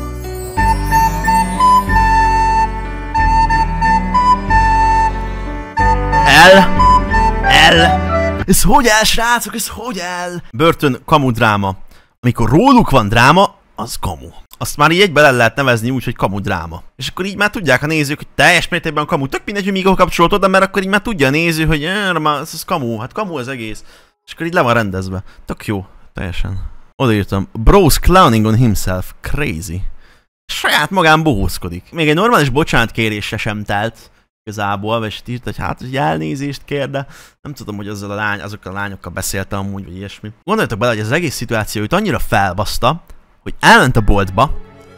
Ez hogy el, srácok? Ez hogy el? Börtön kamu dráma. Amikor róluk van dráma, az kamu. Azt már így egyben el lehet nevezni úgy, hogy kamu dráma. És akkor így már tudják a nézők, hogy teljes mértékben kamu. Tök mindegy, hogy mikor kapcsolod oda, mert akkor így már tudja a néző, hogy ez kamu, hát kamu az egész. És akkor így le van rendezve. Tök jó, teljesen. Odaírtam, bros clowning on himself, crazy. Saját magán bohózkodik. Még egy normális bocsánatkérésre sem telt. Igazából, és írt, hogy hát, hogy elnézést kér, de nem tudom, hogy azokkal a lányokkal beszéltem amúgy, vagy ilyesmi. Gondoljatok bele, hogy az egész szituáció őt annyira felbaszta, hogy elment a boltba,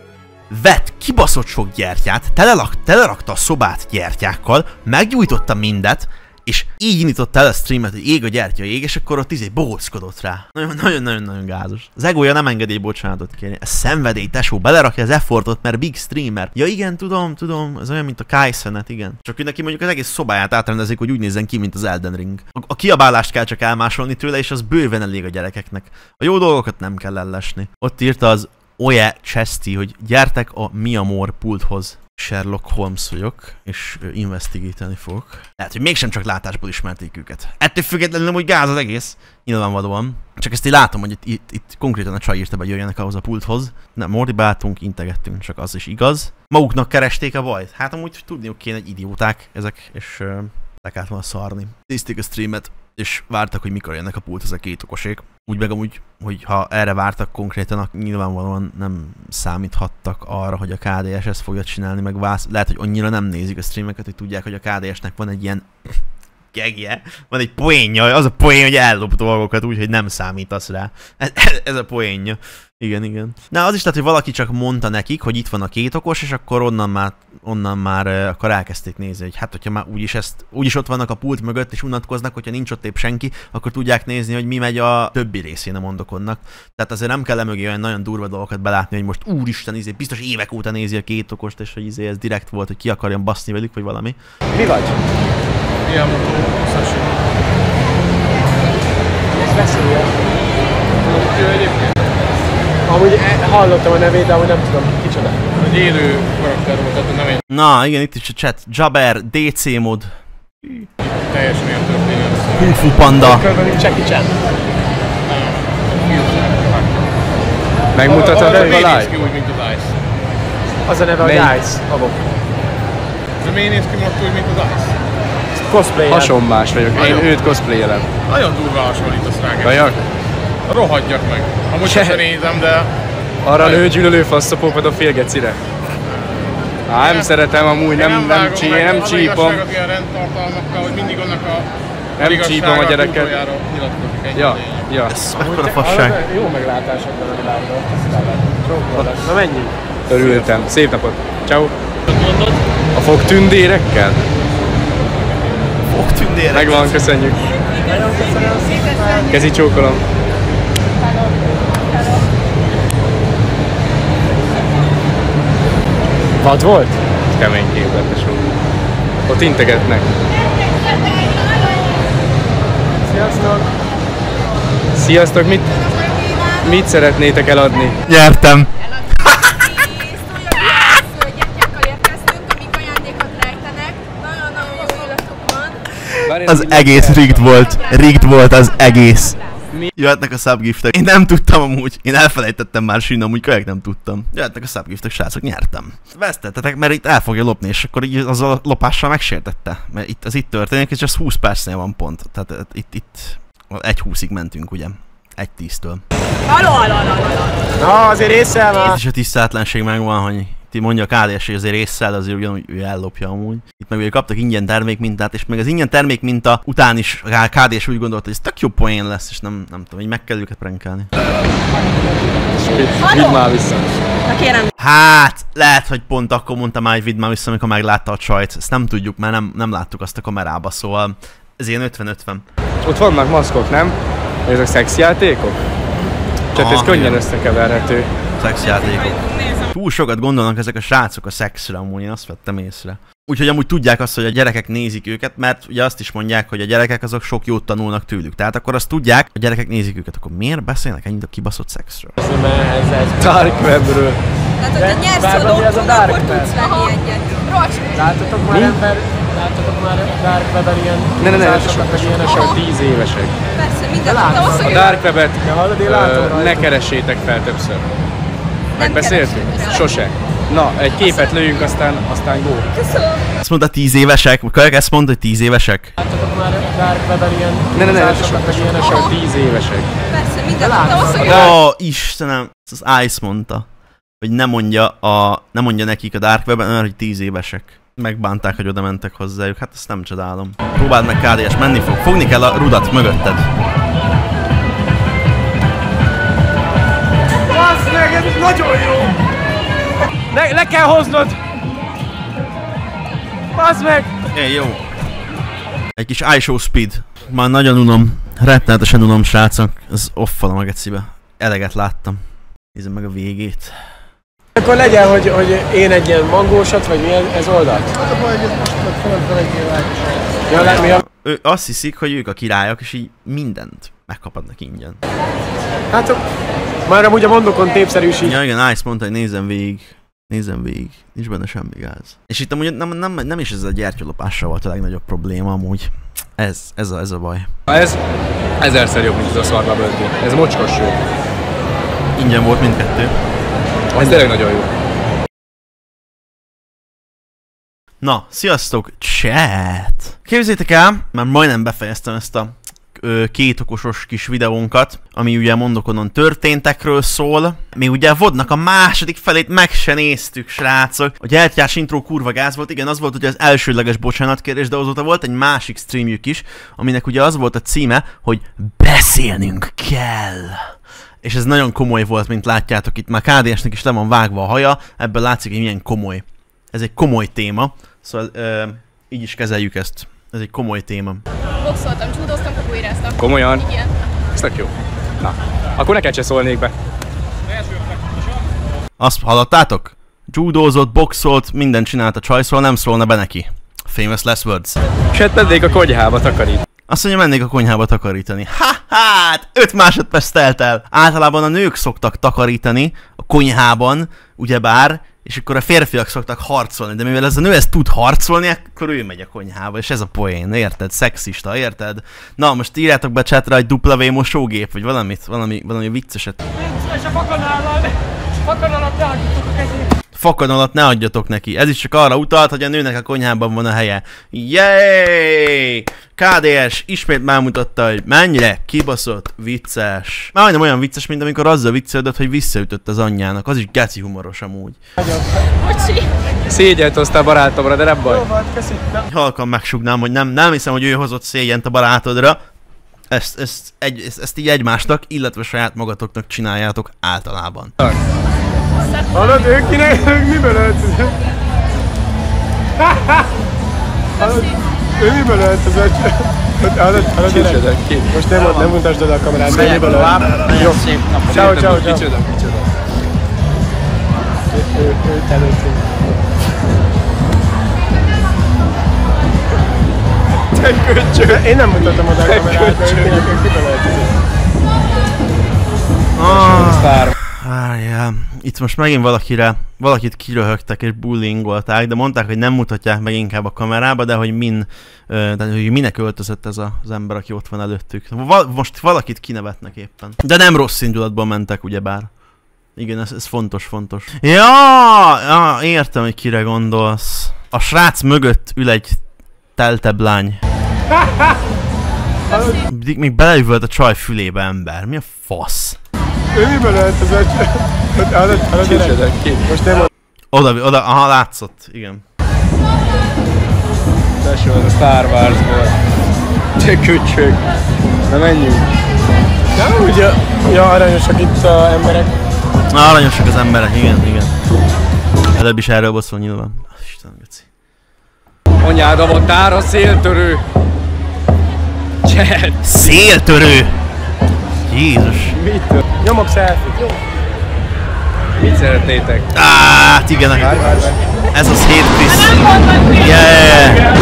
vett kibaszott sok gyertyát, telerakta a szobát gyertyákkal, meggyújtotta mindet, és így indította el a streamet, hogy ég a gyertya ég, és akkor ott bohóckodott rá. Nagyon-nagyon gázos. Az egója nem engedi bocsánatot kérni. Ez szenvedély, tesó, belerakja az effortot, mert big streamer. Ja igen, tudom, ez olyan, mint a Kaisenet, igen. Csak hogy neki mondjuk az egész szobáját átrendezik, hogy úgy nézzen ki, mint az Elden Ring. A kiabálást kell csak elmásolni tőle, és az bőven elég a gyerekeknek. A jó dolgokat nem kell ellesni. Ott írta az Oye Chesty, hogy gyertek a Miamor pulthoz. Sherlock Holmes vagyok, és investigálni fogok. Lehet, hogy mégsem csak látásból ismerték őket. Ettől függetlenül hogy gáz az egész. Nyilvánvalóan. Csak ezt így látom, hogy itt konkrétan a csaj írta be, hogy jöjjenek ahhoz a pulthoz. Nem, ordibáltunk, integettünk, csak az is igaz. Maguknak keresték a bajt. Hát amúgy tudniuk kéne, egy idióták ezek, és le kellett volna szarni. Nézték a streamet, és vártak, hogy mikor jönnek a pulthoz a két okosék. Úgy meg amúgy, hogy ha erre vártak konkrétan, nyilvánvalóan nem számíthattak arra, hogy a KDS ezt fogja csinálni, meg lehet, hogy annyira nem nézik a streameket, hogy tudják, hogy a KDS-nek van egy ilyen gegje, van egy poénja, az a poén, hogy ellop dolgokat úgy, hogy nem számítasz rá. Ez a poénja. Igen. Na, az is lehet, hogy valaki csak mondta nekik, hogy itt van a két okos, és akkor onnan már akkor elkezdték nézni, hogy hát, hogyha már úgyis ott vannak a pult mögött, és unatkoznak, hogyha nincs ott épp senki, akkor tudják nézni, hogy mi megy a többi részén a mondokonnak. Tehát azért nem kell emögé olyan nagyon durva dolgokat belátni, hogy most úristen, biztos évek óta nézi a két okost, és hogy ez direkt volt, hogy ki akarjon baszni velük, vagy valami. Mi vagy? Ilyen Sashi. Ez veszélye. Amúgy hallottam a nevét, de amúgy nem tudom, kicsoda. Egy élő karakter volt, tehát nem egy... Na, igen, itt is a chat. Jabber, DC mod. Teljesen ilyen történet. Kung Fu Panda. Körülbelül Jackie Chan. Megmutatod a live? Úgy, mint az Ice. Az a neve, hogy Ice. Abok. De miért néz ki most úgy, mint az Ice? Cosplayer. Hasonlás vagyok, én őt cosplayelem. Nagyon durva hasonlítasz rá. Kajak? Rohadjak meg. Amúgy sem nézem, de... Arra nőgyűlölő faszopópad a félgecire. Nem szeretem amúgy, nem csípom. Nem ilyen rendtartalmakkal, hogy mindig annak a... Nem csípom a gyereket. Ja. Ez mekkora fasság. Jó meglátásod van a világról. Na menjünk. Örültem. Szép napot. Ciao. A fogtündérekkel? Fogtündérekkel. Megvan, köszönjük. Nagyon köszönöm. Kezi csókolom. Vad volt? Kemény képletes volt. Ott integetnek. Sziasztok! Sziasztok, mit? Mit szeretnétek eladni? Nyertem. Az egész rigged volt az egész. Jöhetnek a subgiftek. Én nem tudtam amúgy. Én elfelejtettem már Sin, amúgy kölyek nem tudtam. Jöhetnek a subgiftek, srácok, nyertem. Vesztettetek, mert itt el fogja lopni, és akkor így az a lopással megsértette. Mert itt történik, és csak 20 percnél van pont. Tehát itt 1-20-ig mentünk, ugye? 1-10-től. Na, azért észsel már! Itt is a tiszteletlenség megvan, hogy ti mondja a KDS, hogy azért észsel, azért ugyanúgy ő ellopja amúgy. Itt meg ugye kaptak ingyen termékmintát, és még az ingyen termékminta után is a KDS úgy gondolta, hogy ez tök jó poén lesz, és nem tudom, így meg kell őket prankelni. Vidd már vissza. Na kérem. Hát, lehet, hogy pont akkor mondta már, hogy vidd már vissza, amikor meglátta a csajt. Ezt nem tudjuk, mert nem láttuk azt a kamerába, szóval ez ilyen 50-50. Ott vannak maszkok, nem? Ezek szexjátékok? Tehát ez könnyen összekeverhető. Szexjátékok. Túl sokat gondolnak ezek a srácok a szexre, amúgy én azt vettem észre. Úgyhogy amúgy tudják azt, hogy a gyerekek nézik őket, mert ugye azt is mondják, hogy a gyerekek azok sok jót tanulnak tőlük. Tehát akkor azt tudják, a gyerekek nézik őket, akkor miért beszélnek ennyit a kibaszott szexről? Ez Dark Webről. Tehát, hogyha nyersz a lottót, akkor tudsz venni egyet. Rocs! Láttatok már Dark Webben ilyen... Ne, sok 10 évesek. Persze, minden a Dark Webet ne keressétek fel többször. Megbeszéltük? Sose. Na, egy képet lőjünk, aztán go. Köszönöm. Azt mondta 10 évesek? Kölyök ezt mondta, hogy 10 évesek? Láttatok már Dark Webben ilyen... Ne, sok 10 évesek. Persze, minden Ó, Istenem, az Ice mondta, hogy ne mondja nekik a Dark Webben, mert hogy 10 évesek. Megbánták, hogy oda mentek hozzájuk, hát ezt nem csodálom. Próbáld meg, KDS, menni fog. Fogni kell a rudat mögötted. Bassz meg, ez nagyon jó! Le kell hoznod! Bassz meg! Jó. Egy kis iShow speed. Már nagyon unom. Rettenetesen unom, srácok. Ez offalom a gecibe. Eleget láttam. Nézzem meg a végét. Akkor legyen, hogy én egy ilyen mangósat, vagy mi ez oldalt? Az a baj, hogy ez most föl Ő azt hiszik, hogy ők a királyok, és így mindent megkaphatnak ingyen. Hát már amúgy a mondokon tépszerűsít. Ja igen, Ice mondta, hogy nézzem végig. Nincs benne semmi gáz. És itt amúgy nem is ez a gyertyalopással volt a legnagyobb probléma amúgy. Ez a baj. Ez 1000-szer jobb, mint ez a szarba böntő. Ez mocskos jó. Ingyen volt mindkettő. Ez tényleg nagyon jó. Na, sziasztok, chat! Képzeljétek el, már majdnem befejeztem ezt a kétokosos kis videónkat, ami ugye Mondokonon történtekről szól. Mi ugye VOD-nak a második felét meg se néztük, srácok. A gyertyás intro kurva gáz volt, igen, az volt ugye az elsődleges bocsánatkérés, de azóta volt egy másik streamjük is, aminek ugye az volt a címe, hogy beszélnünk kell. És ez nagyon komoly volt, mint látjátok, itt már KDS-nek is le van vágva a haja, ebből látszik, hogy milyen komoly. Ez egy komoly téma, szóval így is kezeljük ezt. Ez egy komoly téma. Boxoltam, csúdoztam, kapuéráztam. Komolyan? Igen. Ez tök jó. Na, akkor neked se szólnék be. Azt hallottátok? Judózott, boxolt, mindent csinált a csajszról, nem szólna be neki. Famous last words. És hát mennék a konyhába takarítani. Azt mondja, mennék a konyhába takarítani. Hát 5 másodperc telt el. Általában a nők szoktak takarítani a konyhában, ugyebár, és akkor a férfiak szoktak harcolni, de mivel ez a nő ezt tud harcolni, akkor ő megy a konyhába, és ez a poén, érted? Szexista, érted? Na, most írjátok be chatre egy W mosógép, vagy valami vicceset. És a fakanalat ne adjatok a kezébe. Fakanalat ne adjatok neki. Ez is csak arra utalt, hogy a nőnek a konyhában van a helye. Yay! KDS ismét megmutatta, hogy mennyire kibaszott, vicces. Már majdnem olyan vicces, mint amikor azzal viccelődött, hogy visszaütött az anyjának. Az is geci humoros amúgy. Bocsi! Szégyent hoztál barátomra, de nem baj. Jó van, köszi. Halkan megsugnám, hogy nem hiszem, hogy ő hozott szégyent a barátodra. Ezt így egymásnak, illetve saját magatoknak csináljátok általában. Hallod, ők miből öltözött? Ő miből öltözött? Hallod, most nem mutasd oda a kamerát, de miből öltözött? Jó, ciao. Kicsoda. Őt előttünk. Te köcsög! Én nem mutatom oda a kamerát, de ők miből öltözött. Várjál. Itt most megint valakit kiröhögtek és bullingolták, de mondták, hogy nem mutatják meg inkább a kamerába, de hogy hogy minek öltözött ez az ember, aki ott van előttük. Most valakit kinevetnek éppen. De nem rossz indulatból mentek, ugyebár. Igen, ez fontos. Ja, értem, hogy kire gondolsz. A srác mögött ül egy teltebb lány. Még beleüvölt a csaj fülébe, ember. Mi a fasz? Ő miben öltözött? Most nem... Oda, aha, látszott, igen. Tesó, az a Star Warsból. Te köcsög. Na menjünk. Nem úgy, ja, aranyosak itt az emberek. Na, aranyosak az emberek, igen. Előbb is erről volt szó nyilván. Istenem, Göci. Anyád volt ára széltörő. Széltörő! Jézus! Mit? Nyomok selfie-t, jó? Mit szeretnétek? Hát igen, ez az Hate Chris. Yeah!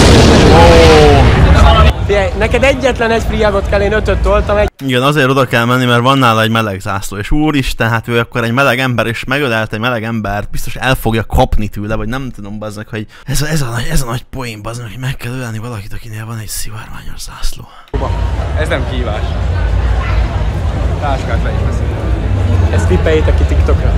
Figyelj, neked egyetlen egy friagot kell, én 5-öt toltam egy... Igen, azért oda kell menni, mert van nála egy meleg zászló, és úristen, hát ő akkor egy meleg ember, és megölelt egy meleg embert, biztos el fogja kapni tőle, vagy nem tudom, bazdmeg, hogy ez a nagy poén, bazdmeg, hogy meg kell ölni valakit, akinél van egy szivárványos zászló. Ez nem kihívás. Táskát le is beszélni. Ezt klippeljétek ki TikTokra.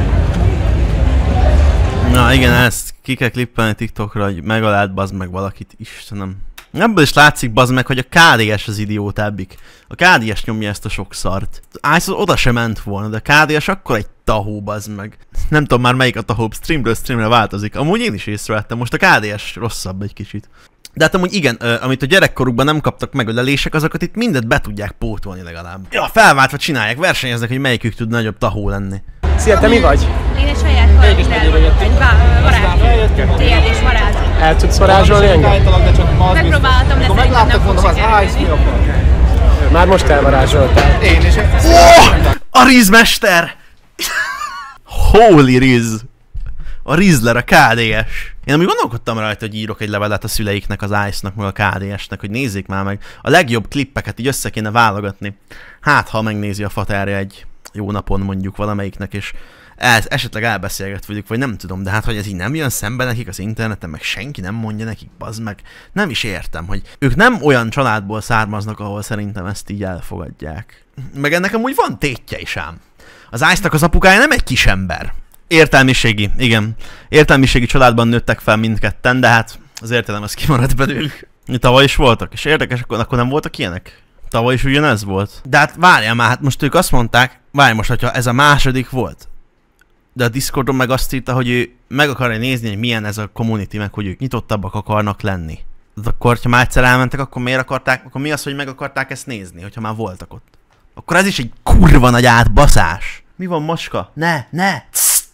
Na igen, ezt ki kell klippelni TikTokra, hogy megölt bazd meg valakit, Istenem. Ebből is látszik bazd meg, hogy a KDS az idiótábbik. A KDS nyomja ezt a sok szart. Ice oda sem ment volna, de a KDS akkor egy tahó bazd meg. Nem tudom már melyik a tahóbb, streamről streamre változik. Amúgy én is észrevettem, most a KDS rosszabb egy kicsit. De hát amúgy igen, amit a gyerekkorukban nem kaptak megölelések, azokat itt mindet be tudják pótolni legalább. Ja, felváltva csinálják, versenyeznek, hogy melyikük tud nagyobb tahó lenni. Szia, te mi vagy? Én egy saját karakter vagyok, egy varázs. Tiéd és varázs. El tudsz varázsolni engem? Megpróbáltam, de szerintem nem fog sikerülni. Már most elvarázsoltál. Én is. A Rizmester! Holy Riz! A Rizler, a KDS. Én amúgy gondolkodtam rajta, hogy írok egy levelet a szüleiknek, az Ice-nak, meg a KDS-nek, hogy nézzék már meg. A legjobb klippeket így össze kéne válogatni. Hát, ha megnézi a faterja egy jó napon mondjuk valamelyiknek, és esetleg elbeszélget velük, vagy nem tudom, de hát, hogy ez így nem jön szembe nekik az interneten, meg senki nem mondja nekik, bazd meg. Nem is értem, hogy ők nem olyan családból származnak, ahol szerintem ezt így elfogadják. Meg ennek amúgy van tétje is ám. Az Ice-nak az apukája nem egy kis ember. Értelmiségi, igen. Értelmiségi családban nőttek fel mindketten, de hát az értelem az kimaradt belőlük. Tavaly is voltak, és érdekes, akkor nem voltak ilyenek? Tavaly is ugyanez volt. De hát várjál már, hát most ők azt mondták, várj most, hogyha ez a második volt. De a Discordon meg azt írta, hogy ő meg akarja nézni, hogy milyen ez a community, meg hogy ők nyitottabbak akarnak lenni. De akkor, ha már egyszer elmentek, akkor miért akarták, akkor mi az, hogy meg akarták ezt nézni, hogyha már voltak ott? Akkor ez is egy kurva nagy átbaszás. Mi van, macska? Ne!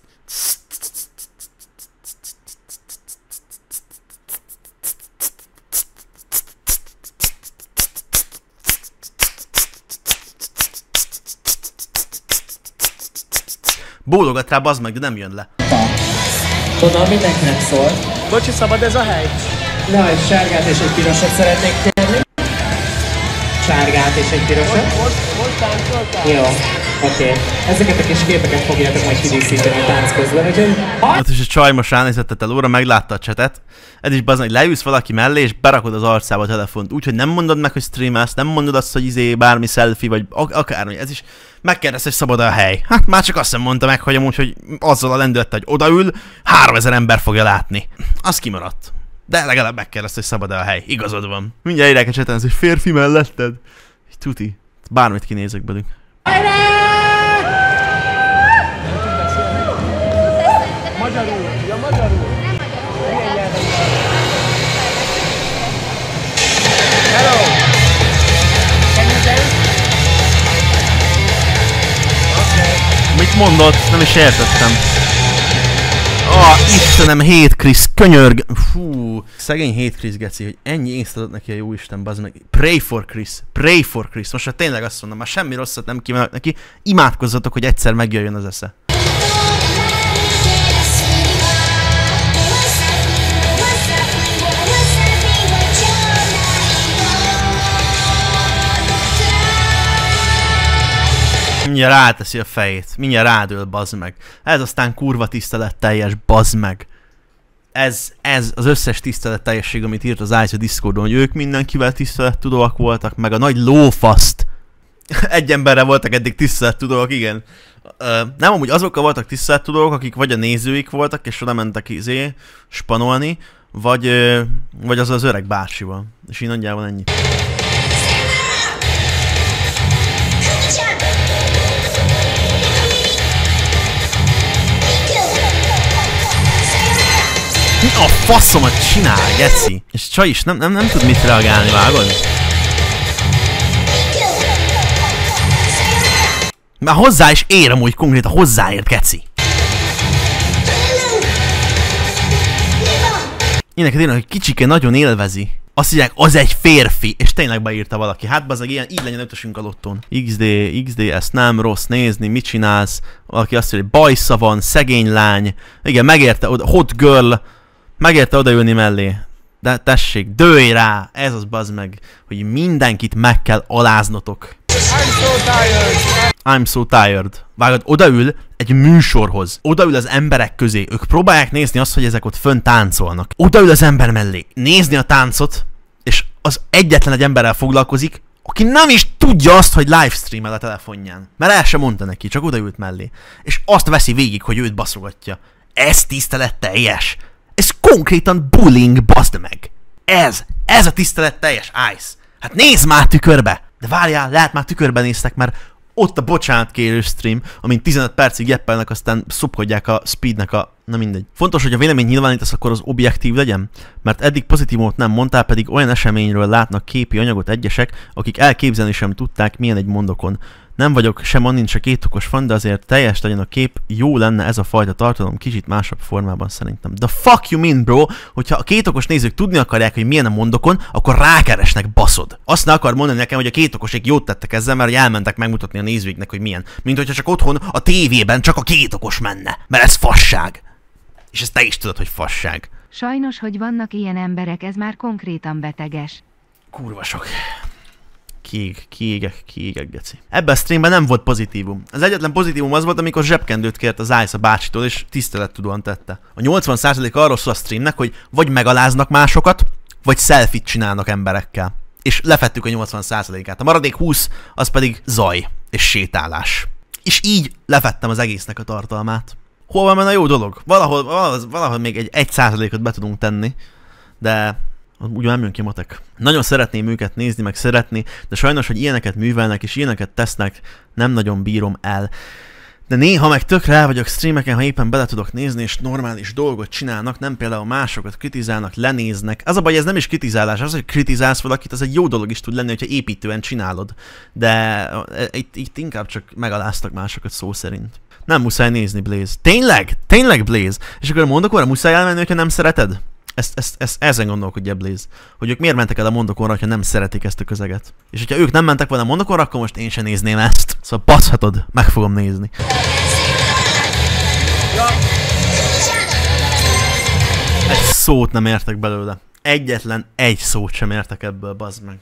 Bólogat rá, bazd meg, de nem jön le. Tudod, mindenkinek szól. Bocsi, szabad ez a hely? Na, egy sárgát és egy pirosat szeretnék kérni. Sárgát és egy pirosat. Jó, oké. Ezeket a kis képeket fogjátok majd kidíszíteni a tánc közben, úgyhogy... Ott is a csaj most ránézett a telóra, meglátta a csetet. Ez is bazd meg, leülsz valaki mellé és berakod az arcába a telefont. Úgyhogy nem mondod meg, hogy streamelsz, nem mondod azt, hogy bármi selfie, vagy akármi. Ez is megkérdez, hogy szabad a hely. Hát már csak azt sem mondta meg, hogy amúgy, hogy azzal a lendülettel, hogy odaül, 3000 ember fogja látni. Az kimaradt. De legalább megkérdezte, hogy szabad a hely. Igazad van. Mindjárt írják a cseten, hogy férfi melletted. Tuti. Bármit kinézek belük. Magyarul, ja magyarul. Hello. Mit mondott? Nem is értettem. Istenem, Hate Chris, könyörg... Fú, szegény Hate Chris geci, hogy ennyi észt adott neki a jóisten, bazd meg. Pray for Chris. Most már tényleg azt mondom, már semmi rosszat nem kívánok neki. Imádkozzatok, hogy egyszer megjöjjön az esze. mindjárt ráteszi a fejét, mindjárt rádől, bazd meg. Ez aztán kurva tiszteletteljes, bazd meg. Ez az összes tiszteletteljesség, amit írt az Ice a Discordon, hogy ők mindenkivel tisztelettudóak voltak, meg a nagy lófaszt. Egy emberre voltak eddig tisztelettudóak, igen. Nem, amúgy azokkal voltak tisztelettudóak, akik vagy a nézőik voltak, és oda mentek spanolni, vagy az öreg bácsival. És így nagyjából ennyi. A faszomat csinál, geci! És csaj is nem tud mit reagálni, vágod? Már hozzá is ér amúgy konkrétan, hozzáért, geci! Ilyeneket írnak, hogy kicsike nagyon élvezi. Azt mondják, az egy férfi, és tényleg beírta valaki. Hát bazeg, ilyen, így legyen ötösünk a lottón. XD, ezt nem rossz nézni, mit csinálsz? Valaki azt mondja, hogy bajsza van, szegény lány. Igen, megérte oda, hot girl. Megérte odaülni mellé. De tessék, dőj rá! Ez az bazd meg, hogy mindenkit meg kell aláznotok. I'm so tired. Vágod, odaül egy műsorhoz. Odaül az emberek közé. Ők próbálják nézni azt, hogy ezek ott fönn táncolnak. Odaül az ember mellé. Nézni a táncot, és az egyetlen egy emberrel foglalkozik, aki nem is tudja azt, hogy livestreamel a telefonján. Mert el sem mondta neki, csak odaült mellé. És azt veszi végig, hogy őt baszogatja. Ez tiszteletteljes. Ez konkrétan bullying, bazd meg. Ez a tiszteletteljes Ice. Hát nézd már tükörbe! De várjál, lehet már tükörbe néztek, mert ott a bocsánatkérő stream, amint 15 percig jeppelnek, aztán szopkodják a speednek a... Na mindegy. Fontos, hogy a vélemény nyilvánítasz, akkor az objektív legyen, mert eddig pozitívumot nem mondtál, pedig olyan eseményről látnak képi anyagot egyesek, akik elképzelni sem tudták, milyen egy mondokon. Nem vagyok sem annin se kétokos fan, de azért teljes legyen a kép, jó lenne ez a fajta tartalom kicsit másabb formában szerintem. The fuck you mean, bro? Hogyha a kétokos nézők tudni akarják, hogy milyen a mondokon, akkor rákeresnek, baszod. Azt ne akar mondani nekem, hogy a kétokosék jót tettek ezzel, mert elmentek megmutatni a nézőiknek, hogy milyen. Mint hogyha csak otthon a tévében csak a kétokos menne. Mert ez fasság. És ezt te is tudod, hogy fasság. Sajnos, hogy vannak ilyen emberek, ez már konkrétan beteges. Kurva sok. Kiégek, geci. Ebben a streamben nem volt pozitívum. Az egyetlen pozitívum az volt, amikor zsebkendőt kért az Ice a bácsitól, és tisztelettudóan tette. A 80% arról szól a streamnek, hogy vagy megaláznak másokat, vagy selfie-t csinálnak emberekkel. És lefettük a 80%-át. A maradék 20, az pedig zaj és sétálás. És így lefettem az egésznek a tartalmát. Hol van benne a jó dolog? Valahol még egy 1%-ot be tudunk tenni, de... úgy nem jön ki matek. Nagyon szeretném őket nézni, meg szeretni, de sajnos, hogy ilyeneket művelnek és ilyeneket tesznek, nem nagyon bírom el. De néha meg tökre el vagyok streameken, ha éppen bele tudok nézni, és normális dolgot csinálnak, nem például másokat kritizálnak, lenéznek. Az a baj, ez nem is kritizálás, az, hogy kritizálsz valakit, az egy jó dolog is tud lenni, hogyha építően csinálod. De itt inkább csak megaláztak másokat szó szerint. Nem muszáj nézni, Blaze. Tényleg, Blaze? És akkor a mondokonra muszáj elmenni, hogyha nem szereted? Ezen gondolkodja Blaze, hogy ők miért mentek el a mondokonra, ha nem szeretik ezt a közeget. És hogyha ők nem mentek volna a mondokonra, akkor most én sem nézném ezt. Szóval baszhatod, meg fogom nézni. Egy szót nem értek belőle. Egyetlen egy szót sem értek ebből, bazd meg.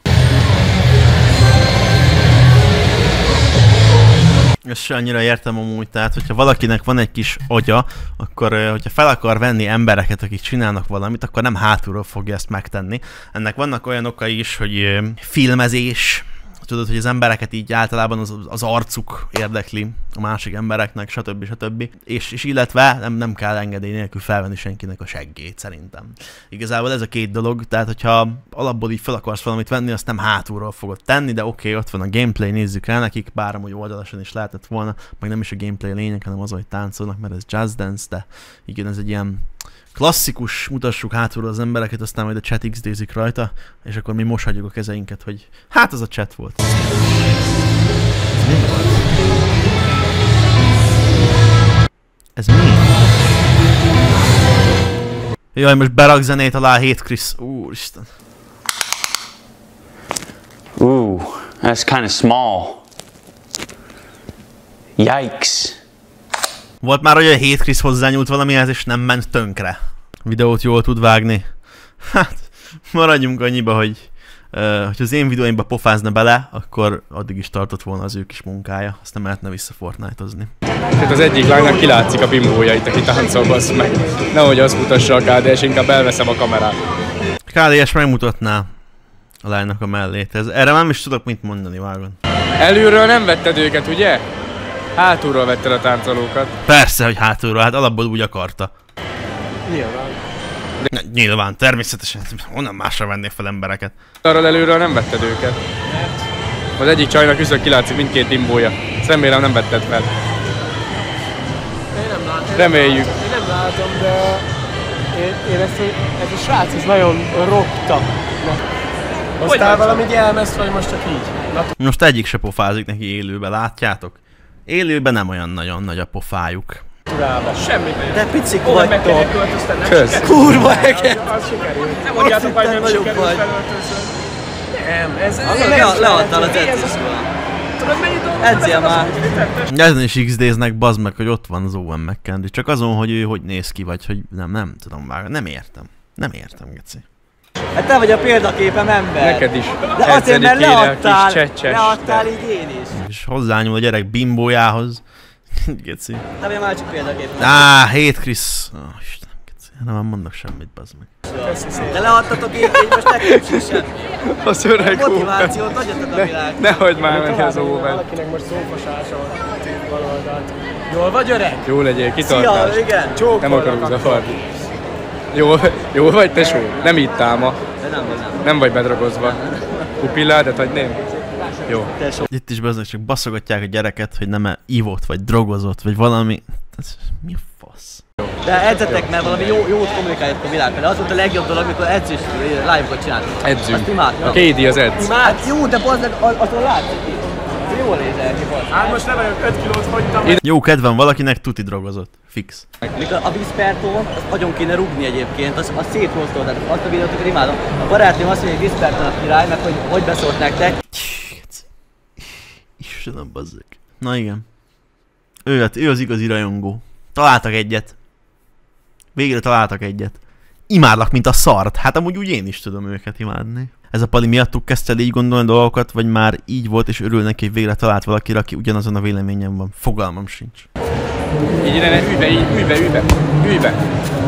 Ezt se annyira értem amúgy, tehát hogyha valakinek van egy kis agya, akkor hogyha fel akar venni embereket, akik csinálnak valamit, akkor nem hátulról fogja ezt megtenni. Ennek vannak olyan okai is, hogy filmezés, tudod, hogy az embereket így általában az arcuk érdekli a másik embereknek, stb. És illetve nem kell engedély nélkül felvenni senkinek a seggét, szerintem. Igazából ez a két dolog, tehát hogyha alapból így fel akarsz valamit venni, azt nem hátulról fogod tenni, de oké, ott van a gameplay, nézzük rá nekik, bár amúgy oldalasan is lehetett volna, meg nem is a gameplay lényeg, hanem az, hogy táncolnak, mert ez Just Dance, de igen, ez egy ilyen klasszikus, mutassuk hátulról az embereket, aztán majd a chat XD-zik rajta, és akkor mi moshatjuk a kezeinket, hogy hát az a chat volt. Ez mi? Jaj, most berak zenét alá a Hate Chris. Úristen. Ooh, that's kind of small. Yikes. Volt már, hogy a Hate Chris hozzányúlt valamihez, és nem ment tönkre. Videót jól tud vágni. Hát, maradjunk annyiba, hogy Hogyha az én videóimba pofázna bele, akkor addig is tartott volna az ő kis munkája. Azt nem lehetne vissza Fortnite-ozni. Tehát az egyik lánynak kilátszik a bimbója itt, aki táncol, bassz meg. Nehogy azt mutassa a KDS, inkább elveszem a kamerát. KDS megmutatná a lánynak a mellét. Erre nem is tudok mit mondani, vágod. Előről nem vetted őket, ugye? Hátulról vetted a táncolókat. Persze, hogy hátulról, hát alapból úgy akarta. Nyilván. Nyilván, természetesen. Honnan másra vennék fel embereket? Arról előről nem vetted őket. Az egyik csajnak viszont kilátszik mindkét bimbója. Ezt remélem nem vetted fel. Én nem látom. Reméljük. Én nem látom, de én ez a srác ez nagyon rokta. Hoztál valamit jelmezt, vagy most csak így? Most egyik se pofázik neki élőben, látjátok? Élőben nem olyan nagyon nagy a pofájuk. Turába. Semmi. De picik vagytok. Kösz. Kurva ege. Az sikerült. Nem mondjátok majd, nem sikerült felöltözni. Nem, ez leadtál az edzésből. Tudod, mennyit dolgozott? Edzél már. Ezen is XD-znek, bazd meg, hogy ott van az Owen McKenzie. Csak azon, hogy ő hogy néz ki, vagy hogy nem tudom már. Nem értem. Nem értem, geci. Hát te vagy a példaképem, ember. Neked is. De azért, mert leadtál így én is. És hozzányúl a gyerek bimbójához. Geci. Te vagy a másik példaképem. Hate Chris. Istenem, geci. Nem mondok semmit, bazd meg. De leadtatok így most nekem sem. Az öreg motivációt adjatok a világ. Nehogy már menj az Owen. Valakinek most szófasása van baloldalt. Jól vagy, öreg? Jó legyél, kitartás. Szia, igen. Nem akarok zavarni. Jó vagy, tesó? Nem ittál ma. Nem vagy bedragozva. Pupilládat hagyném? Jó. Itt is bezzeg csak baszogatják a gyereket, hogy nem ivott, vagy drogozott, vagy valami. Mi a fasz? De edzetek, mert valami jót kommunikáljatok a világban. De az volt a legjobb dolog, amikor edzés live-okat csináltunk. Edzünk. Azt imádtam. KD az edz. Hát jó, de bazdmeg, azon látszik itt. Jól nézel ki, bazdmeg. Hát most nem vagyok 5 kilót fogytam. Jó kedven valakinek tuti drogozott. Fix. Mikor a Whisperton, azt agyon kéne rúgni egyébként, azt széthoztod, tehát azt a videót imádom. A barátnőm azt mondja, hogy Whisperton a király, meg hogy beszólt nektek. Istenem, bazzeg. Na igen. Ő az igazi rajongó. Találtak egyet. Végre találtak egyet. Imádlak, mint a szart. Hát amúgy úgy én is tudom őket imádni. Ez a Pali miattuk kezdte így gondolni dolgokat, vagy már így volt, és örül neki, hogy végre talált valakire, aki ugyanazon a véleményen van. Fogalmam sincs. Így ide, ülj be.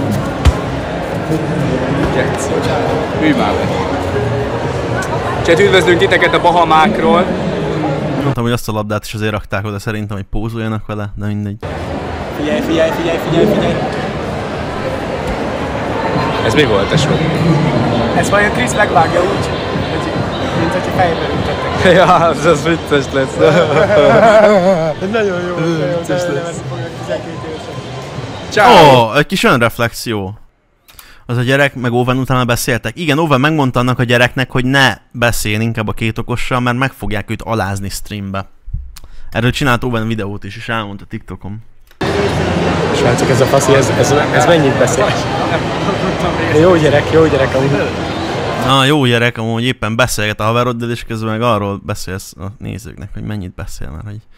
Geci. Ülj már be. Csát, üdvözlünk titeket a Bahamákról. Mondtam, hogy azt a labdát is azért rakták oda szerintem, hogy pózoljanak vele, de mindegy. Figyelj. Ez mi volt, tesó? Ez vajon Chris megvágja úgy, mint hogyha fejben ütettek. Ja, az vicces lesz. Nagyon jó, vicces lesz. Ciao. Egy kis önreflexió. Az a gyerek, meg Owen utána beszéltek. Igen, Owen megmondta annak a gyereknek, hogy ne beszéljen inkább a két okossal, mert meg fogják őt alázni streambe. Erről csinált Owen videót is, és elmondta TikTokon. Srácok, ez a faszi, ez mennyit beszél? Jó gyerek amúgy. Na, jó gyerek, amúgy éppen beszélget a haveroddal, és közben meg arról beszélsz a nézőknek, hogy mennyit beszél, mert hogy...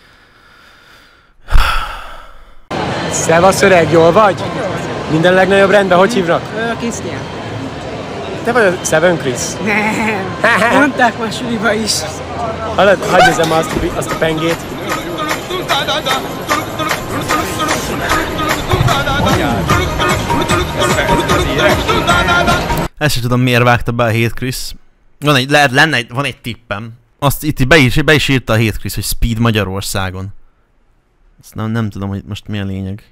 Szevasz öreg, jól vagy? Minden legnagyobb rendben, hogy hívnak? Krisztián. Te vagy a Seven Chris? Nem. Mondták már suliba is. Hagyj ezen azt a pengét. Ezt sem tudom, miért vágta be a Hate Chris. Van egy tippem. Azt itt be is írta a Hate Chris, hogy Speed Magyarországon. Ezt nem tudom, hogy most mi a lényeg.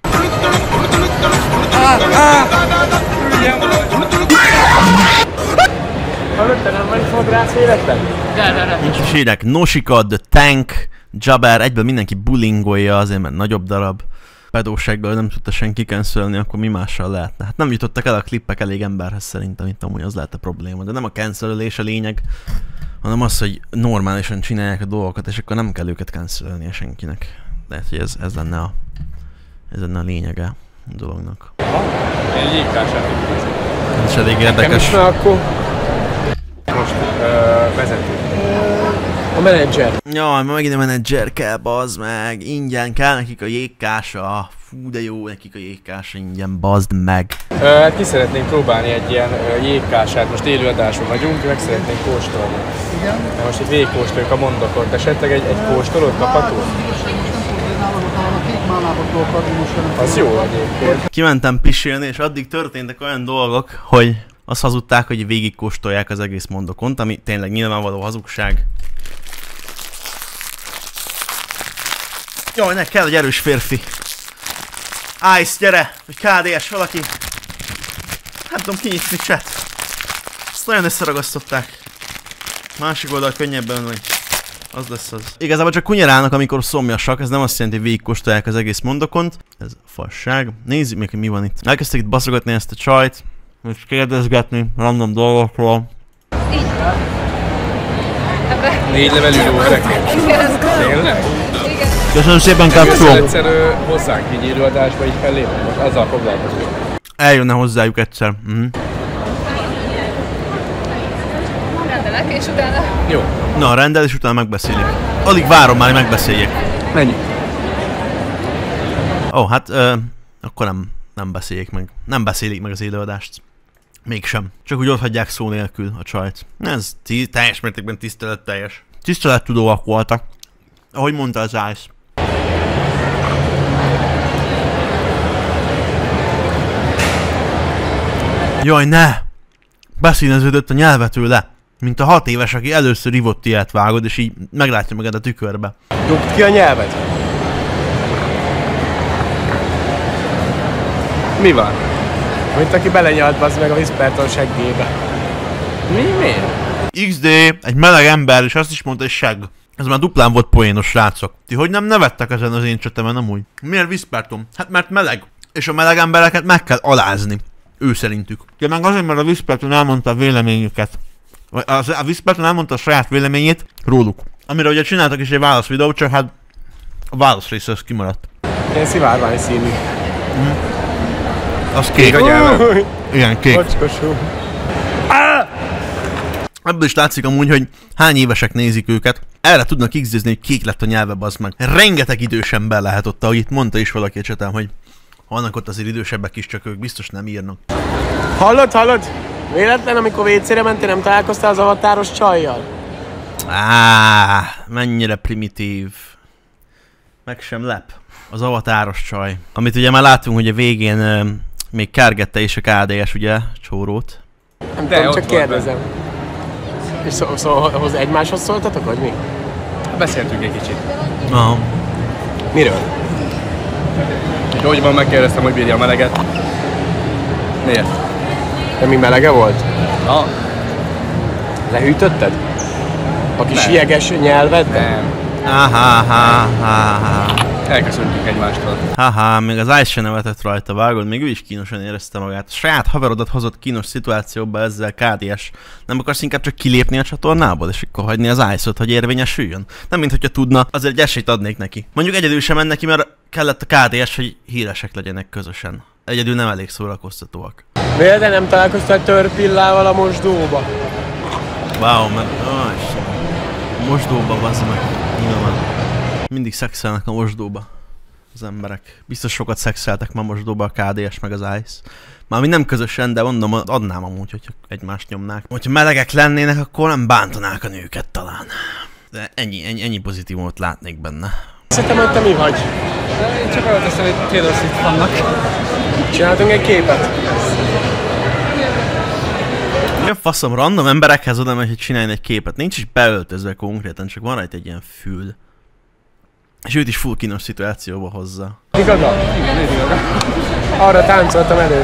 Hallottam, nem vagy fodrász életben? De. Nincs is hírek. Noshika, The Tank, Jabber, egyből mindenki bullyingolja azért, mert nagyobb darab. Pedósággal nem tudta senki cancelni, akkor mi mással lehetne? Hát nem jutottak el a klippek elég emberhez szerintem, itt amúgy az lehet a probléma. De nem a cancelölés a lényeg, hanem az, hogy normálisan csinálják a dolgokat, és akkor nem kell őket cancelölnie senkinek. Lehet, hogy ez lenne a lényege a dolognak. Egy jégkását. Ez is elég érdekes. Most vezető. A menedzser. Jaj, megint a menedzser kell, bazd meg. Ingyen kell nekik a jégkása. Fú, de jó nekik a jégkás ingyen, bazd meg. Hát ki szeretnénk próbálni egy ilyen jégkását, most élőadásban vagyunk, meg szeretnénk kóstolni. Igen? De most itt végigkóstoljuk a mondokot, esetleg egy kóstolót kapható? Az jó egyébként. Kimentem pisilni, és addig történtek olyan dolgok, hogy azt hazudták, hogy végigkóstolják az egész mondokont, ami tényleg nyilvánvaló hazugság. Jaj, ne kell egy erős férfi. Ice, gyere! Vagy KDS, valaki. Nem tudom kinyitni, chat. Ezt nagyon összeragasztották. Másik oldal könnyebben, hogy az lesz az. Igazából csak kunyerálnak, amikor szomjasak, ez nem azt jelenti, hogy végigkóstolják az egész mondokont. Ez fasság. Nézzük még, hogy mi van itt. Elkezdtek itt baszogatni ezt a csajt, és kérdezgetni random dolgokról. 4 levelű lóerek. Tényleg? Köszönöm szépen, Kapszó! Egyszer hozzánk így élőadásba így fellépni, most azzal foglalkozunk. Eljönne hozzájuk egyszer. Rendelek, és utána... Jó. Na, rendel, és utána megbeszéljük. Alig várom már, hogy megbeszéljek. Mennyi? Ó, hát, akkor nem beszéljék meg. Nem beszélik meg az élőadást. Mégsem. Csak úgy ott hagyják szó nélkül a csajt. Ez teljes mértékben tiszteletteljes. Tisztelettudóak voltak. Ahogy mondta az Ice. Jaj, ne! Beszíneződött a nyelve tőle. Mint a 6 éves, aki először ivott ilyet vágod, és így meglátja magad a tükörbe. Dugd ki a nyelvet! Mi van? Mint aki belenyalt bazd meg a Whisperton seggébe. Miért? XD, egy meleg ember, és azt is mondta, hogy segg. Ez már duplán volt poénos, srácok. Ti hogy nem nevettek ezen az én csetemen amúgy? Miért Whisperton? Hát mert meleg. És a meleg embereket meg kell alázni. Ő szerintük. Ja, meg azért, mert a Whisperton elmondta a véleményüket. A Whisperton elmondta a saját véleményét róluk. Amire ugye csináltak is egy válasz videót, csak hát a válasz része az kimaradt. Ilyen szivárvány színű. Az kék a nyelven. Igen, kék. Bocskosú. Ebből is látszik amúgy, hogy hány évesek nézik őket. Erre tudnak x-ezni, hogy kék lett a nyelve, bazd meg. Rengeteg idős ember lehet ott, ahogy itt mondta is valaki a csetem, hogy vannak ott azért idősebbek is, csak ők biztos nem írnak. Hallod? Véletlen, amikor WC-re mentél, nem találkoztál az avatáros csajjal? Mennyire primitív. Meg sem lep. Az avatáros csaj. Amit ugye már látunk, hogy a végén még kergette is a KDS, ugye, csórót. Nem tudom, csak kérdezem. És szóval egymáshoz szóltatok, vagy mi? Beszéltünk egy kicsit. Aha. Miről? Hogy van, megkérdeztem, hogy bírja a meleget. Miért? De mi melege volt? Ha. Lehűtötted? A kis jeges nyelved? Nem. Elköszöntünk egymástól. Haha, még az Ice se nevetett rajta, vágod, még ő is kínosan érezte magát. A saját haverodat hozott kínos szituációba ezzel, KDS. Nem akarsz inkább csak kilépni a csatornából, és akkor hagyni az Ice-ot, hogy érvényesüljön? Nem mint hogyha tudna, azért egy esélyt adnék neki. Mondjuk egyedül sem ment neki, mert kellett a KDS, hogy híresek legyenek közösen. Egyedül nem elég szórakoztatóak. Miért de nem találkoztál törpillával a mosdóba? Wow, mert... mosdóba, bazd meg. Nyilván. Mindig szexelnek a mosdóba az emberek. Biztos sokat szexeltek ma mosdóba a KDS meg az Ice. Mármint nem közösen, de mondom, adnám amúgy, hogyha egymást nyomnák. Hogyha melegek lennének, akkor nem bántanák a nőket talán. De ennyi pozitívumot látnék benne. Szerintem, hogy te mi vagy? Én csak arra teszem, hogy Taylor Swift vannak. Csináltunk egy képet? Mi a faszom, random emberekhez oda megy, hogy csinálni egy képet. Nincs is beöltözve konkrétan, csak van rajta egy ilyen fül. És őt is full kínos szituációba hozza. Igaza? Igen. Arra táncoltam előtt.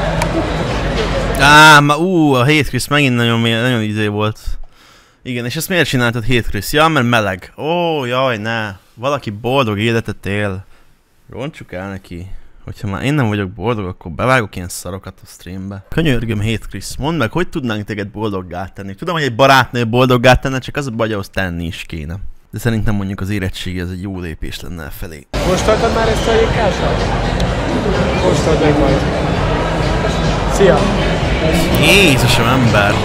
A Hate Chris megint nagyon izé volt. Igen, és ezt miért csináltad Hate Chris? Ja, mert meleg. Ó, jaj, ne. Valaki boldog életet él. Rontsuk el neki. Hogyha már én nem vagyok boldog, akkor bevágok ilyen szarokat a streambe. Könyörgöm, Hate Chris, mondd meg, hogy tudnánk téged boldoggá tenni? Tudom, hogy egy barátnő boldoggá tenne, csak az a baj, ahhoz tenni is kéne. De szerintem mondjuk az érettségi ez egy jó lépés lenne felé. Kóstoltad már ezt a jégkásat? Kóstold meg majd. Szia! Jézusom, ember!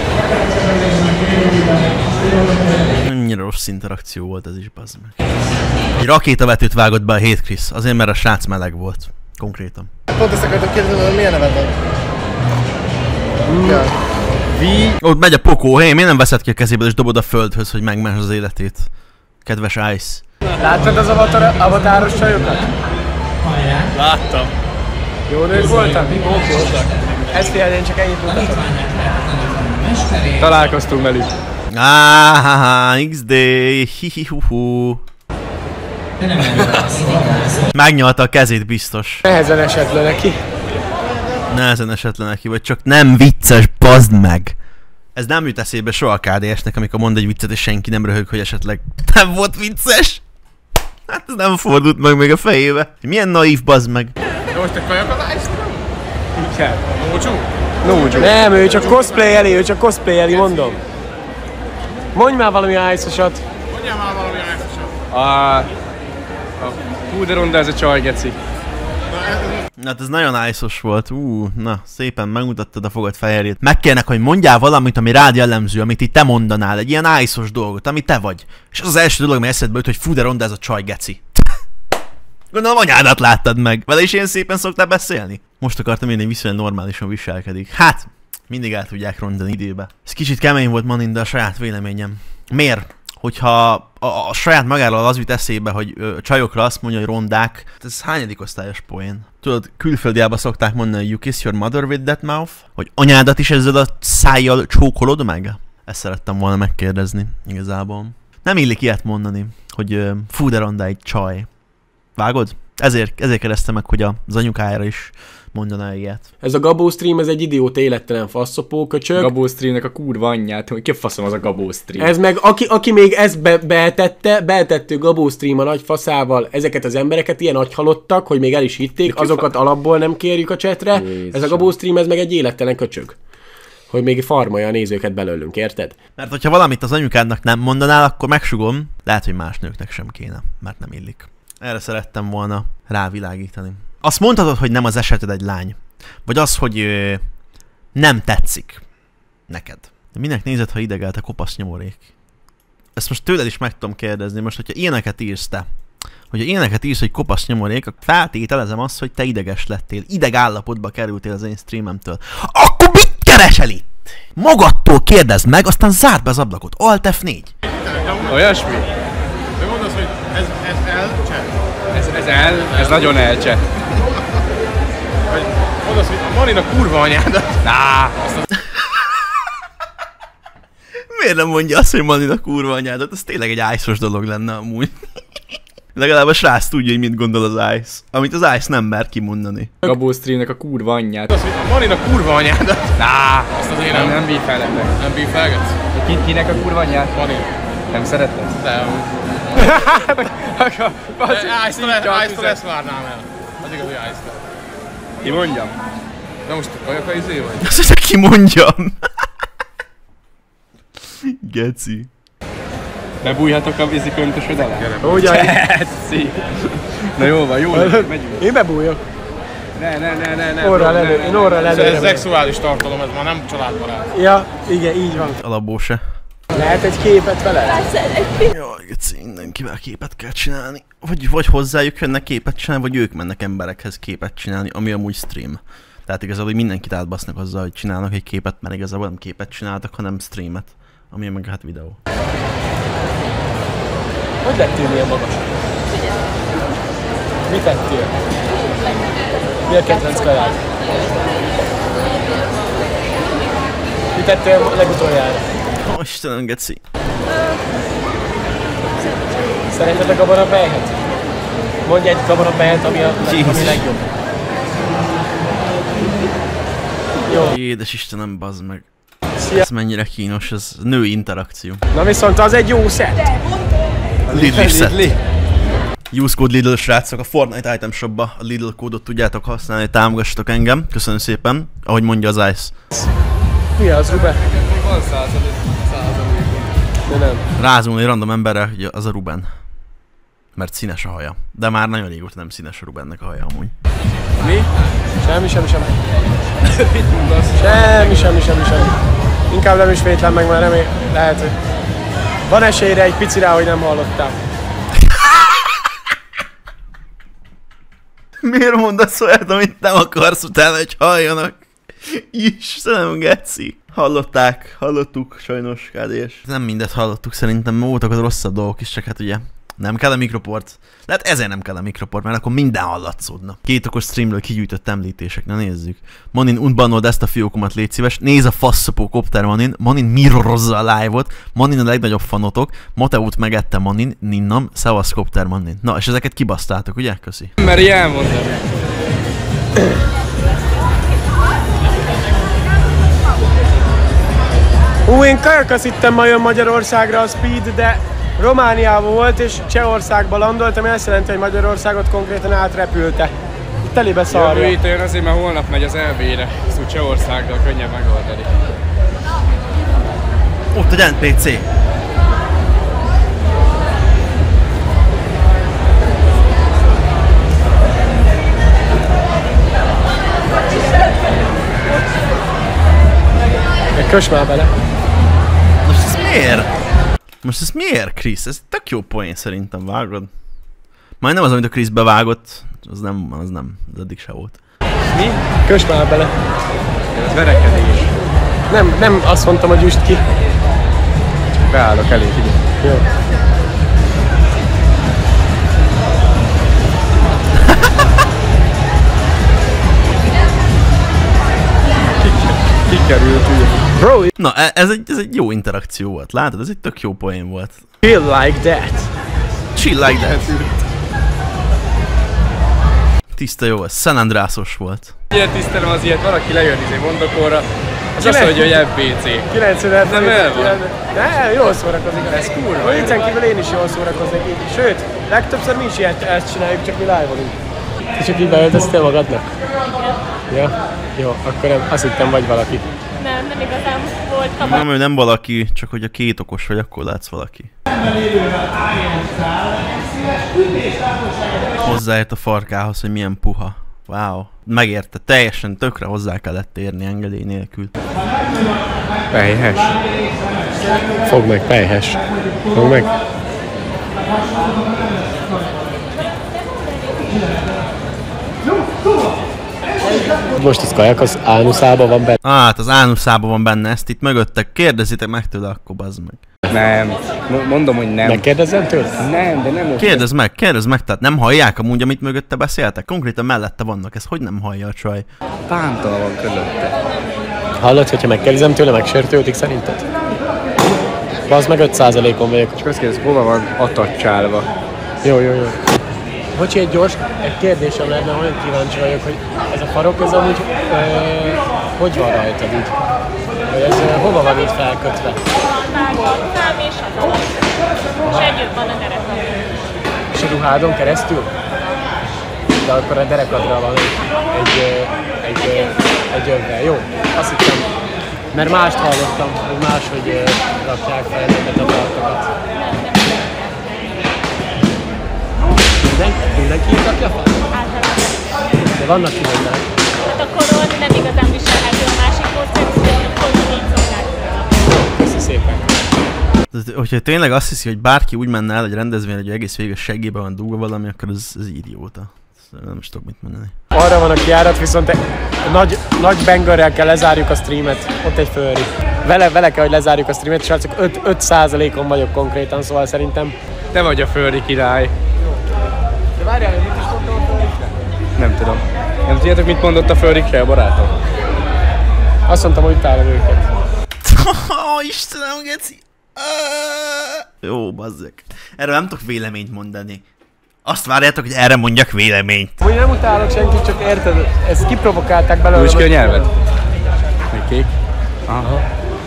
Mennyire rossz interakció volt ez is, bazd meg. Egy rakétavetőt vágott be a Hate Chris, azért mert a srác meleg volt. Konkrétan. Pont ezt akartam kérdezni, hogy milyen neved van? Ott megy a pokó, hé, miért nem veszed ki a kezéből és dobod a földhöz, hogy megmás az életét? Kedves Ice. Láttad az avatáros csajokat? Láttam. Jó nők voltak? Jók voltak. Ez figyelj, én csak ennyit mutatom. Találkoztunk velük. XD, hihihuhu. Megnyalta a kezét biztos. Nehezen esett le neki. Nehezen esett le neki, vagy csak nem vicces, bazd meg. Ez nem jut eszébe soha a KDS-nek, amikor mond egy viccet és senki nem röhög, hogy esetleg nem volt vicces. Hát ez nem fordult meg még a fejébe. Milyen naív, bazd meg. De most te kajakadást? Igen. Nócsú? Nem, ő csak cosplayeli, mondom. Mondj már valami ice-osat. Mondjál már valami ice-osat. Hú, de ronda ez a csaj, geci. Hát ez nagyon ice-os volt. Na, szépen megmutattad a fogad fehérjét. Megkérnek, hogy mondjál valamit, ami rád jellemző, amit itt te mondanál. Egy ilyen ice-os dolgot, ami te vagy. És az az első dolog, ami eszedbe jut, hogy fú, de ronda ez a csaj, geci. Gondolom anyádat láttad meg. Vele is ilyen szépen szoktál beszélni? Most akartam én, viszonylag normálisan viselkedik. Hát, mindig el tudják rondani időbe. Ez kicsit kemény volt, Manin, de a saját véleményem. Miért? Hogyha a saját magáról az jut eszébe, hogy csajokra azt mondja, hogy rondák, ez hányadik osztályos poén? Tudod, külföldiában szokták mondani, hogy you kiss your mother with that mouth? Hogy anyádat is ezzel a szájjal csókolod meg? Ezt szerettem volna megkérdezni, igazából. Nem illik ilyet mondani, hogy fú, de ronda egy csaj. Vágod? Ezért kérdeztem meg, hogy az anyukájára is mondaná ilyet. Ez a Gabó stream, ez egy idióta élettelen faszopó köcsög. Gabó streamnek a kurva anyját, hogy ki a faszom az a Gabó stream? Ez meg, aki még ezt betettő Gabó stream a nagy faszával ezeket az embereket, ilyen agyhalottak, hogy még el is hitték, azokat alapból nem kérjük a chatre. Ez a Gabó stream, ez meg egy élettelen köcsög. Hogy még farmolja a nézőket belőlünk, érted? Mert hogyha valamit az anyukádnak nem mondanál, akkor megsugom, lehet, hogy más nőknek sem kéne, mert nem illik. Erre szerettem volna rávilágítani. Azt mondhatod, hogy nem az eseted egy lány. Vagy az, hogy nem tetszik neked. De minek nézed, ha idegelt a kopasz nyomorék? Ezt most tőled is meg tudom kérdezni. Most, hogyha ilyeneket írsz te, hogyha ilyeneket írsz, hogy kopasz nyomorék, akkor feltételezem azt, hogy te ideges lettél. Ideg állapotba kerültél az én streamemtől. Akkor mit keresel itt? Magadtól kérdezd meg, aztán zárd be az ablakot. Alt F4. Olyasmi? De mondasz, hogy ez elcset? Ez nagyon elcset. Vagy mondasz, hogy a Marina kurva anyádat. Miért nem mondja azt, hogy Marina kurva anyádat? Ez tényleg egy ice-os dolog lenne amúgy. Legalább a srác tudja, hogy mit gondol az Ice. Amit az Ice nem mer kimondani. Gabó streamnek a kurva anyját. Az, hogy a Marina kurva anyádat. Azt azért nem bífelek. Nem bífelgetsz? Kinek a kurva anyját? Marina. Nem szereted? Nem. Ice-től ezt várnám el. Az igazi Ice-től. Ki mondjam? De most a kajaka izé vagy? Azt mondja, ki mondjam. Geci. Bebújhatok a víziköntösöd alá? Ugyan. Geci. Na jó van, megyünk. Én bebújok. Ne. Én orra lelőre. Ez szexuális tartalom, ez már nem családbarát. Ja, igen, így van. Alapból se. Lehet egy képet vele? Jaj, geci, mindenkivel képet kell csinálni. Vagy hozzájuk jönnek képet csinálni, vagy ők mennek emberekhez képet csinálni, ami amúgy stream. Tehát igazából mindenkit átbasznak azzal, hogy csinálnak egy képet, mert igazából nem képet csináltak, hanem streamet. Ami meg hát videó. Hogy lettél ilyen magas? Mit tettél? Mi a kedvenc kajád? Mit tettél legutoljára? Istenem, geci. Szereted a gabonapehet? Mondj egy gabonapehet, ami a legjobb. Jó. Édes Istenem, bazd meg. Ez mennyire kínos, ez női interakció. Na viszont az egy jó szett. Lidl set. Use code Lidl, srácok, a Fortnite item shopba a Lidl kódot tudjátok használni, hogy támogassatok engem. Köszönöm szépen, ahogy mondja az Ice. Mi az, Ruben? Van 100%. De nem. Rázulni random emberre, hogy az a Ruben. Mert színes a haja. De már nagyon régóta nem színes a Rubennek a haja amúgy. Mi? Semmi. Semmi. Inkább nem ismétlem meg, már lehet, hogy van esélyre egy picire, hogy nem hallottál. Miért mondasz olyat, amit nem akarsz utána, hogy halljanak? Istenem, geci. Hallottuk sajnos, kádés. Nem mindet hallottuk, szerintem voltak az rosszabb dolgok is, csak hát ugye nem kell a mikroport. Lehet ezért nem kell a mikroport, mert akkor minden hallatszódna. 2 okos streamről kigyűjtött említések, na nézzük. Monin, unbanold ezt a fiókomat, légy szíves. Nézz a faszopó kopter Monin. Monin mirrorozza a live-ot. Monin a legnagyobb fanotok. Mateót megette Monin. Ninnam, szevasz kopter Monin. Na, és ezeket kibasztáltok, ugye? Köszi. Mert elmondom. Én kajakat hittem ma jön Magyarországra a Speed, de Romániában volt és Csehországba landoltam, ezt jelenti, hogy Magyarországot konkrétan átrepülte. Telibe szarja. Jövő héten azért, mert holnap megy az EB-re, szóval Csehországgal könnyebb megoldani. Ott egy NPC. Kös már bele. Most ez miért? Krisz? Ez tök jó poén szerintem, vágod. Majd nem az, amit a Krisz bevágott, az nem, az eddig se volt. Mi? Kös már bele. Ez verekedés. Nem azt mondtam, hogy üst ki. Csak beállok elé, figyelj. Jó. Kikerült, ugye. Bro, na, ez egy jó interakció volt, látod? Ez egy tök jó poén volt. Chill like that. Chill like that. Tiszta jó, ez San Andreasos volt. Ilyen tisztelem az ilyet, valaki lejön mondokóra, és azt mondja, hogy FBC. 90 nem el van. Ne, jól szórakozik. Ez kurva. Viccen kívül én is jól szórakoznék így. Sőt, legtöbbször mi is ezt csináljuk, csak mi live-olunk. Te csak így beöltöztél magadnak? Ja? Jó, akkor nem, azt hittem vagy valaki. Nem igazán volt kabát. Nem, ő nem valaki, csak hogy a 2 okos vagy, akkor látsz valaki. Hozzáért a farkához, hogy milyen puha. Wow. Megérte, teljesen tökre hozzá kellett érni engedély nélkül. Pelyhes. Fogd meg, pelyhes. Fogd meg. Most az kajak az ánuszában van benne. Hát az ánuszában van benne, ezt itt mögöttek. Kérdezitek meg tőle, akkor bazd meg. Nem. Mondom, hogy nem. Megkérdezzem tőle? Nem, de nem. Kérdezd meg, tehát nem hallják amúgy, amit mögötte beszéltek? Konkrétan mellette vannak, ez hogy nem hallja a csaj? Pántal van közötte. Hallod, hogyha megkérdezem tőle, megsértődik szerinted? Bazd meg 5%-on vagyok. Csak azt kérdez, hova van atacsálva? Jó. Bocsi, egy kérdésem lenne, olyan kíváncsi vagyok, hogy ez a farok, ez amúgy hogy van rajtad így? Vagy ez hova van így felkötve? Szám és az alap. És együtt van a derekam. És a ruhádon keresztül? De akkor a derekadra van egy övvel. Jó, azt hittem. Mert mást hallottam, hogy máshogy rakják fel ezeket a farkokat. Mindenki így rakja fel? Általában. De vannak kivételek. Hát a koron nem igazán viselhető, a másik hogy így szokták. Köszi szépen. Hogyha tényleg azt hiszi, hogy bárki úgy menne el egy rendezvényre, hogy egész végig a seggébe van dugva valami, akkor ez idióta. Nem is tudok mit mondani. Arra van a kijárat, viszont nagy bangerrel kell lezárjuk a streamet. Ott egy fölri. Vele kell, hogy lezárjuk a streamet, és csak 5%-on vagyok konkrétan, szóval szerintem... Te vagy a fölri király. De várjál, mit is mondtam a fölrikre? Nem tudom. Nem tudjátok, mit mondott a fölrikre a barátom? Azt mondtam, hogy utálom őket. Istenem, geci! Jó, bazzek. Erről nem tudok véleményt mondani. Azt várjátok, hogy erre mondjak véleményt. Úgy nem utálok senkit, csak érted, ezt kiprovokálták belőle. Úgy ki a nyelved? Még kék? Aha.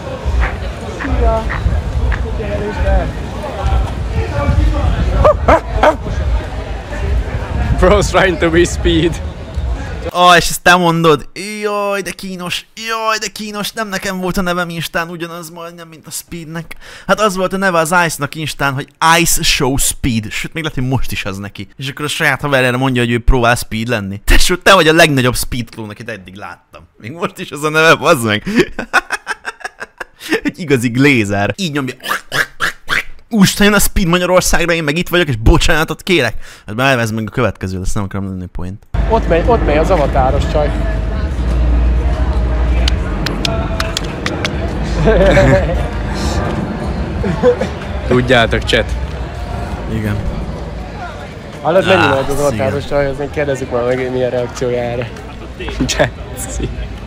Bro's trying to be speed. És ezt te mondod. Jaj, de kínos. Nem nekem volt a nevem Instán ugyanaz majdnem, mint a Speednek. Hát az volt a neve az Ice-nak Instán, hogy Ice Show Speed. Sőt, még lehet, hogy most is az neki. És akkor a saját haverjára mondja, hogy ő próbál Speed lenni. Tesó, te vagy a legnagyobb Speed klón, akit eddig láttam. Még most is az a neve, bazd meg. Egy igazi glézer. Így nyomja. Úristen, jön a Speed Magyarországra, én meg itt vagyok, és bocsánatot kérek. Hát elvezd meg a következő, ezt nem akarom lenni point. Ott megy az avatáros csaj. Tudjátok, chat. Igen. Hallod, mennyi volt az avatáros csaj, azért kérdezzük már meg, milyen reakciója erre. Jetszi.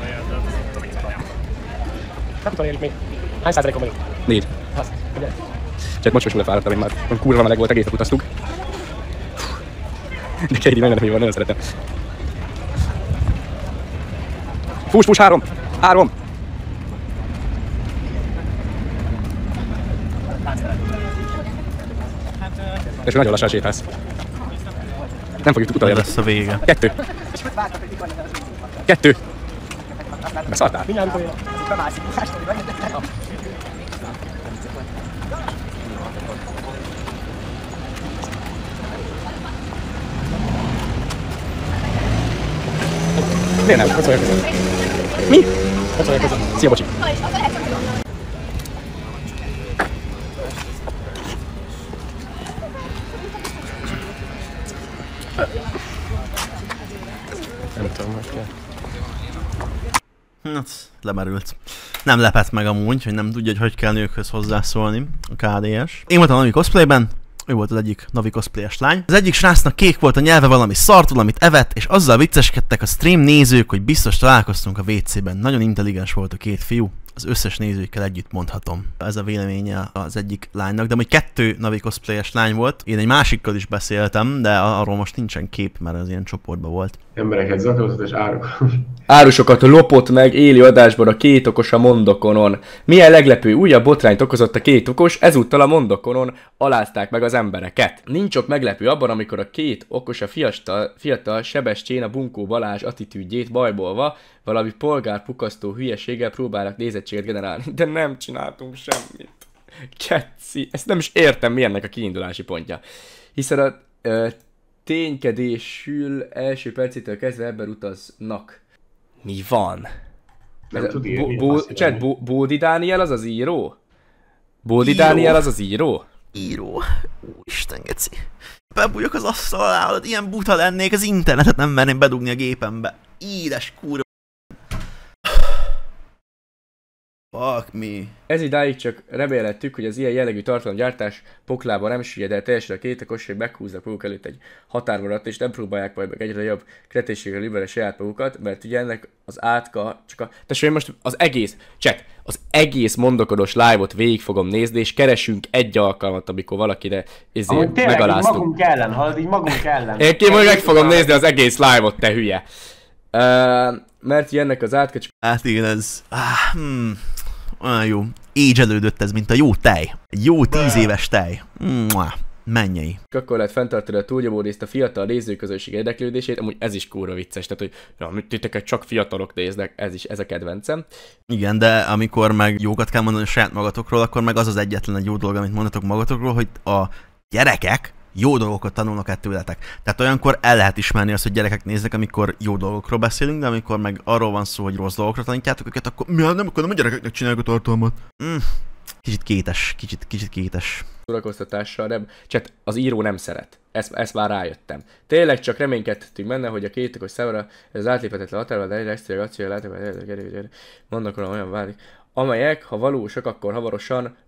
Nem tudom, érik még. Hány százalékon vagyok? 4. Chat, most lefáradtam, én már kurva meleg volt, egész nap utaztuk. De Katie meg nem van, nagyon szeretem. Fús, 3! És nagyon lassan sétálsz. Nem fogjuk utoljára. lesz a vége. 2. Beszartál? Miért nem? Mi? Szia, bocsi. Nem tudom, hogy kell. Hát, lemerült. Nem lepett meg amúgy, hogy nem tudja, hogy kell nőkhöz hozzászólni a KDS. Én voltam a Navi cosplayben, ő volt az egyik Navi cosplayes lány. Az egyik srácnak kék volt a nyelve, valami szart, valamit evett, és azzal vicceskedtek a stream nézők, hogy biztos találkoztunk a WC-ben. Nagyon intelligens volt a két fiú. Az összes nézőkkel együtt mondhatom. Ez a véleménye az egyik lánynak, de amúgy 2 Navi cosplayes lány volt. Én egy másikkal is beszéltem, de arról most nincsen kép, mert az ilyen csoportban volt. Embereket zakolatott és Árusokat lopott meg élő adásban a két okos a Mondokonon. Milyen leglepő újabb botrányt okozott a két okos, ezúttal a Mondokonon alázták meg az embereket. Nincs ok meglepő abban, amikor a két okos a fiatal Sebestyén a Bunkó Balázs attitűdjét bajbolva valami polgárpukasztó hülyeséggel próbálnak nézettséget generálni, de nem csináltunk semmit. Keci, ezt nem is értem, mi ennek a kiindulási pontja. Hiszen a ténykedésül első percétől kezdve ebben utaznak. Mi van? Bódi Dániel az az író? Bódi Dániel az az író? Író. Úristen, geci. Bebújok az asztal alá, ilyen buta lennék, az internetet nem merném bedugni a gépembe. Édes kurva. Fuck me. Ez idáig csak remélhettük, hogy az ilyen jellegű tartalomgyártás poklába nem süllyed el teljesen a két okos, hogy meghúznak maguk előtt egy határvonalat, és nem próbálják majd meg egyre jobb kreténséggel liberálni saját magukat, mert ugye ennek az átka csak a... Tessék, most az egész mondokodos live-ot végig fogom nézni, és keresünk egy alkalmat, amikor valakire megaláztuk. Magunk ellen, hallod, így magunk ellen. Én meg fogom nézni az egész live-ot, te hülye. Mert ugye ennek az átka csak... Hát igen, ez... olyan jó. Égelődött ez, mint a jó tej. Egy jó 10 éves tej. Mennyei. Akkor lehet fenntartani a túlnyomó részt a fiatal nézőközönség érdeklődését, amúgy ez is kurva vicces, tehát hogy titeket csak fiatalok néznek, ez a kedvencem. Igen, de amikor meg jókat kell mondani a saját magatokról, akkor meg az az egyetlen egy jó dolog, amit mondatok magatokról, hogy a gyerekek jó dolgokat tanulnak el tőletek. Tehát olyankor el lehet ismerni azt, hogy gyerekek néznek, amikor jó dolgokról beszélünk, de amikor meg arról van szó, hogy rossz dolgokra tanítjátok őket, akkor nem a gyerekeknek csináljuk a tartalmat. Kicsit kétes. Szórakoztatással nem. Csak az író nem szeret. Ezt már rájöttem. Tényleg csak reménykedtünk benne, hogy a két okos számára ez az átléphetetlen határban, de egy extra akciója látom, mondnak olyan válik, amelyek, ha valósak, akkor hamarosan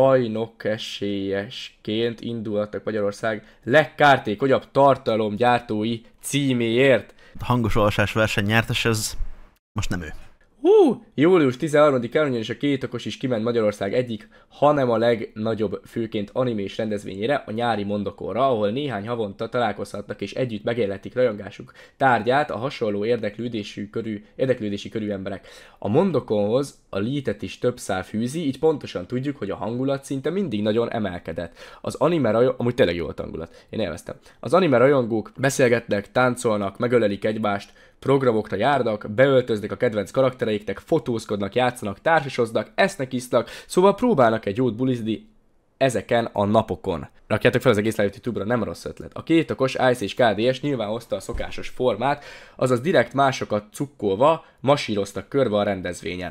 bajnokesélyesként indulhatnak Magyarország legkártékonyabb tartalomgyártói címéért. A hangos olvasás verseny nyertes, ez most nem ő. Július 13-án ugyanis a két okos is kiment Magyarország egyik, hanem a legnagyobb főként animés rendezvényére, a nyári Mondokonra, ahol néhány havonta találkozhatnak és együtt megélhetik rajongásuk tárgyát a hasonló érdeklődési körű emberek. A Mondokonhoz a Leet-et is több szál fűzi, így pontosan tudjuk, hogy a hangulat szinte mindig nagyon emelkedett. Az anime rajongók, amúgy tényleg jó volt hangulat, én élveztem. Az anime rajongók beszélgetnek, táncolnak, megölelik egymást, programokra járnak, beöltöznek a kedvenc karaktereiknek, fotózkodnak, játszanak, társasoznak, esznek, isznak, szóval próbálnak egy jót bulizni ezeken a napokon. Rakjátok fel az egész live YouTube-ra, nem rossz ötlet. A két okos Ice és KDS nyilván hozta a szokásos formát, azaz direkt másokat cukkolva masíroztak körbe a rendezvényen.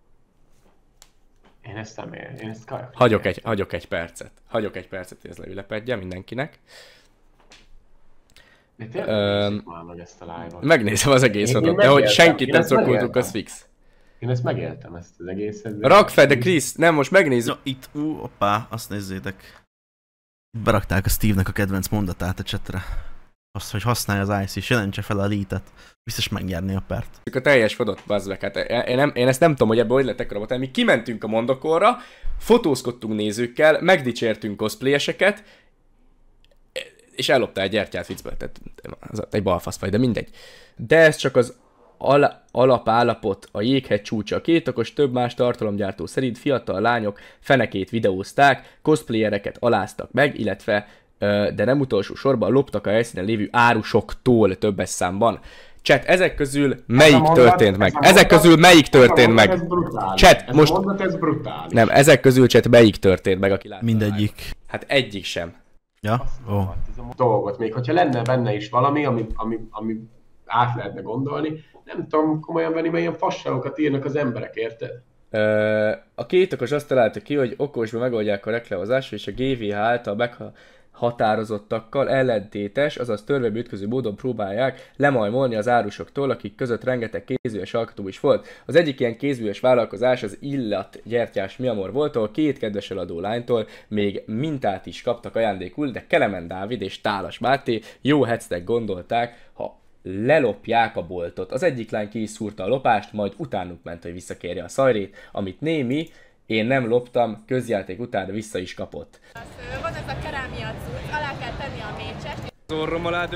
Én ezt nem ér, én ezt Hagyok egy percet, hogy ez leülepedjen mindenkinek. meg ezt a live-ot. Megnézem az egészet, de hogy senkit nem szokultunk, az fix. Én ezt megéltem, ezt az egészet. Rak fel, de Krisz, nem, most megnézzük. No, itt, hoppá, azt nézzétek. Berakták a Steve-nek a kedvenc mondatát a chatre. Azt, hogy használja az IC és jelentse fel a elite-et. Biztos megnyerni a pert. A teljes vadot, bazd meg, hát én ezt nem tudom, hogy ebből hogy lett ekkora botán. Mi kimentünk a mondokorra, fotózkodtunk nézőkkel, megdicsértünk cosplayeseket, és ellopta egy gyertyát viccből, tehát egy balfaszfaj, de mindegy. De ez csak az alapállapot, a jéghegy csúcsa. A kétokos több más tartalomgyártó szerint fiatal lányok fenekét videózták, cosplayereket aláztak meg, illetve, de nem utolsó sorban loptak a helyszínen lévő árusoktól többes számban. Chat, ezek közül melyik történt meg? Ezek közül melyik történt meg? Chat, most... Ez brutális. Nem, ezek közül chat melyik történt meg, aki látta? Mindegyik. Hát egyik sem. Ja? Ó. Dolgot, még hogyha lenne benne is valami, ami át lehetne gondolni, nem tudom komolyan venni, mert ilyen fasságokat írnak az emberek, érted? A két okos azt találta ki, hogy okosban megoldják a reklehozást, és a GVH által meghatározottakkal ellentétes, azaz törvénybe ütköző módon próbálják lemajmolni az árusoktól, akik között rengeteg kézműves alkotó is volt. Az egyik ilyen kézműves vállalkozás az illatgyertyás Miamor volt, ahol két kedves eladó lánytól még mintát is kaptak ajándékul, de Kelemen Dávid és Tálas Máté jó hecnek gondolták, ha lelopják a boltot. Az egyik lány ki is szúrta a lopást, majd utánuk ment, hogy visszakérje a szajrét, amit némi, én nem loptam, közjáték után vissza is kapott. Van ez a kerámia cucc, alá kell tenni a mécsest. Orrom alá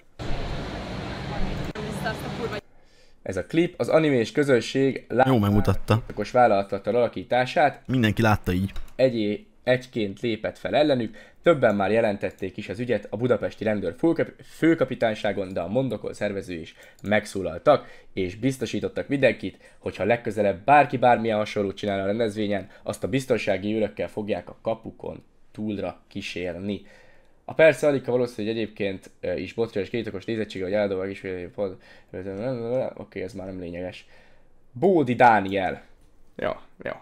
ez a klip az animés közösség jó megmutatta vállalattal alakítását. Mindenki látta így. Egyként lépett fel ellenük, többen már jelentették is az ügyet a budapesti rendőr főkapitányságon, de a Mondokol szervező is megszólaltak, és biztosítottak mindenkit, hogyha legközelebb bárki bármilyen hasonlót csinál a rendezvényen, azt a biztonsági őrökkel fogják a kapukon túlra kísérni. A persze alig valószínű, hogy egyébként is botra és kétokos nézettsége, hogy eldobják is, oké, ez már nem lényeges. Bódi Dániel. Ja.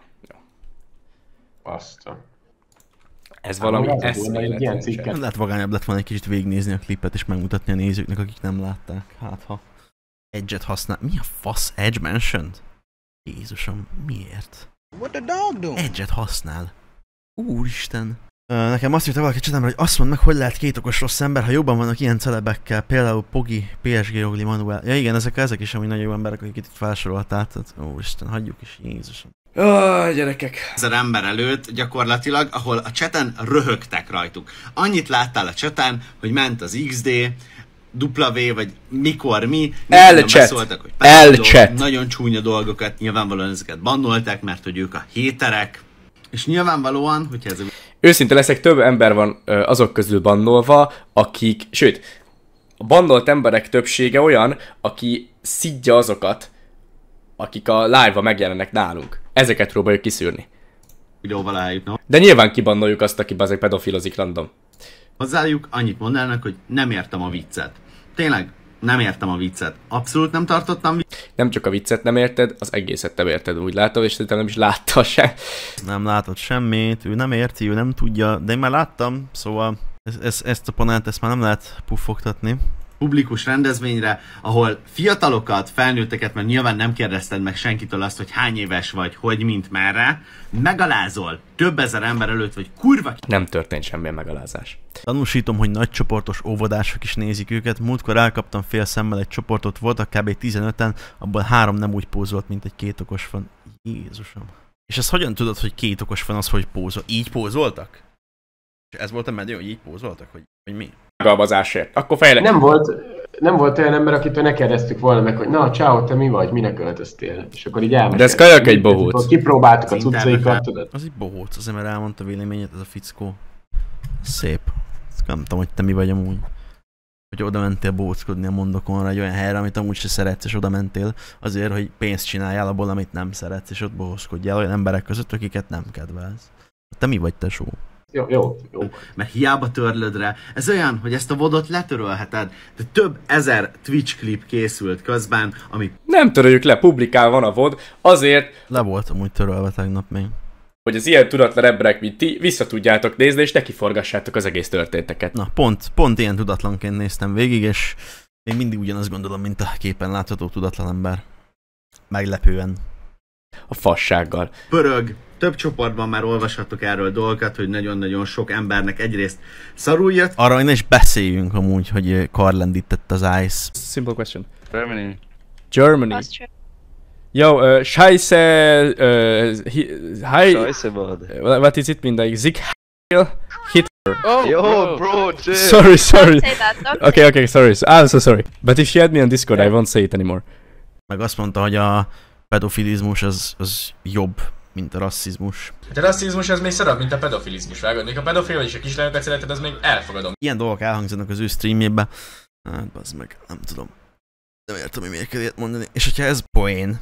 Baszta. Ez valami eszméletlen. Nem lehet vagányabb lett volna egy kicsit végignézni a klipet és megmutatni a nézőknek, akik nem látták. Hát ha Edge-et használ... Mi a fasz? Edge mentioned? Jézusom, miért? What the dog doing? Edge-et használ. Úristen. Nekem azt írta valaki csatámra, hogy azt mondd meg, hogy lehet két okos rossz ember, ha jobban vannak ilyen celebekkel, például Pogi, PSG, Jogli, Manuel. Ja igen, ezek is amúgy nagyon jó emberek, akiket itt felsoroltál, tehát úristen, hagyjuk is, Jézusom. Gyerekek. 1000 ember előtt gyakorlatilag, ahol a chaten röhögtek rajtuk. Annyit láttál a chaten, hogy ment az XD, W, vagy mikor mi, beszóltak, hogy nagyon csúnya dolgokat, nyilvánvalóan ezeket bannolták, mert hogy ők a héterek, és nyilvánvalóan, hogyha ez... Őszinte leszek, több ember van azok közül bannolva, akik, sőt, a bannolt emberek többsége olyan, aki szidja azokat, akik a live-ba megjelennek nálunk. Ezeket próbáljuk kiszűrni. De nyilván kibannoljuk azt, aki bazeg pedofilozik random. Hozzájuk annyit mondanak, hogy nem értem a viccet. Tényleg, nem értem a viccet. Abszolút nem tartottam viccet. Nem csak a viccet nem érted, az egészet nem érted, úgy látod, és szerintem nem is látta se. Nem látott semmit, ő nem érti, ő nem tudja, de én már láttam, szóval ezt a panelt, ezt már nem lehet puffogtatni. Publikus rendezvényre, ahol fiatalokat, felnőtteket, mert nyilván nem kérdezted meg senkitől azt, hogy hány éves vagy, hogy, mint, merre, megalázol több ezer ember előtt, vagy kurva... Nem történt semmilyen megalázás. Tanúsítom, hogy nagy csoportos óvodások is nézik őket. Múltkor elkaptam fél szemmel egy csoportot, voltak kb. 15-en, abból 3 nem úgy pózolt, mint egy két okos fan. Jézusom. És ezt hogyan tudod, hogy két okos fan az, hogy pózol? Így pózoltak? És ez volt a medő, hogy így pózoltak? Hogy mi? Galbazásért. Akkor fejlett. Nem volt olyan ember, akitől ne kérdeztük volna meg, hogy na, ciao, te mi vagy, minek öltöztél? És akkor így elmeséltük. De ez kajak egy bohóc. Kipróbáltuk a cuccaikat, tudod? Az egy bohóc, azért mert elmondta véleményét, ez a fickó. Szép. Nem tudom, hogy te mi vagy amúgy. Hogy oda mentél bohóckodni a Mondokonra egy olyan helyre, amit amúgy se szeretsz, és oda mentél azért, hogy pénzt csináljál abból, amit nem szeretsz, és ott bohóckodjál olyan emberek között, akiket nem kedvelsz. Te mi vagy, tesó? Jó. Mert hiába törlöd rá. Ez olyan, hogy ezt a vodot letörölheted, de több ezer Twitch klip készült közben, ami... Nem töröljük le, publikál van a vod, azért... Le volt amúgy törölve tegnap még. Hogy az ilyen tudatlan emberek, mint ti, vissza tudjátok nézni, és nekiforgassátok az egész történteket. Na, pont ilyen tudatlanként néztem végig, és Még mindig ugyanazt gondolom, mint a képen látható tudatlan ember. Meglepően. A fassággal. Pörög. Több csoportban már olvashattok erről dolgokat, hogy nagyon-nagyon sok embernek egyrészt szarul jött. Arra, hogy ne is beszéljünk amúgy, hogy karlendített az Ice. Simple question. Germany. Germany. Austria. Yo, Scheisse, hi. Scheisse, bud. What is it mean? Like Sieg Heil Hitler. Oh, yo, bro, chill. Sorry. Don't say that, don't Okay, sorry. I'm so sorry. But if you add me on Discord, I won't say it anymore. Meg azt mondta, hogy a pedofilizmus az jobb, mint a rasszizmus. A rasszizmus az még szarabb, mint a pedofilizmus, vágod? Még a pedofil vagy is a kislányokat szereted, az még elfogadom. Ilyen dolgok elhangzanak az ő streamjében. Hát bazd meg, nem tudom. Nem értem, hogy miért kell ilyet mondani. És hogyha ez poén,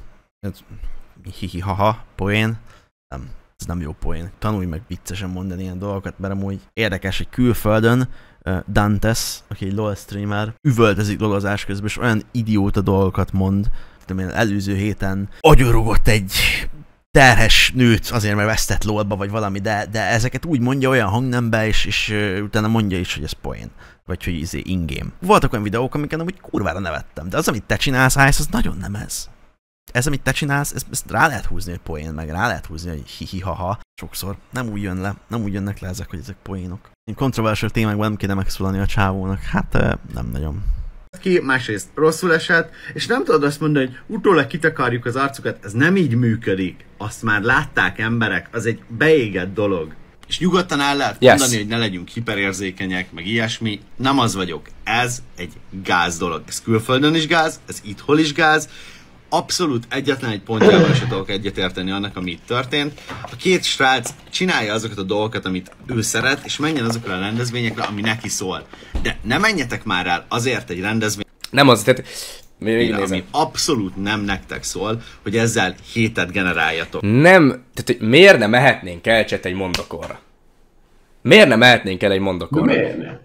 hihi-haha, poén, nem, ez nem jó poén. Tanulj meg viccesen mondani ilyen dolgokat, mert amúgy érdekes, hogy külföldön Dantes, aki egy LOL streamer, üvöltözik dolgozás közben, és olyan idióta dolgokat mond. Tudom én, előző héten agyorogott egy terhes nőt azért, mert vesztett LOL-ba, vagy valami, de ezeket úgy mondja olyan hangnembe, és utána mondja is, hogy ez poén. Vagy hogy in-game. Voltak olyan videók, amiken amúgy kurvára nevettem, de az, amit te csinálsz, Ice, az nagyon nem ez. Ez, amit te csinálsz, ezt rá lehet húzni, hogy poén, meg rá lehet húzni, hogy hihi-haha. Sokszor nem úgy jön le, nem úgy jönnek le ezek, hogy ezek poénok. Kontroversial témákban nem kéne megszólalni a csávónak, hát nem nagyon. Ki másrészt rosszul esett, és nem tudod azt mondani, hogy utólag kitakarjuk az arcukat, ez nem így működik. Azt már látták emberek, az egy beégett dolog. És nyugodtan el lehet mondani, hogy ne legyünk hiperérzékenyek, meg ilyesmi. Nem az vagyok. Ez egy gáz dolog. Ez külföldön is gáz, ez itthon is gáz. Abszolút egyetlen egy pontjával se tudok egyetérteni annak, ami itt történt. A két srác csinálja azokat a dolgokat, amit ő szeret, és menjen azokra a rendezvényekre, ami neki szól. De ne menjetek már el azért egy rendezvény. Nem az, tehát... Ami abszolút nem nektek szól, hogy ezzel hétet generáljatok. Nem, tehát hogy miért nem mehetnénk el egy mondokorra? Miért nem mehetnénk el egy mondokorra? Miért nem?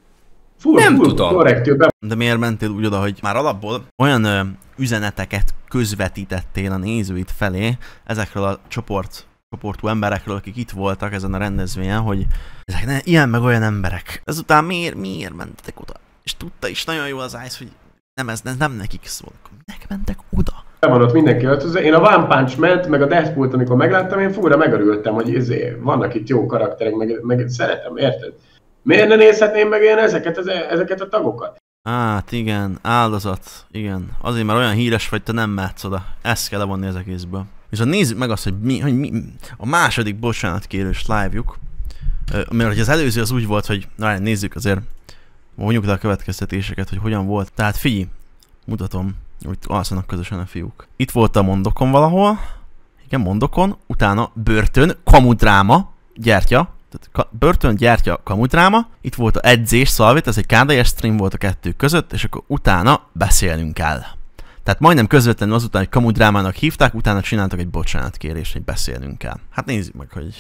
Nem tudom. De miért mentél úgy oda, hogy már alapból olyan üzeneteket közvetítettél a nézőid felé ezekről a csoportú emberekről, akik itt voltak ezen a rendezvényen, hogy ezek ilyen meg olyan emberek. Ezután miért mentetek oda? És tudta is nagyon jó az Ice, hogy ez nem nekik szól. Minek mentek oda? Van ott mindenki öltözve. Én a One Punch Man-t, meg a Deathpool-t, amikor megláttam, én fúra megörültem, hogy vannak itt jó karakterek, meg szeretem, érted? Miért ne nézhetném meg én ezeket a tagokat? Hát igen, áldozat, igen. Azért már olyan híres vagy, te nem mehetsz oda. Ezt kell levonni az egészből. Viszont nézzük meg azt, hogy mi a második bocsánatkérős live-juk. Mert az előző az úgy volt, hogy nézzük azért, vonjuk le a következtetéseket, hogy hogyan volt. Tehát figyelj, mutatom, hogy alszanak közösen a fiúk. Itt volt a mondokon valahol. Igen, mondokon. Utána börtön, kamudráma, gyertya. Tehát börtön, gyertya, kamudráma. Itt volt a edzés, szalvét, ez egy KDS stream volt a kettő között, és akkor utána beszélnünk kell. Tehát majdnem közvetlenül azután, hogy kamudrámának hívták, utána csináltak egy bocsánatkérést, hogy beszélnünk kell. Hát nézzük meg, hogy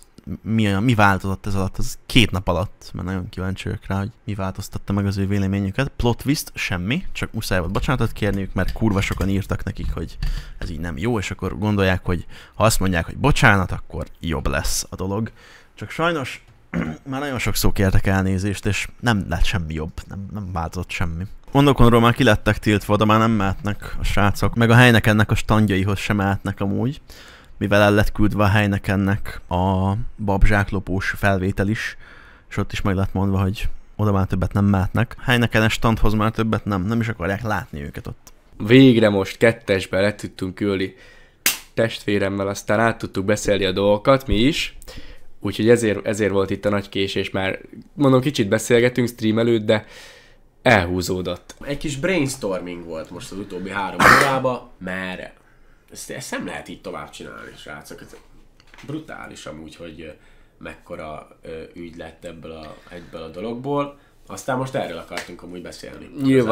mi változott ez alatt, az 2 nap alatt, mert nagyon kíváncsi vagyok rá, hogy mi változtatta meg az ő véleményüket. Plot twist, semmi, csak muszáj volt bocsánatot kérniük, mert kurva sokan írtak nekik, hogy ez így nem jó, és akkor gondolják, hogy ha azt mondják, hogy bocsánat, akkor jobb lesz a dolog. Csak sajnos már nagyon sokszor kértek elnézést, és nem lett semmi jobb, nem változott semmi. Mondokonról már ki lettek tiltva, de már nem mehetnek a srácok, meg a Heinekennek a standjaihoz sem mehetnek amúgy, mivel el lett küldve a Heinekennek a babzsáklopós felvétel is, és ott is meg lett mondva, hogy oda már többet nem mehetnek. Heinekenes standhoz már többet nem is akarják látni őket ott. Végre most 2-esbe le tudtunk ülni testvéremmel, aztán át tudtuk beszélni a dolgokat, mi is. Úgyhogy ezért volt itt a nagy késés, már mondom, kicsit beszélgetünk stream előtt, de elhúzódott. Egy kis brainstorming volt most az utóbbi 3 órában, mert ezt nem lehet így tovább csinálni, srácok. Ez brutális amúgy, hogy mekkora ügy lett ebből a dologból. Aztán most erről akartunk amúgy beszélni.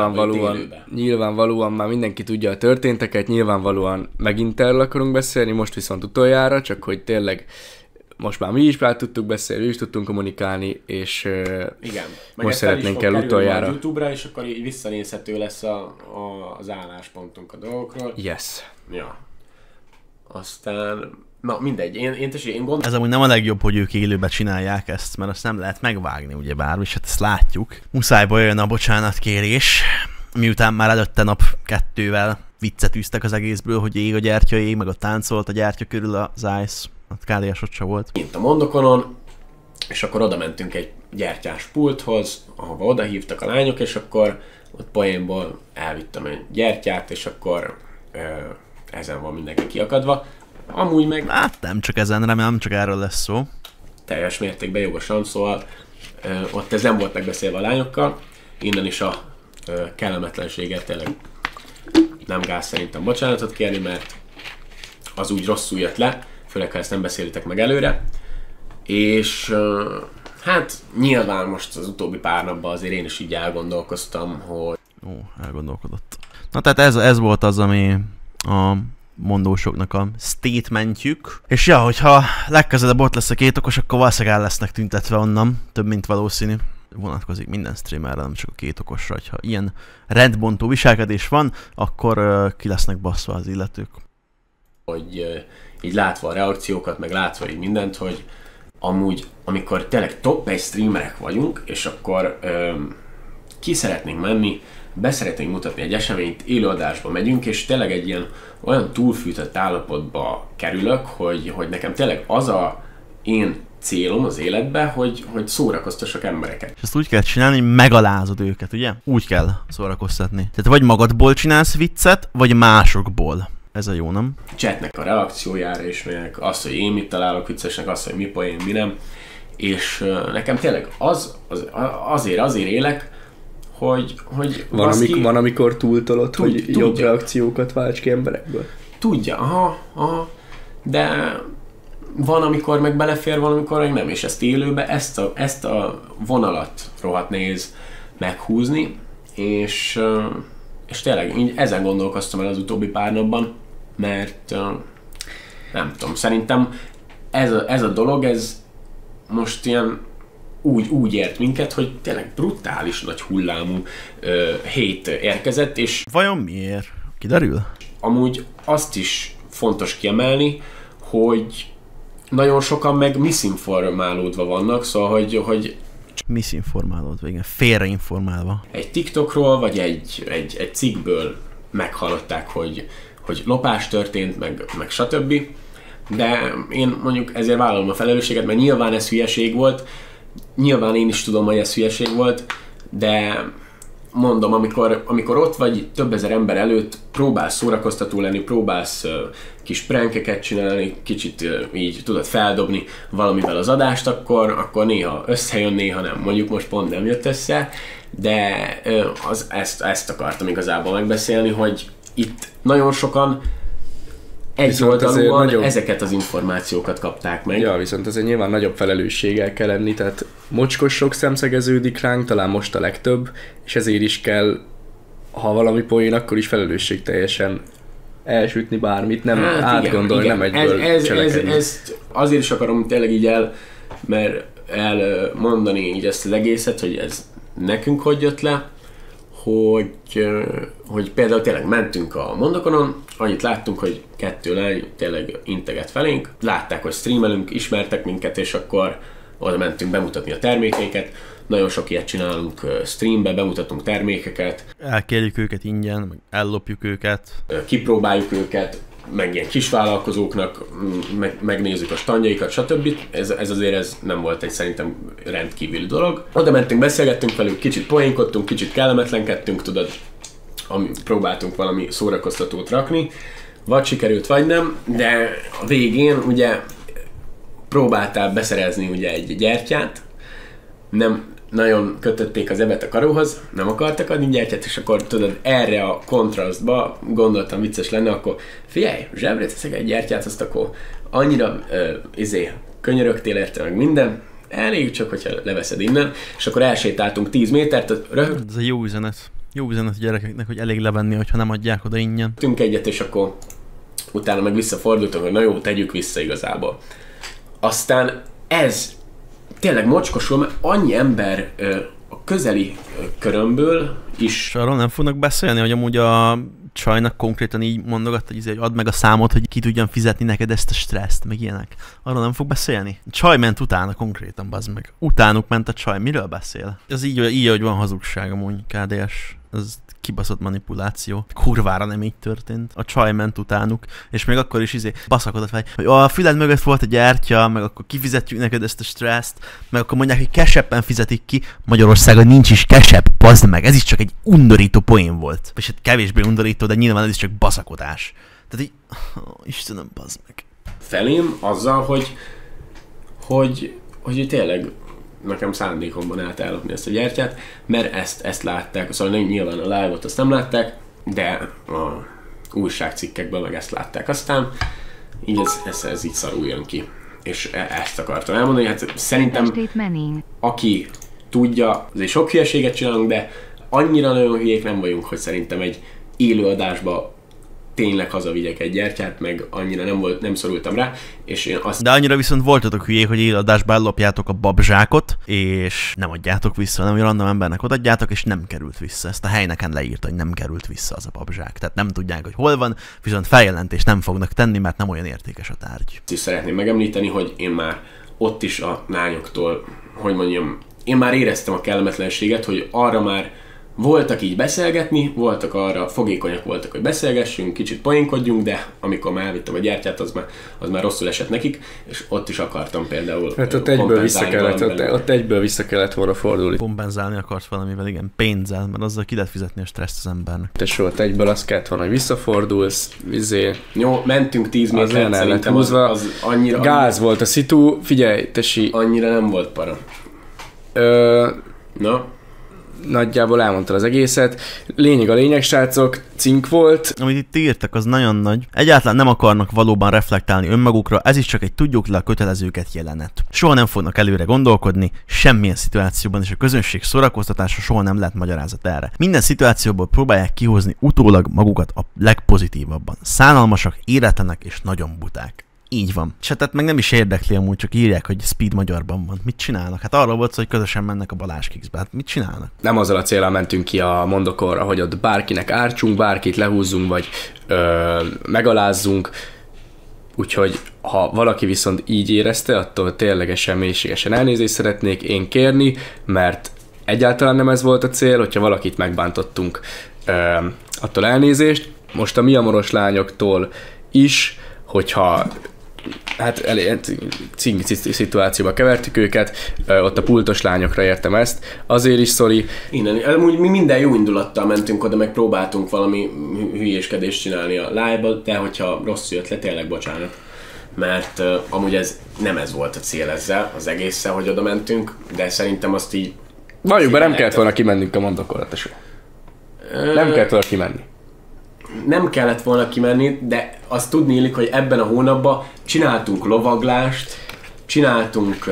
Nyilvánvalóan már mindenki tudja a történteket, nyilvánvalóan megint erről akarunk beszélni, most viszont utoljára, csak hogy tényleg most már mi is rá tudtuk beszélni, mi is tudtunk kommunikálni, és igen. Most szeretnénk el utoljára. YouTube-ra, és akkor így visszanézhető lesz az álláspontunk a dolgokról. Yes. Ja. Aztán, na mindegy, én gondolom. Ez amúgy nem a legjobb, hogy ők élőben csinálják ezt, mert azt nem lehet megvágni ugyebár, és hát ezt látjuk. Muszájból jön a bocsánatkérés, miután már előtte nap 2-vel viccet űztek az egészből, hogy ég a gyertya ég, meg a táncolt a gyertya körül az Ice. A KDS ott se volt. Mint a Mondokonon, és akkor oda mentünk egy gyertyás pulthoz, ahova oda hívtak a lányok, és akkor ott poénból elvittem egy gyertyát, és akkor ezen van mindenki kiakadva. Amúgy meg... Hát nem csak ezen, remélem, csak erről lesz szó. Teljes mértékben jogosan, szóval ott ez nem volt megbeszélve a lányokkal. Innen is a kellemetlenséget tényleg nem gáz szerintem bocsánatot kérni, mert az úgy rosszul jött le, főleg ha ezt nem beszélitek meg előre. És hát nyilván most az utóbbi pár napban azért én is így elgondolkoztam, hogy... Elgondolkodott. Na tehát ez volt az, ami a mondósoknak a statementjük. És ja, hogyha legközelebb ott lesz a 2 okos, akkor valószínűleg el lesznek tüntetve onnan, több mint valószínű. Vonatkozik minden streamerre, nem csak a 2 okosra, hogyha ilyen rendbontó viselkedés van, akkor ki lesznek baszva az illetők. Hogy így látva a reakciókat, meg látva így mindent, hogy amúgy, amikor tényleg top 1 streamerek vagyunk, és akkor ki szeretnénk menni, beszeretnénk mutatni egy eseményt, élőadásba megyünk, és tényleg egy ilyen olyan túlfűtött állapotba kerülök, hogy nekem tényleg az a én célom az életben, hogy szórakoztassak embereket. És ezt úgy kell csinálni, hogy megalázod őket, ugye? Úgy kell szórakoztatni. Tehát vagy magadból csinálsz viccet, vagy másokból. Ez a jó, nem? Chatnek a reakciójára is megyek, azt, hogy én mit találok viccesnek, azt, hogy mi poén, mi nem. És nekem tényleg azért élek, hogy van, amikor túltolod, hogy jobb reakciókat válts ki emberekből? Tudja, aha. De van, amikor meg belefér, van, amikor meg nem. És ezt élőben, ezt a vonalat rohadt nehéz meghúzni, és tényleg így ezen gondolkoztam el az utóbbi pár napban, mert nem tudom, szerintem ez a dolog, ez most ilyen úgy ért minket, hogy tényleg brutális nagy hullámú hate érkezett, és... Vajon miért? Kiderül? Amúgy azt is fontos kiemelni, hogy nagyon sokan meg misinformálódva vannak, szóval, hogy misinformálódva, igen, félreinformálva. Egy TikTokról, vagy egy cikkből meghallották, hogy lopás történt, meg stb. De én mondjuk ezért vállalom a felelősséget, mert nyilván ez hülyeség volt, nyilván én is tudom, hogy ez hülyeség volt, de mondom, amikor ott vagy több ezer ember előtt, próbálsz szórakoztató lenni, próbálsz kis prankeket csinálni, kicsit így tudod feldobni valamivel az adást, akkor néha összejön, néha nem. Mondjuk most pont nem jött össze, de ezt akartam igazából megbeszélni, hogy itt nagyon sokan egyoldalúan ezeket az információkat kapták meg. Ja, viszont azért nyilván nagyobb felelősséggel kell lenni, tehát mocskos sok szemszegeződik ránk, talán most a legtöbb, és ezért is kell, ha valami poén, akkor is felelősségteljesen elsütni bármit, nem átgondolni, nem egyből cselekedni. Ezt azért is akarom tényleg így elmondani így ezt az egészet, hogy ez nekünk hogy jött le, hogy például tényleg mentünk a Mondokonon, annyit láttunk, hogy 2 lány tényleg integet felénk, látták, hogy streamelünk, ismertek minket, és akkor oda mentünk bemutatni a termékeinket. Nagyon sok ilyet csinálunk streambe, bemutatunk termékeket. Elkérjük őket ingyen, meg ellopjuk őket. Kipróbáljuk őket, meg ilyen kisvállalkozóknak, megnézzük a standjaikat, stb. Ez azért nem volt egy szerintem rendkívüli dolog. Oda mentünk, beszélgettünk velük, kicsit poénkodtunk, kicsit kellemetlenkedtünk, tudod, próbáltunk valami szórakoztatót rakni, vagy sikerült, vagy nem, de a végén ugye próbáltál beszerezni ugye egy gyertyát, nem nagyon kötötték az ebet a karóhoz, nem akartak adni gyertyát, és akkor tudod, erre a kontrasztba gondoltam vicces lenne, akkor figyelj, zsebre teszek egy gyertyát, azt akkor annyira könyörögtél érte meg minden, elég csak, hogyha leveszed innen, és akkor elsétáltunk 10 métert. Ez egy jó üzenet. Jó üzenet a gyerekeknek, hogy elég levenni, hogyha nem adják oda ingyen. Tünk egyet, és akkor utána meg visszafordultunk, hogy na jó, tegyük vissza igazából. Aztán ez tényleg mocskosul, mert annyi ember a közeli körömből is... És arról nem fognak beszélni, hogy amúgy a csajnak konkrétan így mondogatta, hogy add meg a számot, hogy ki tudjam fizetni neked ezt a stresszt, meg ilyenek. Arról nem fog beszélni? A csaj ment utána konkrétan, bazd meg. Utánuk ment a csaj. Miről beszél? Ez így hogy van hazugság amúgy, KDS. Ez kibaszott manipuláció. Kurvára nem így történt. A csaj ment utánuk, és még akkor is baszakodott fel, hogy a füled mögött volt a gyertya, meg akkor kifizetjük neked ezt a stresszt, meg akkor mondják, hogy keseppen fizetik ki. Magyarországon nincs is kesepp, bazd meg. Ez is csak egy undorító poén volt. És hát kevésbé undorító, de nyilván ez is csak baszakodás. Tehát így, Istenem, bazd meg. Felém azzal, hogy tényleg nekem szándékomban állt ellopni ezt a gyertyát, mert ezt látták, szóval nyilván a live-ot azt nem látták, de a újságcikkekben meg ezt látták. Aztán így ez így szarul jön ki. És ezt akartam elmondani, hát szerintem aki tudja, azért sok hülyeséget csinálunk, de annyira nagyon hülyék nem vagyunk, hogy szerintem egy élőadásba tényleg hazavigyek egy gyertyát, meg annyira nem szorultam rá, és én azt... De annyira viszont voltatok hülyék, hogy élőadásba ellopjátok a babzsákot, és nem adjátok vissza, hanem random embernek odaadjátok, és nem került vissza. Ezt a helyneken leírta, hogy nem került vissza az a babzsák. Tehát nem tudják, hogy hol van, viszont feljelentést nem fognak tenni, mert nem olyan értékes a tárgy. Is szeretném megemlíteni, hogy én már ott is a lányoktól, hogy mondjam, én már éreztem a kellemetlenséget, hogy arra már voltak így beszélgetni, voltak arra, fogékonyak voltak, hogy beszélgessünk, kicsit poénkodjunk, de amikor már elvittem a gyertyát, az már rosszul esett nekik, és ott is akartam például hát ott egyből vissza kellett volna fordulni. Kompenzálni akart valamivel, igen, pénzzel, mert azzal ki lehet fizetni a stresszt az embernek. Tesó, ott egyből azt kellett volna, hogy visszafordulsz, Jó, mentünk 10 métert, szerintem az annyira... Gáz volt a szitu, figyelj, tesi... Annyira nem volt para. Na? Nagyjából elmondta az egészet. Lényeg a lényeg, srácok, cink volt. Amit itt írtak, az nagyon nagy. Egyáltalán nem akarnak valóban reflektálni önmagukra, ez is csak egy tudjuk le a kötelezőket jelenet. Soha nem fognak előre gondolkodni, semmilyen szituációban, és a közönség szórakoztatása soha nem lehet magyarázat erre. Minden szituációból próbálják kihozni utólag magukat a legpozitívabban. Szánalmasak, éretlenek és nagyon buták. Így van. Csetet meg nem is érdekli amúgy, csak írják, hogy Speed magyarban van. Mit csinálnak? Hát arról volt szó, hogy közösen mennek a Balázs Kicksbe. Hát mit csinálnak? Nem azzal a céllal mentünk ki a mondokorra, hogy ott bárkinek ártsunk, bárkit lehúzzunk, vagy megalázzunk. Úgyhogy ha valaki viszont így érezte, attól ténylegesen, mélységesen elnézést szeretnék én kérni, mert egyáltalán nem ez volt a cél, hogyha valakit megbántottunk, attól elnézést. Most a mi amoros lányoktól is, hogyha hát cink szituációba kevertük őket, ott a pultos lányokra értem ezt, azért is sorry. Innen, amúgy mi minden jó indulattal mentünk oda, meg próbáltunk valami hülyéskedést csinálni a live-ba, de hogyha rosszul jött le, tényleg bocsánat. Mert amúgy nem ez volt a cél ezzel, az egésszel, hogy oda mentünk, de szerintem azt így... Valljuk be, nem kellett volna kimennünk a mondokorra, tesó. Nem kellett volna kimenni. Nem kellett volna kimenni, de azt tudni illik, hogy ebben a hónapban csináltunk lovaglást, csináltunk...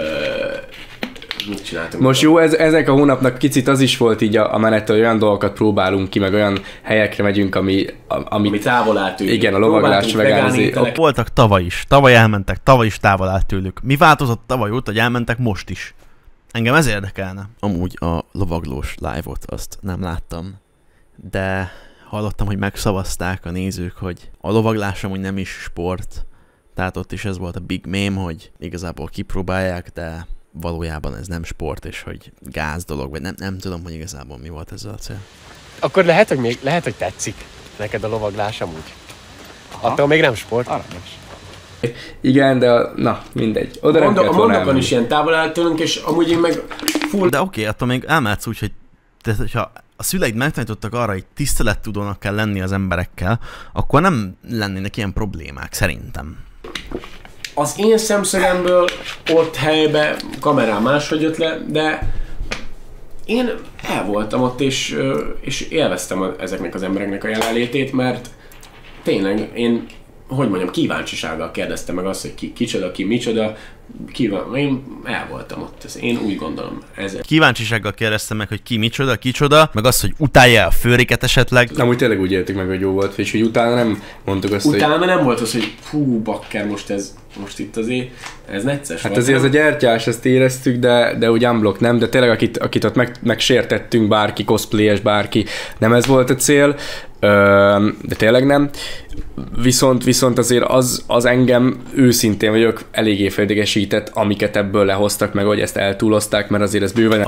mit csináltunk? Most jó, ezek a hónapnak kicsit az is volt így a menet, hogy olyan dolgokat próbálunk ki, meg olyan helyekre megyünk, ami távol áll tőlük. Igen, a lovaglás, vegánozni. Voltak tavaly is. Tavaly elmentek, tavaly is távol áll tőlük. Mi változott tavaly óta, hogy elmentek most is? Engem ez érdekelne. Amúgy a lovaglós live-ot azt nem láttam, de... hallottam, hogy megszavazták a nézők, hogy a lovaglás amúgy nem is sport, tehát ott is ez volt a big meme, hogy igazából kipróbálják, de valójában ez nem sport, és hogy gáz dolog, vagy nem tudom, hogy igazából mi volt ezzel a cél. Akkor lehet, hogy tetszik neked a lovaglás amúgy. Attól még nem sport. Aranyos. Igen, de na, mindegy. Oda a mondokon is ilyen távol áll tőlünk, és amúgy én meg full... De oké, attól még elmehetsz úgy, hogy tehát, hogyha a szüleid megtanítottak arra, hogy tisztelettudónak kell lenni az emberekkel, akkor nem lennének ilyen problémák, szerintem. Az én szemszögemből ott helyben kamerán máshogy jött le, de én el voltam ott, és élveztem ezeknek az embereknek a jelenlétét, mert tényleg én, hogy mondjam, kíváncsisággal kérdeztem meg azt, hogy kicsoda, ki micsoda, én el voltam ott, én úgy gondolom. Kíváncsisággal kérdeztem meg, hogy ki micsoda, meg azt, hogy utálja a főriket esetleg. Nem, úgy tényleg úgy éltük meg, hogy jó volt, és hogy utána nem mondtuk azt, utána nem volt az, hogy hú, bakker, most itt azért, ez necces hát azért ez a gyertyás, ezt éreztük, de úgy unblock nem, de tényleg akit ott megsértettünk, bárki, cosplayes, bárki, nem ez volt a cél, de tényleg nem. Viszont azért az engem őszintén vagyok eléggé féltékes idegesített, amiket ebből lehoztak, meg hogy ezt eltúlozták, mert azért ez bőven...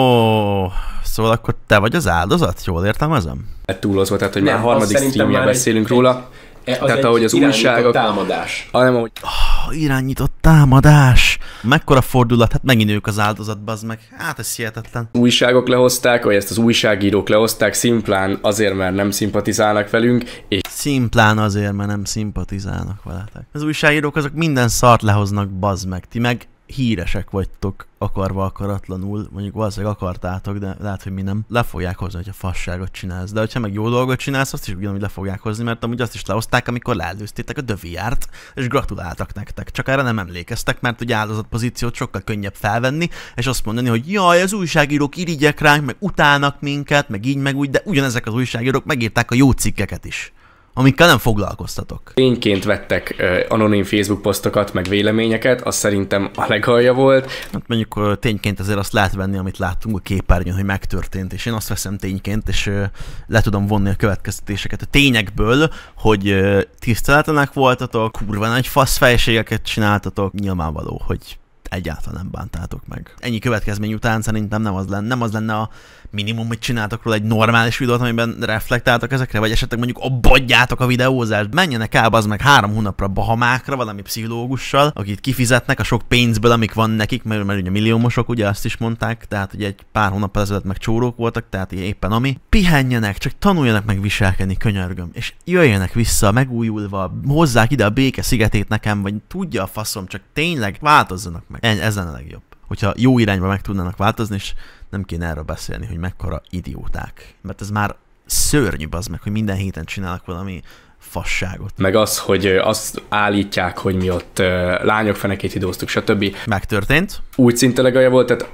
Szóval akkor te vagy az áldozat? Jól értelmezem? Túlozva, tehát hogy már harmadik streamje beszélünk róla. Tehát ahogy az újságok... támadás. Nem, ahogy... Irányított támadás! Mekkora fordulat? Hát megint ők az áldozat, bazd meg. Hát ez hihetetlen. Újságok lehozták, vagy ezt az újságírók lehozták szimplán azért, mert nem szimpatizálnak velünk, és... Szimplán azért, mert nem szimpatizálnak veletek. Az újságírók azok minden szart lehoznak, bazd meg. Ti meg híresek vagytok, akarva akaratlanul, mondjuk valószínűleg akartátok, de lehet, hogy mi nem. Le fogják hozni, hogyha fasságot csinálsz. De hogyha meg jó dolgot csinálsz, azt is ugyanúgy le fogják hozni, mert amúgy azt is lehozták, amikor leelőztétek a Döviárt, és gratuláltak nektek. Csak erre nem emlékeztek, mert ugye áldozatpozíciót sokkal könnyebb felvenni, és azt mondani, hogy jaj, az újságírók irigyek ránk, meg utálnak minket, meg így, meg úgy, de ugyanezek az újságírók megírták a jó cikkeket is, amikkel nem foglalkoztatok. Tényként vettek anonim Facebook posztokat, meg véleményeket, az szerintem a legalja volt. Hát mondjuk tényként azért azt lehet venni, amit láttunk a képernyőn, hogy megtörtént, és én azt veszem tényként, és le tudom vonni a következtetéseket a tényekből, hogy tiszteletlenek voltatok, kurva nagy faszfejségeket csináltatok, nyilvánvaló, hogy egyáltalán nem bántátok meg. Ennyi következmény után szerintem nem az lenne a minimum, hogy csináltok róla egy normális videót, amiben reflektáltak ezekre, vagy esetleg mondjuk abbagyjátok a videózást. Menjenek el az meg 3 hónapra Bahamákra valami pszichológussal, akit kifizetnek a sok pénzből, amik van nekik, mert ugye milliómosok, ugye azt is mondták, tehát ugye egy pár hónappal ezelőtt meg csórók voltak, tehát éppen ami. Pihenjenek, csak tanuljanak meg viselkedni, könyörgöm, és jöjjenek vissza megújulva, hozzák ide a béke szigetét nekem, vagy tudja a faszom, csak tényleg változzanak meg. Ez lenne a legjobb. Hogyha jó irányba meg tudnának változni, és nem kéne erről beszélni, hogy mekkora idióták. Mert ez már szörnyű, bazd meg, hogy minden héten csinálnak valami fasságot. Meg az, hogy azt állítják, hogy mi ott lányok fenekét idóztuk, stb. Megtörtént. Úgy szinte legalja volt, tehát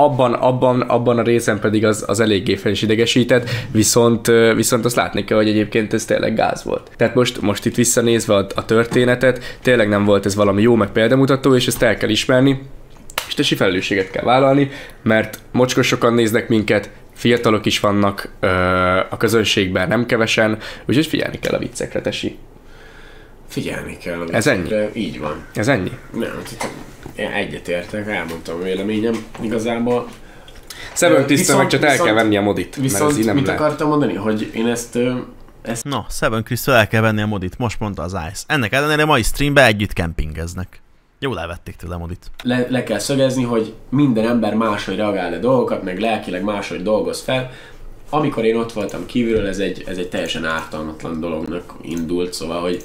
abban a részen pedig az eléggé fel is idegesített, viszont azt látni kell, hogy egyébként ez tényleg gáz volt. Tehát most itt visszanézve a történetet, tényleg nem volt ez valami jó, meg példamutató, és ezt el kell ismerni, és tesi felelősséget kell vállalni, mert mocskos sokan néznek minket, fiatalok is vannak a közönségben, nem kevesen, úgyhogy figyelni kell a viccekre, tesi. Figyelni kell a viccekre. Ez ennyi? Így van. Ez ennyi? Nem, én egyetértek, elmondtam a véleményem igazából. Seven Crystal meg csak el kell venni a modit. Viszont mit akartam mondani, hogy én ezt... No, Seven Crystal el kell venni a modit, most mondta az Ice. Ennek ellenére mai streamben együtt kempingeznek. Jól elvették tőle a modit. Le kell szögezni, hogy minden ember máshogy reagál a dolgokat, meg lelkileg máshogy dolgoz fel. Amikor én ott voltam kívülről, ez egy teljesen ártalmatlan dolognak indult, szóval, hogy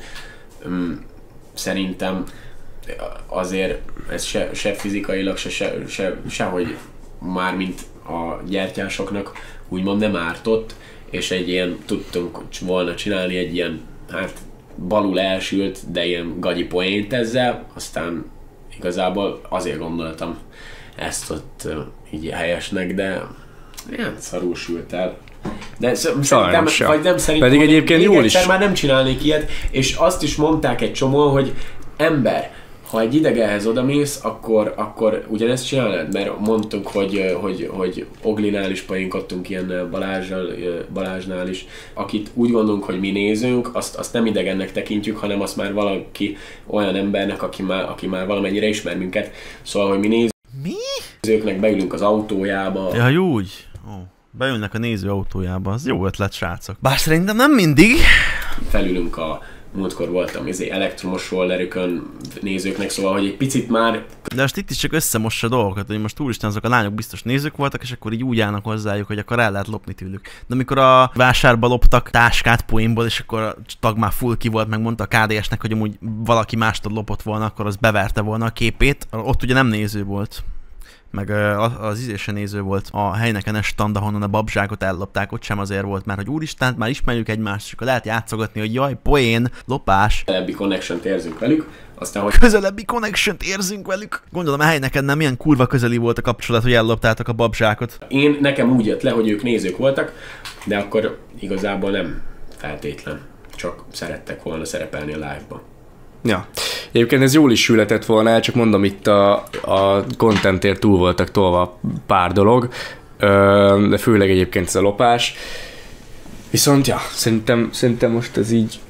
szerintem azért ez se fizikailag, sehogy mármint a gyertyásoknak úgymond nem ártott, és egy ilyen tudtunk volna csinálni egy ilyen, hát balul elsült, de ilyen gagyi poént ezzel, aztán igazából azért gondoltam ezt ott így helyesnek, de ilyen szarul sült el. De szerintem, vagy nem szerintem, pedig egyébként jól is. Már nem csinálnék ilyet, és azt is mondták egy csomó, hogy ember, ha egy idegenhez odamész, akkor ugyanezt csinálnád, mert mondtuk, hogy Oglinál is poénkodtunk ilyen Balázsnál is, akit úgy gondolunk, hogy mi nézünk, azt nem idegennek tekintjük, hanem azt már valaki olyan embernek, aki már valamennyire ismer minket. Szóval, hogy mi nézőknek beülünk az autójába. Ja, úgy. Beülnek a néző autójába, az jó ötlet, srácok. Bár szerintem nem mindig. Felülünk múltkor voltam elektromos rollerükön nézőknek, szóval, hogy egy picit már... De most itt is csak összemossa dolgokat, hogy most úristen, azok a lányok biztos nézők voltak, és akkor így úgy állnak hozzájuk, hogy akkor el lehet lopni tőlük. De amikor a vásárba loptak táskát poénból, és akkor a tag már full ki volt, megmondta a KDS-nek, hogy amúgy valaki mástól lopott volna, akkor az beverte volna a képét. Ott ugye nem néző volt. Meg az izése néző volt a helyneken stand, ahonnan a babzsákot ellopták, ott sem azért volt, mert hogy úristen, már ismerjük egymást, és akkor lehet játszogatni, hogy jaj, poén, lopás. Közelebbi connection-t érzünk velük, aztán hogy... Közelebbi connection-t érzünk velük? Gondolom a helyneken nem ilyen kurva közeli volt a kapcsolat, hogy elloptátok a babzsákot. Nekem úgy jött le, hogy ők nézők voltak, de akkor igazából nem feltétlen, csak szerettek volna szerepelni a live-ba. Ja. Egyébként ez jól is sületett volna el, csak mondom, itt a contentért túl voltak tolva pár dolog, de főleg egyébként ez a lopás. Viszont ja, szerintem most ez így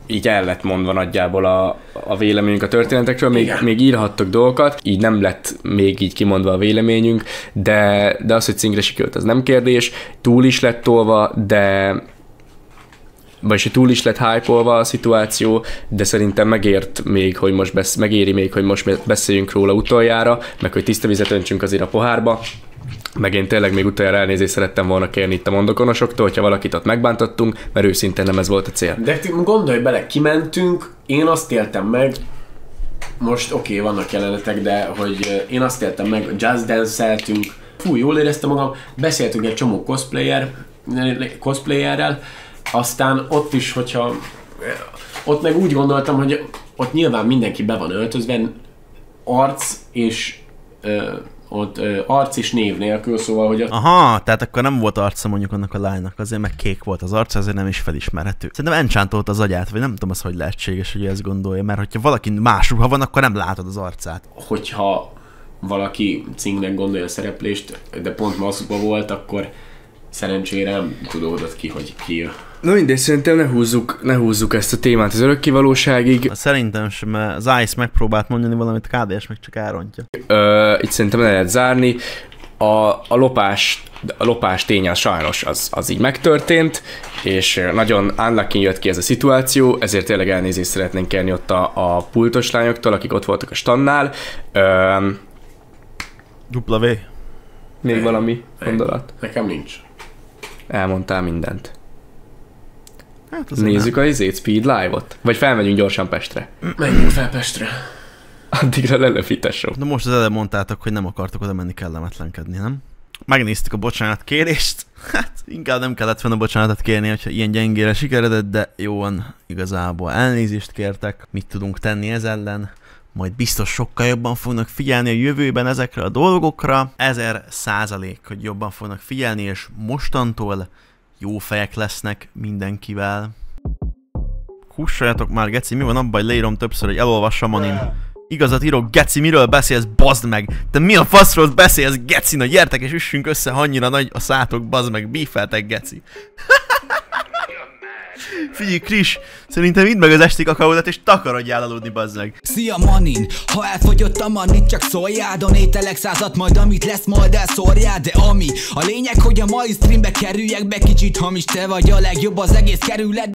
így el lett mondva nagyjából a véleményünk a történetekről, még írhattok dolgokat, így nem lett még így kimondva a véleményünk, de az, hogy cinkre sikerült, az nem kérdés, túl is lett tolva, vagyis túl is lett hype-olva a szituáció, de szerintem megért még, hogy most megéri még, hogy most beszéljünk róla utoljára, meg hogy tiszta vizet öntsünk azért a pohárba, meg én tényleg még utoljára elnézést szerettem volna kérni itt a mondokonosoktól, hogyha valakit ott megbántottunk, mert őszintén nem ez volt a cél. De gondolj bele, kimentünk, én azt éltem meg, most oké, vannak jelenetek, de hogy én azt éltem meg, Just Dance-eltünk, jól éreztem magam, beszéltünk egy csomó cosplayerrel, aztán ott is, hogyha ott meg úgy gondoltam, hogy ott nyilván mindenki be van öltözve, arc és név nélkül, szóval, hogy... Aha, tehát akkor nem volt arca mondjuk annak a lánynak, azért meg kék volt az arca, azért nem is felismerhető. Szerintem enchantolt az agyát, vagy nem tudom az, hogy lehetséges, hogy ezt gondolja, mert hogyha valaki más ruha van, akkor nem látod az arcát. Hogyha valaki cinknek gondolja a szereplést, de pont maszkba volt, akkor szerencsére nem tudódott ki, hogy ki. Na mindegy, szerintem ne húzzuk ezt a témát az örökkivalóságig. Szerintem sem, mert az Ice megpróbált mondani valamit, a KDS meg csak elrontja. Itt szerintem le lehet zárni. A lopás ténye sajnos az így megtörtént, és nagyon unlucky jött ki ez a szituáció, ezért tényleg elnézést szeretnénk kérni ott a pultos lányoktól, akik ott voltak a standnál. W. Még valami gondolat? Nekem nincs. Elmondtál mindent. Hát nézzük a Speed Live-ot? Vagy felmegyünk gyorsan Pestre? Menjünk fel Pestre. Addigra lelöfítessük. De most az előbb mondtátok, hogy nem akartok oda menni kellemetlenkedni, nem? Megnéztük a bocsánatkérést. Hát inkább nem kellett volna bocsánatot kérni, hogyha ilyen gyengére sikeredett, de jó van, igazából elnézést kértek. Mit tudunk tenni ez ellen? Majd biztos sokkal jobban fognak figyelni a jövőben ezekre a dolgokra. 1000%, hogy jobban fognak figyelni, és mostantól jó fejek lesznek mindenkivel. Hussoljatok már, geci, mi van abban, hogy leírom többször, hogy elolvassam anin. Igazat írok, geci, miről beszélsz, bazd meg? Te mi a faszról beszélsz, geci? Na gyertek és üssünk össze, annyira nagy a szátok, bazd meg, bífeltek, geci. Figyelj, Kris, szerintem idd meg az esti kakaódat és takarodjál aludni, bazd meg. Szia Manin, ha elfogyott a manit, csak szóljál, donételek 100-at, majd amit lesz, majd elszórjál, de ami a lényeg, hogy a mai streambe kerüljek be, kicsit hamis, te vagy a legjobb az egész kerület.